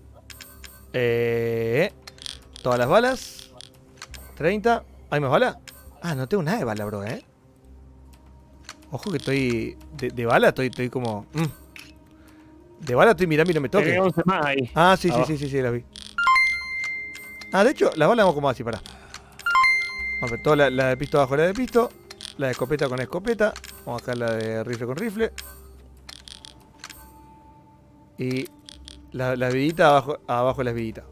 Eh, todas las balas. treinta. ¿Hay más balas? Ah, no tengo nada de bala, bro, eh. Ojo que estoy. De, de bala estoy, estoy como. mm. De bala estoy mirando y no me toque. Tiene once más ahí. Ah, sí, sí, Abajo. sí, sí, sí, las vi. Ah, de hecho, las balas vamos como así, pará. Vamos a ver, toda la, la de pisto abajo, la de pisto. La de escopeta con escopeta. Vamos a dejar la de rifle con rifle. Y la, la vidita abajo, abajo las viditas.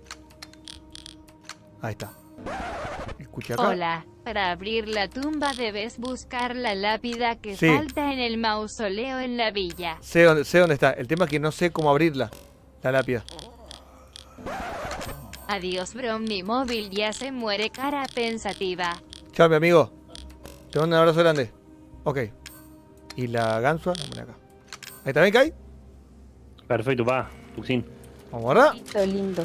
Ahí está. Escucha acá. Hola, para abrir la tumba debes buscar la lápida que Sí. falta en el mausoleo en la villa. Sé dónde, sé dónde está. El tema es que no sé cómo abrirla. La lápida. Adiós, bro, mi móvil ya se muere, cara pensativa. Chao, mi amigo. Te mando un abrazo grande. Ok. Y la ganzua, la pone acá. Ahí está, ¿ven, Kai? Perfecto, pa. Tuxín. Vamos a guardar. Lindo, lindo.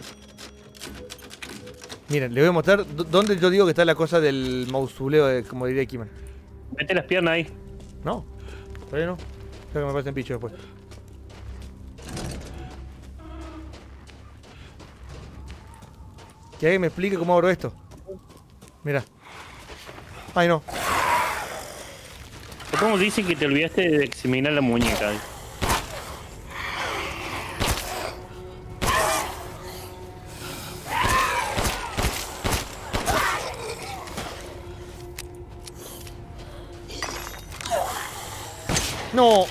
Miren, les voy a mostrar d- dónde yo digo que está la cosa del mausoleo, de, como diría Kiman. Mete las piernas ahí. No, todavía no. Creo que me parecen pichos después. Que alguien me explique cómo abro esto. Mira. Ay, no. ¿Cómo dicen que te olvidaste de examinar la muñeca? No.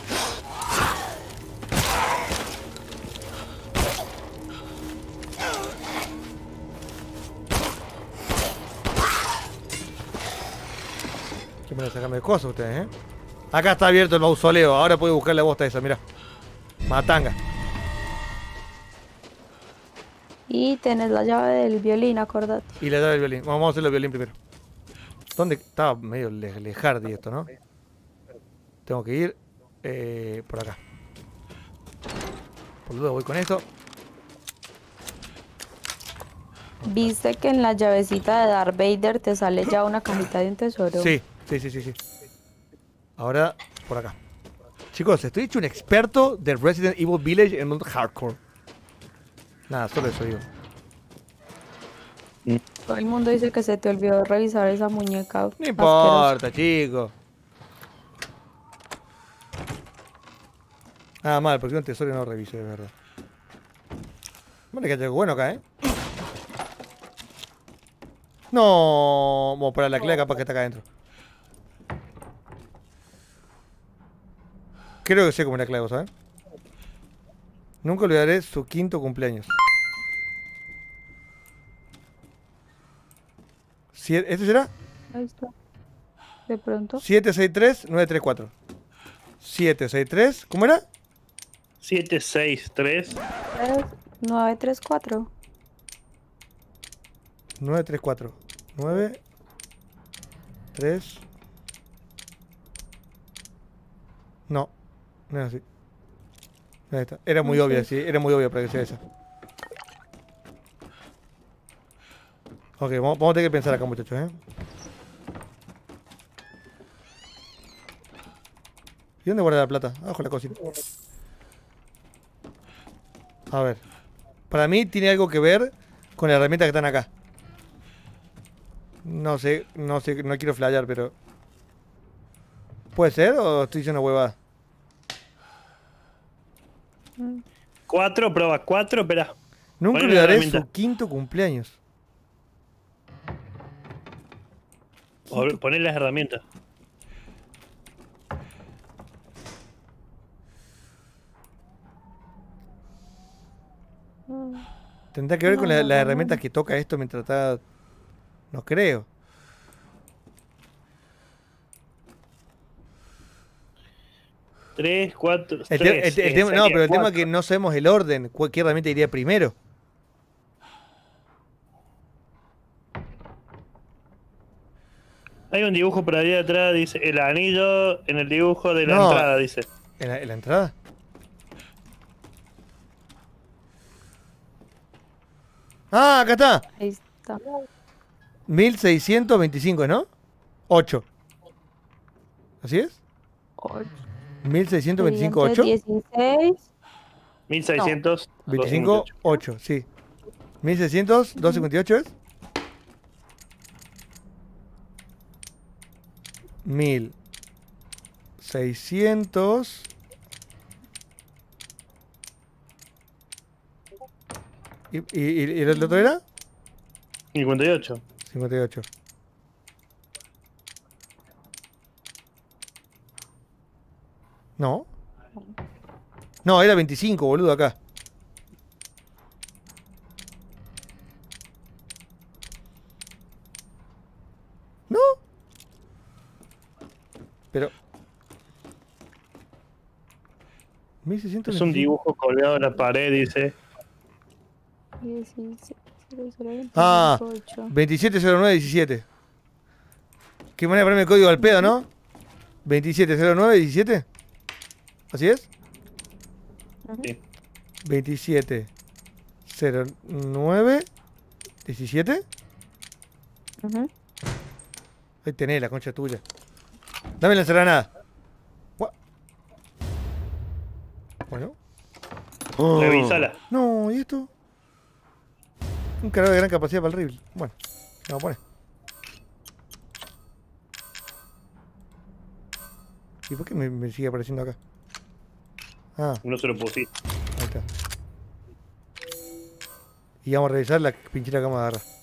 Qué manera de sacarme de cosas ustedes, ¿eh? Acá está abierto el mausoleo. Ahora puedo buscar la bosta esa, mirá. Matanga. Y tenés la llave del violín, acordate. Y la llave del violín. Vamos a hacer el violín primero. ¿Dónde? Estaba medio le lejardi esto, ¿no? Tengo que ir eh, por acá. Por duda voy con esto. ¿Viste que en la llavecita de Darth Vader te sale ya una cajita de un tesoro? Sí, sí, sí, sí, sí. Ahora, por acá. Chicos, estoy hecho un experto de Resident Evil Village en modo hardcore. Nada, solo eso digo. Todo el mundo dice que se te olvidó revisar esa muñeca. No importa, chicos. Nada mal, porque un tesoro no lo reviso, de verdad. Bueno, que hay algo bueno acá, ¿eh? No, vamos para la clave capaz que está acá adentro. Creo que sé cómo es la clave, ¿sabes? Nunca olvidaré su quinto cumpleaños. Sie- ¿Este será? Ahí está. De pronto. siete seis tres nueve tres cuatro. siete seis tres, ¿cómo era? siete seis tres. nueve tres cuatro. nueve tres cuatro. nueve tres. No, no es así. No es esta. Era muy No obvia, sé. sí, era muy obvia para que sea esa. Ok, vamos, vamos a tener que pensar acá, muchachos, ¿eh? ¿Y dónde guarda la plata? Abajo de la cocina. A ver. Para mí tiene algo que ver con las herramientas que están acá. No sé, no sé, no quiero flayar, pero... ¿Puede ser o estoy diciendo huevada? cuatro, prueba cuatro, espera. Nunca Ponle la olvidaré herramienta. su quinto cumpleaños. O- Poner las herramientas. ¿Tendrá que ver con la- No, las no, herramientas no. que toca esto mientras está...? No creo. tres, cuatro, El te- tres. el te- el eh, tema- no, sería pero el tema es cuatro. que no sabemos el orden. Cualquier herramienta iría primero. Hay un dibujo por ahí atrás, dice el anillo en el dibujo de la No. entrada, dice. ¿En la, en la entrada? Ah, acá está. Ahí está. mil seiscientos veinticinco, ¿no? ocho. ¿Así es? ocho. mil seiscientos veinticinco, ocho. dieciséis. mil seiscientos veinticinco, ocho, sí. mil seiscientos, doscientos cincuenta y ocho es. mil seiscientos. ¿Y, y, y- y el otro era? cincuenta y ocho. cincuenta y ocho. No. No, era veinticinco, boludo, acá. ¿No? Pero... mil seiscientos Es un veinticinco. dibujo colgado en la pared, dice. dieciséis, cero cero, Ah, veinticinco, ocho. veintisiete cero nueve diecisiete. Qué manera de ponerme el código al pedo, ¿no? veintisiete cero nueve diecisiete. ¿Así es? Sí. veintisiete cero nueve diecisiete. Ujú. Ahí tenés la concha tuya. Dame la encerranada. Gua- Bueno. Revísala. No, ¿y esto? Un cargador de gran capacidad para el rifle. Bueno, vamos a poner. ¿Y por qué me, me sigue apareciendo acá? Ah, No se lo puedo decir. ahí está. Y vamos a revisar la pinchera que vamos a agarrar.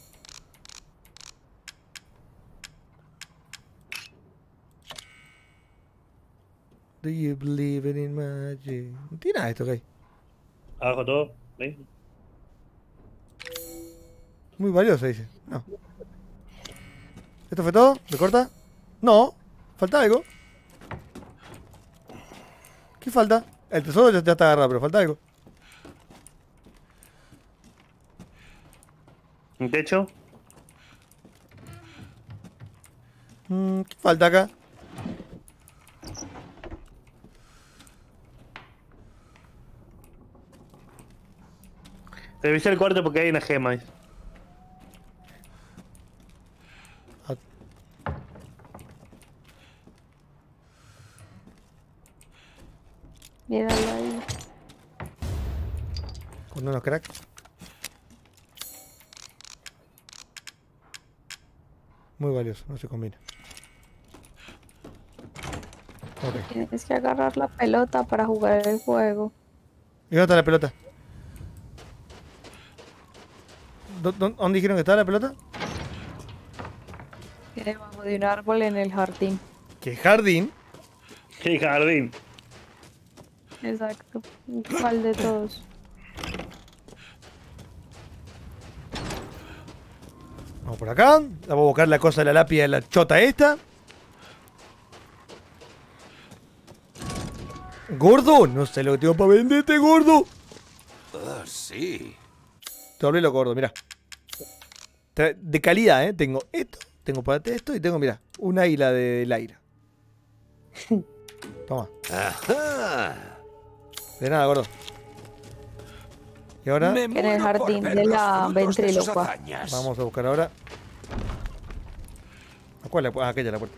Do you believe in magic? No tiene nada esto que hay. Abajo todo. ¿Ves? Muy valioso, dice. No. ¿Esto fue todo? ¿Me corta? No. Falta algo. ¿Qué falta? El tesoro ya, ya está agarrado, pero falta algo. ¿Un techo? Mm, ¿Qué falta acá? Revisé el cuarto porque hay una gema. ahí. Míralo ahí. Con unos cracks. Muy valioso, no se combina. Ok. Tienes que agarrar la pelota para jugar el juego. ¿Y dónde está la pelota? ¿Dó- dó- ¿Dónde dijeron que estaba la pelota? Debajo de un árbol en el jardín. ¿Qué jardín? ¡Qué jardín! Exacto. ¿Cuál de todos? Vamos por acá. Vamos a buscar la cosa de la lápida de la chota esta. ¿Gordo? No sé lo que tengo para venderte, gordo. Ah, sí. Te volví lo gordo, mirá. Tra- De calidad, ¿eh? Tengo esto, tengo para esto y tengo, mirá, un águila de- del aire. Toma. Ajá. De nada, gordo. Y ahora Me En el muero por jardín ver de los la frutos de sus ventrílocua. hazañas. vamos a buscar ahora. ¿A cuál? Ah, aquella la puerta.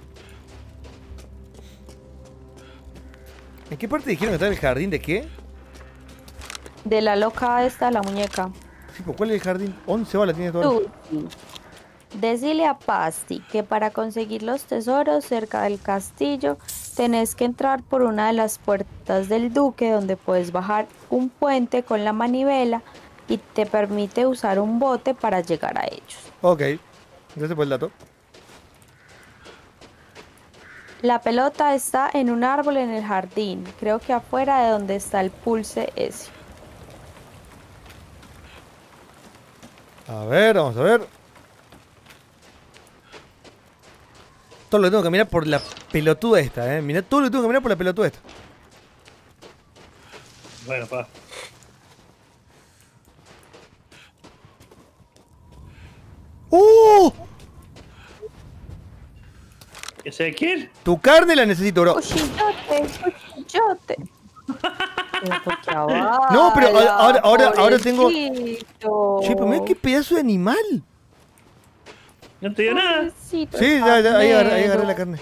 ¿En qué parte dijeron que está el jardín de qué? De la loca esta, la muñeca. Sí, pues, ¿cuál es el jardín? once balas tiene todo. Tú, decile a Pasti que para conseguir los tesoros cerca del castillo tenés que entrar por una de las puertas del duque donde puedes bajar un puente con la manivela y te permite usar un bote para llegar a ellos. Ok. Gracias por el dato. La pelota está en un árbol en el jardín, creo que afuera de donde está el pulse ese. A ver, vamos a ver. Todo lo que tengo que mirar por la pelotuda esta, eh. Mirá todo lo que tengo que mirar por la pelotuda esta. Bueno, pa. ¡Uh! ¿Ezequiel? Tu carne la necesito, bro. Cuchillote, cuchillote. Pero ¿por qué No, pero ahora- ahora- ahora- ahora tengo- pobrecito. Che, pero mirá qué pedazo de animal. No te dio nada. Pobrecito Sí, el ya, ya, ahí agarré, ahí agarré carnero. la carne.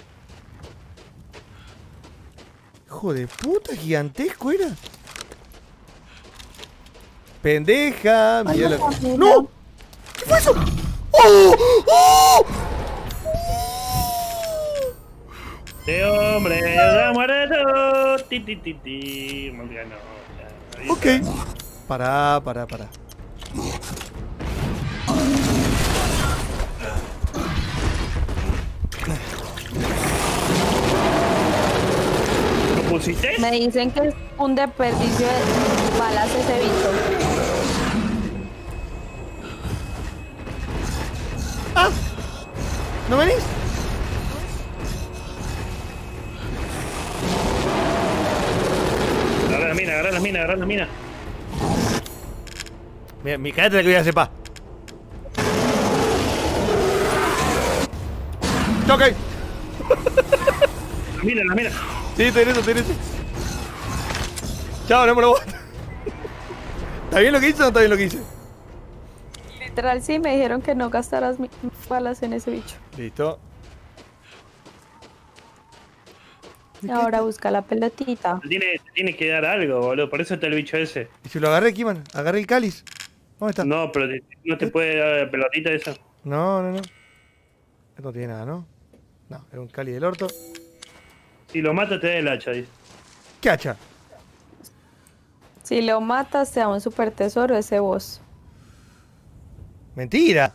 Hijo de puta, gigantesco era. Pendeja, Ay, mira no, la... mira. ¡No! ¿Qué fue eso? ¡Oh! ¡Oh! De hombre, ya muerto. Ti, ti, ti, ti. Maldita no, ya. Ok. Pará, pará, pará. ¿Lo pusiste? Me dicen que es un desperdicio de balas ese bicho. ¡Ah! ¿No venís? Agarra la mina, agarra la mina, agarra la mina. Mira, mi cállate la que voy a hacer pa. Ok. La mina, la mina. Sí, tenés eso, tenés eso. Chao, no me lo voy. ¿Está bien lo que hice o no está bien lo que hice? Literal, sí, me dijeron que no gastaras mi- balas en ese bicho. Listo. Y ahora busca la pelotita. Te tiene, te tiene que dar algo, boludo. Por eso está el bicho ese. ¿Y si lo agarré, Kiman? Agarré el cáliz. ¿Dónde está? No, pero te- no te puede dar la pelotita esa. No, no, no. Esto no tiene nada, ¿no? No, es un Cali del orto. Si lo mata, te da el hacha, dice. ¿Qué hacha? Si lo matas, te da un super tesoro ese boss. Mentira.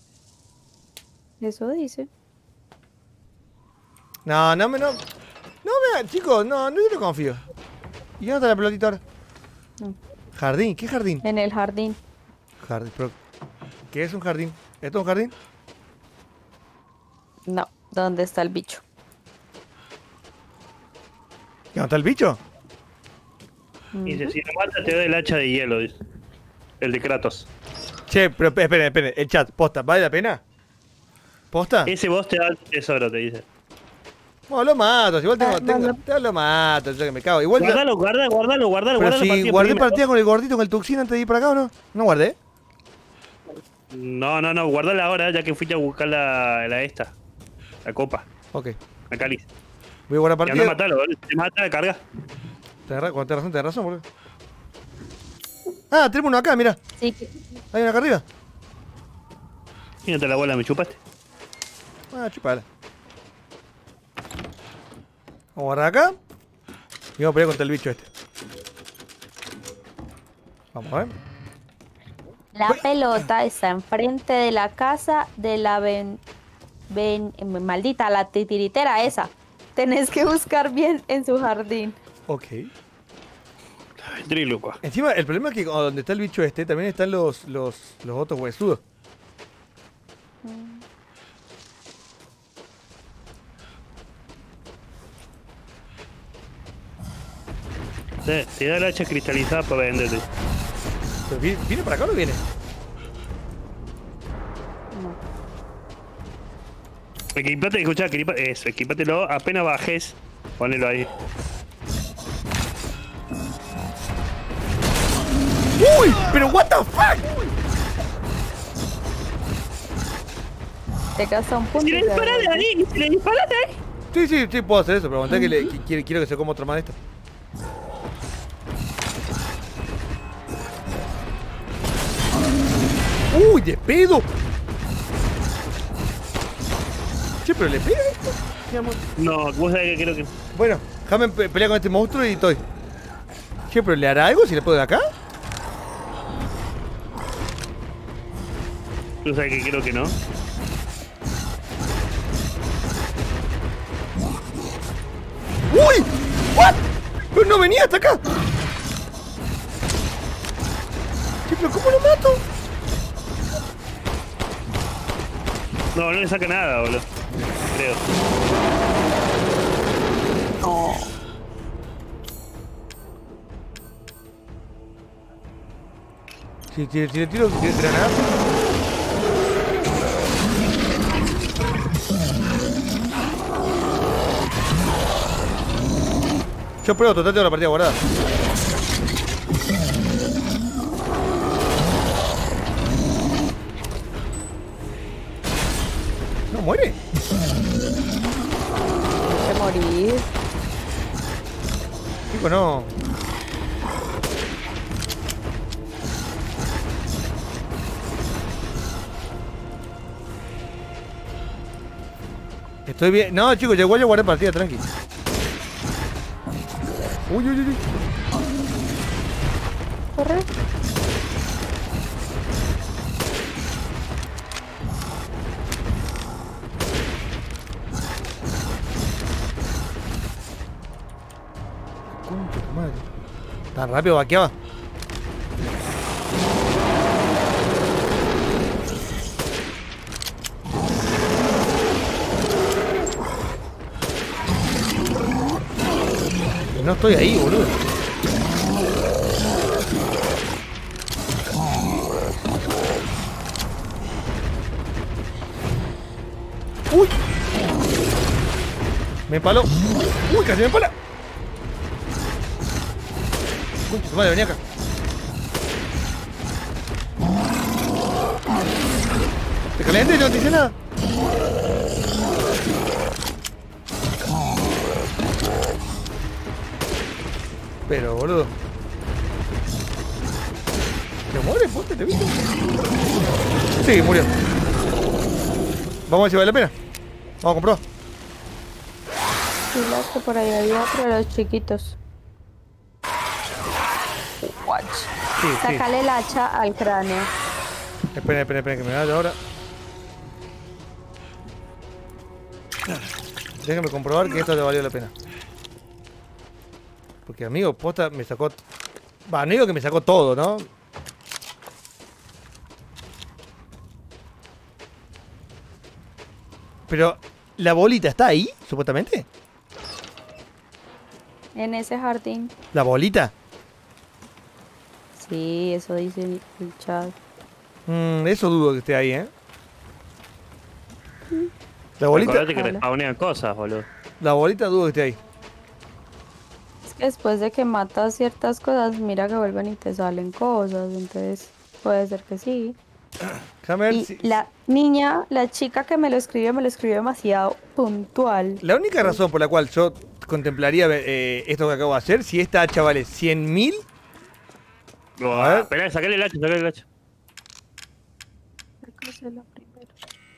Eso dice. No, no me, no. No me, chicos, no, no, yo no confío. ¿Y dónde está la pelotita ahora? No. ¿Jardín? ¿Qué jardín? En el jardín. Jardín, pero. ¿Qué es un jardín? ¿Esto es un jardín? No, ¿dónde está el bicho? ¿Dónde está el bicho? Dice, si lo mata, te da el hacha de hielo, dice. El de Kratos. Che, pero esperen, esperen, el chat, posta, ¿vale la pena? ¿Posta? Ese boss te da el tesoro, te dice. Bueno, lo mato, si igual tengo, Ah, tengo, no, no. tengo- lo mato, yo que me cago. Igual ya- Guardalo, guardalo, guardalo, guardalo, pero guardalo. si partida guardé primero. partida con el gordito, con el tuxino antes de ir para acá, ¿o no? ¿No guardé? No, no, no, guardala ahora, ya que fuiste a buscar la, la esta. La copa, Ok, la cáliz. voy a guardar Y anda a partida. matarlo, ¿vale? Te mata, carga. Tenés ra- tenés razón, tenés razón, boludo. Ah, tenemos uno acá, mira. Sí, que- Hay uno acá arriba. Fíjate la bola, me chupaste. Ah, chupala. Vamos a guardar acá. Y vamos a pelear contra el bicho este. Vamos a ver. la pelota está enfrente de la casa de la ven... ven... maldita, la titiritera esa. Tenés que buscar bien en su jardín. Ok. Tríloco. Encima, el problema es que donde está el bicho este, también están los, los, los otros huesudos. Te, te da el hacha cristalizada para venderte. Pero, ¿viene, ¿Viene para acá o no viene? Equipate, escuchá, equipa, eso, equipátelo, apenas bajes, ponelo ahí. ¡Uy! ¡Pero what the fuck! Te gasta un punto. ¡Si y le te disparás de devuelve. ahí! ¡Si le disparás de ahí! Sí, sí, sí, puedo hacer eso, pero aguantá que, le, que quiero, quiero que se coma otra más de esta. ¡Uy, de pedo! Che, pero le pega esto. Mi amor. No, vos sabés que creo que... Bueno, déjame pe- pelear con este monstruo y estoy. Che, pero ¿le hará algo si le puedo de acá? Tú sabes que creo que no. ¡Uy! ¿What? Pero no venía hasta acá. Che, pero ¿cómo lo mato? No, no le saca nada, boludo. Creo. Si, si, si le tiro granada. Yo pruebo, total tengo la partida guardada. No muere. De morir. Chico, no. Estoy bien. No, chicos, yo igual yo guardé partida, tranqui. Uy, uy, uy, uy. Corre. Concha tu madre. Tan rápido vaqueaba. No estoy ahí, boludo. ¡Uy! Me empaló. ¡Uy, casi me empala! Concha tu madre, venía acá. ¿Te calenté? No te hice nada. Pero, boludo. ¿Se muere? ¿Poste? ¿Te viste? Sí, murió. Vamos a ver si vale la pena. Vamos a comprobar. Sí, las que por ahí había, pero los chiquitos. Watch. Sí, sí. Sácale el hacha al cráneo. Espera, espera, espera, que me vaya ahora. Déjame comprobar que esto te valió la pena. Porque, amigo, posta me sacó... Va, no digo que me sacó todo, ¿no? Pero, ¿la bolita está ahí, supuestamente? En ese jardín. ¿La bolita? Sí, eso dice el el chat. Mm, eso dudo que esté ahí, ¿eh? La bolita... Acordate que respawnean cosas, boludo. La bolita dudo que esté ahí. Es que después de que matas ciertas cosas, mira que vuelven y te salen cosas. Entonces, puede ser que sí. Déjame ver Y si... la niña, la chica que me lo escribió, me lo escribió demasiado puntual. La única razón por la cual yo contemplaría eh, esto que acabo de hacer, si esta hacha vale cien mil... A ver. Esperá, sacale el hacha, sacale el hacha. Sácasela primero.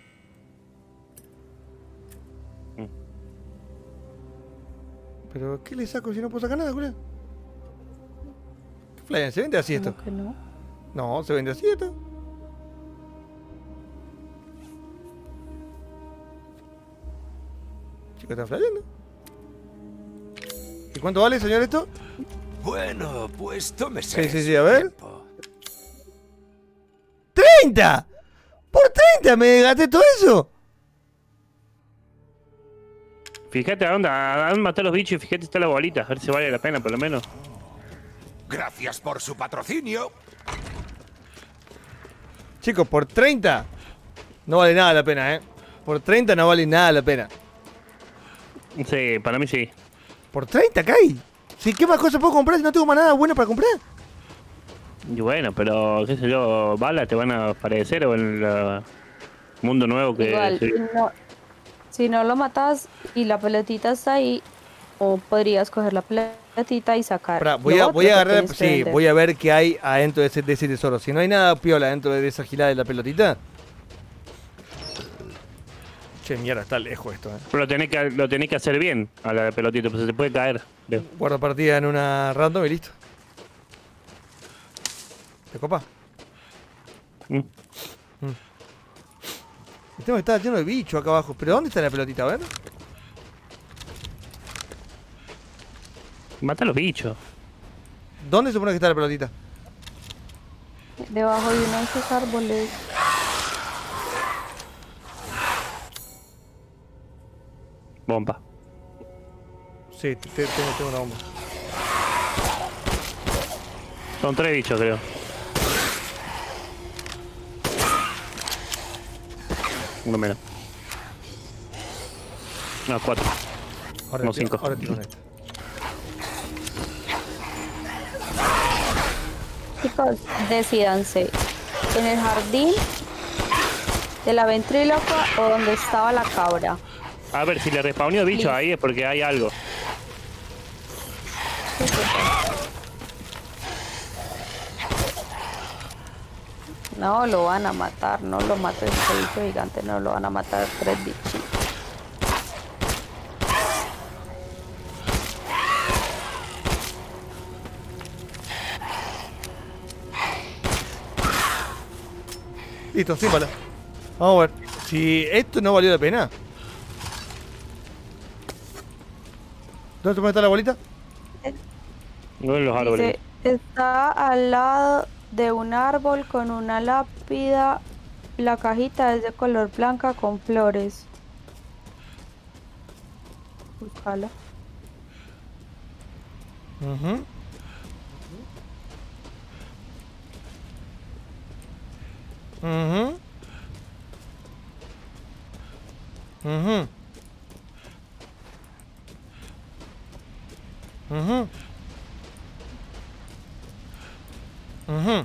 ¿Pero qué le saco si no puedo sacar nada, Julián? ¿Qué flyer? ¿Se vende así esto? ¿Cómo que no? No, se vende así esto. Chico, ¿están flyando? ¿Y cuánto vale, señor, esto? Bueno, pues tómese. Sí, sí, sí, a ver. ¡treinta! ¡Por treinta me gasté todo eso! Fíjate a dónde, a dónde matar a los bichos y fíjate está la bolita, a ver si vale la pena por lo menos. Gracias por su patrocinio. Chicos, por treinta no vale nada la pena, ¿eh? Por treinta no vale nada la pena. Sí, para mí sí. ¿Por treinta, Kai? ¿Sí, ¿qué más cosas puedo comprar si no tengo más nada bueno para comprar? Y bueno, pero qué sé yo, balas te van a aparecer o en el mundo nuevo que... Igual, sí. no, si no lo matas y la pelotita está ahí, o podrías coger la pelotita y sacar. Pará, voy lo a, otro voy a que agarrar, puedes sí, vender. voy a ver qué hay adentro de ese, de ese tesoro. Si no hay nada piola dentro de esa gilada de la pelotita. Che, mierda, está lejos esto, eh. Pero lo tenés, que, lo tenés que hacer bien a la pelotita, pues se te puede caer. Leo. Guardo partida en una random y listo. ¿Te copa? Mm. Mm. El tema está lleno de bichos acá abajo. ¿Pero dónde está la pelotita? A ver. Mata a los bichos. ¿Dónde se supone que está la pelotita? Debajo de uno de esos árboles. Bomba. Sí, te- te- tengo, tengo una bomba. Son tres bichos, creo. Uno menos. No, cuatro. Ahora No, tiro- cinco. Ahora tiro una esta. Chicos, decídanse. ¿En el jardín de la ventríloca o donde estaba la cabra? A ver, si le respawneó bichos ahí es porque hay algo. No, lo van a matar, no lo mata ese bicho gigante, no lo van a matar tres bichitos. Listo, sin bala. Vamos a ver. Si esto no valió la pena. ¿Dónde está la bolita? No en los árboles. Dice, está al lado de un árbol con una lápida. La cajita es de color blanca con flores. Búscala. Ujú. Ujú. Ujú. Ujú. Ujú.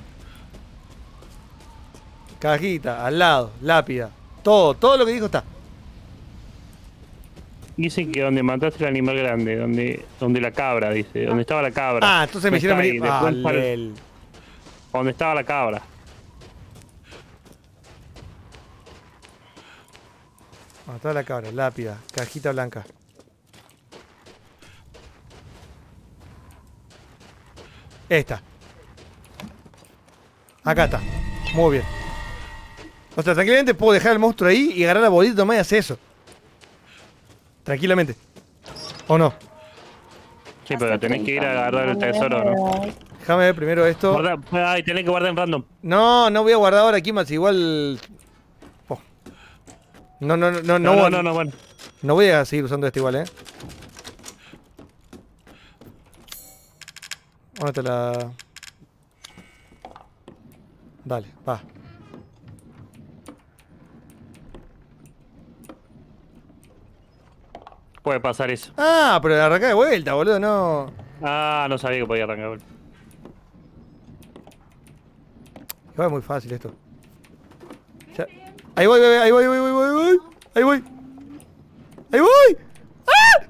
Cajita, al lado, lápida. Todo, todo lo que dijo está. Dicen que donde mataste el animal grande, donde donde la cabra, dice. Donde estaba la cabra. Ah, entonces me No hicieron está venir. ahí, Ah, después para- lel. Donde estaba la cabra. Matar a la cabra, lápida, cajita blanca. Esta. Acá está. Muy bien. O sea, tranquilamente puedo dejar al monstruo ahí y agarrar la bolita nomás y hacer eso. Tranquilamente. ¿O no? Sí, pero tenés que ir a agarrar el tesoro, ¿no? Déjame ver primero esto. Guarda, ay, tenés que guardar en random. No, no voy a guardar ahora aquí más. Igual... Oh. No, no, no, no, no, No, voy- no, no, no, bueno. no voy a seguir usando este igual, ¿eh? ¿Dónde está la...? Dale, va. Puede pasar eso. Ah, pero arranca de vuelta, boludo, no. Ah, no sabía que podía arrancar. Igual es muy fácil esto. Ya- Ahí voy, bebé, ahí voy, voy, voy, voy, voy. Ahí voy. Ahí voy. ¡Ah!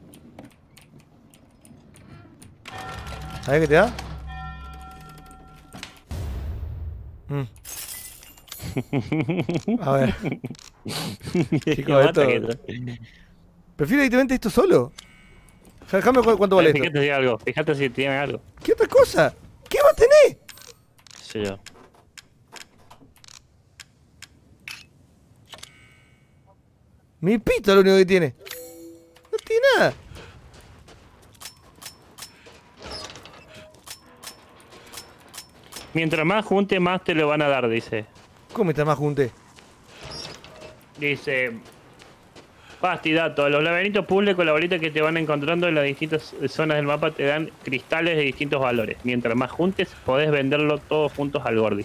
¿Sabes qué te da? Mm. A ver. Chicos, esto... Prefiero directamente esto solo. O sea, déjame cu- cuánto vale esto. Fíjate si hay algo, fíjate si tiene algo. ¿Qué otra cosa? ¿Qué va a tener? Sí, yo. Mi pito es lo único que tiene. No tiene nada. Mientras más junte, más te lo van a dar, dice. ¿Cómo está más junte? Dice... Pasti, dato. Los laberintos puzzle con la bolita que te van encontrando en las distintas zonas del mapa te dan cristales de distintos valores. Mientras más juntes, podés venderlo todos juntos al Gordi.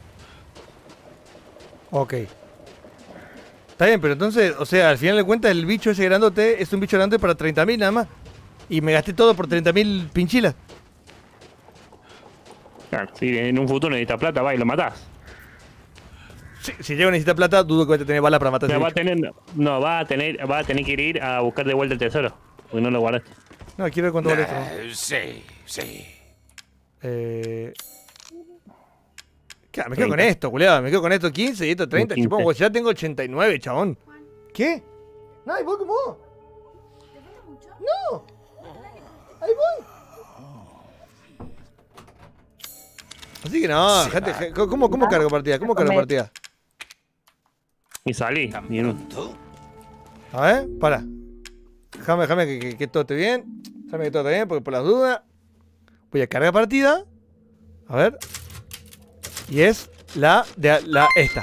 Ok. Está bien, pero entonces, o sea, al final de cuentas el bicho ese grandote es un bicho grande para treinta mil nada más. Y me gasté todo por treinta mil pinchilas. Claro, si en un futuro necesitas plata, va y lo matás. Si, si llego a necesitar plata, dudo que vaya a tener balas para matar a ese No, va a bicho. tener, no, va a tener, va a tener que ir a buscar de vuelta el tesoro. Porque no lo guardaste. No, quiero ver cuánto vale esto. Eh, sí, sí. Eh... Claro, me quedo con esto, culiado. Me quedo con esto quince y esto treinta. quince. Chupón, ya tengo ochenta y nueve, chabón. ¿Qué? No, ahí voy con vos. ¿Te falta mucho? No. Ahí voy. Así que no, gente, je- ¿cómo, cómo cargo partida? ¿Cómo cargo partida? Y salí. Y en un- A ver, para. Déjame, déjame que, que, que todo esté bien. Déjame que todo esté bien, porque por las dudas. Voy a cargar partida. A ver. Y es la de la esta.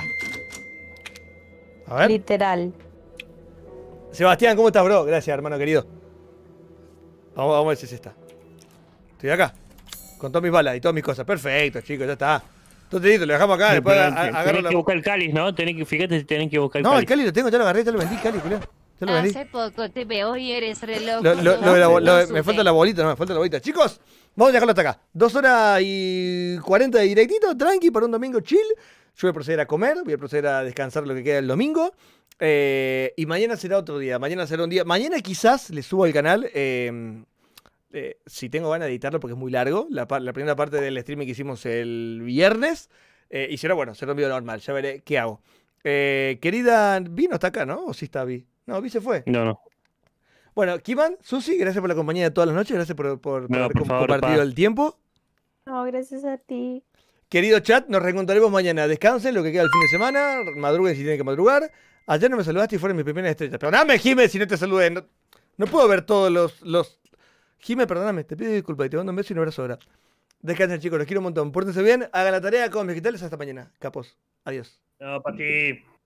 A ver. Literal. Sebastián, ¿cómo estás, bro? Gracias, hermano querido. Vamos, vamos a ver si es esta. Estoy acá. Con todas mis balas y todas mis cosas. Perfecto, chicos, ya está. Entonces listo, lo dejamos acá. Después Pero a- a- agarro tenés la... que buscar el cáliz, ¿no? Tenés que, fíjate si tenés que buscar el No, el cáliz. Cali lo tengo, ya lo agarré, ya lo vendí, Cali, culiao. Ya lo vendí. Hace poco te veo y eres re loco. Lo- lo- lo de la bo- lo de- me falta la voz. bolita, no, me falta la bolita. Chicos, vamos a dejarlo hasta acá. Dos horas y cuarenta de directito, tranqui, para un domingo chill. Yo voy a proceder a comer, voy a proceder a descansar lo que queda el domingo. Eh, y mañana será otro día. Mañana será un día. Mañana quizás le subo al canal. eh, eh, si tengo ganas de editarlo porque es muy largo. La, par- la primera parte del streaming que hicimos el viernes. Eh, y será bueno, será un video normal. Ya veré qué hago. Eh, querida, Vi no está acá, ¿no? ¿O sí está Vi? No, Vi se fue. No, no. Bueno, Kiman, Susi, gracias por la compañía de todas las noches, gracias por, por, por No, haber por com- favor, compartido pa. el tiempo. No, gracias a ti. Querido chat, nos reencontraremos mañana. Descansen lo que queda el fin de semana, madruguen si tienen que madrugar. Ayer no me saludaste y fueron mis primeras estrellas. Perdóname, Jime, si no te saludé. No, no puedo ver todos los... los... Jime, perdóname, te pido disculpas y te mando un beso y un abrazo ahora. Descansen, chicos, los quiero un montón. Pórtense bien, hagan la tarea con mis digitales. Hasta mañana, capos. Adiós. No, Pati.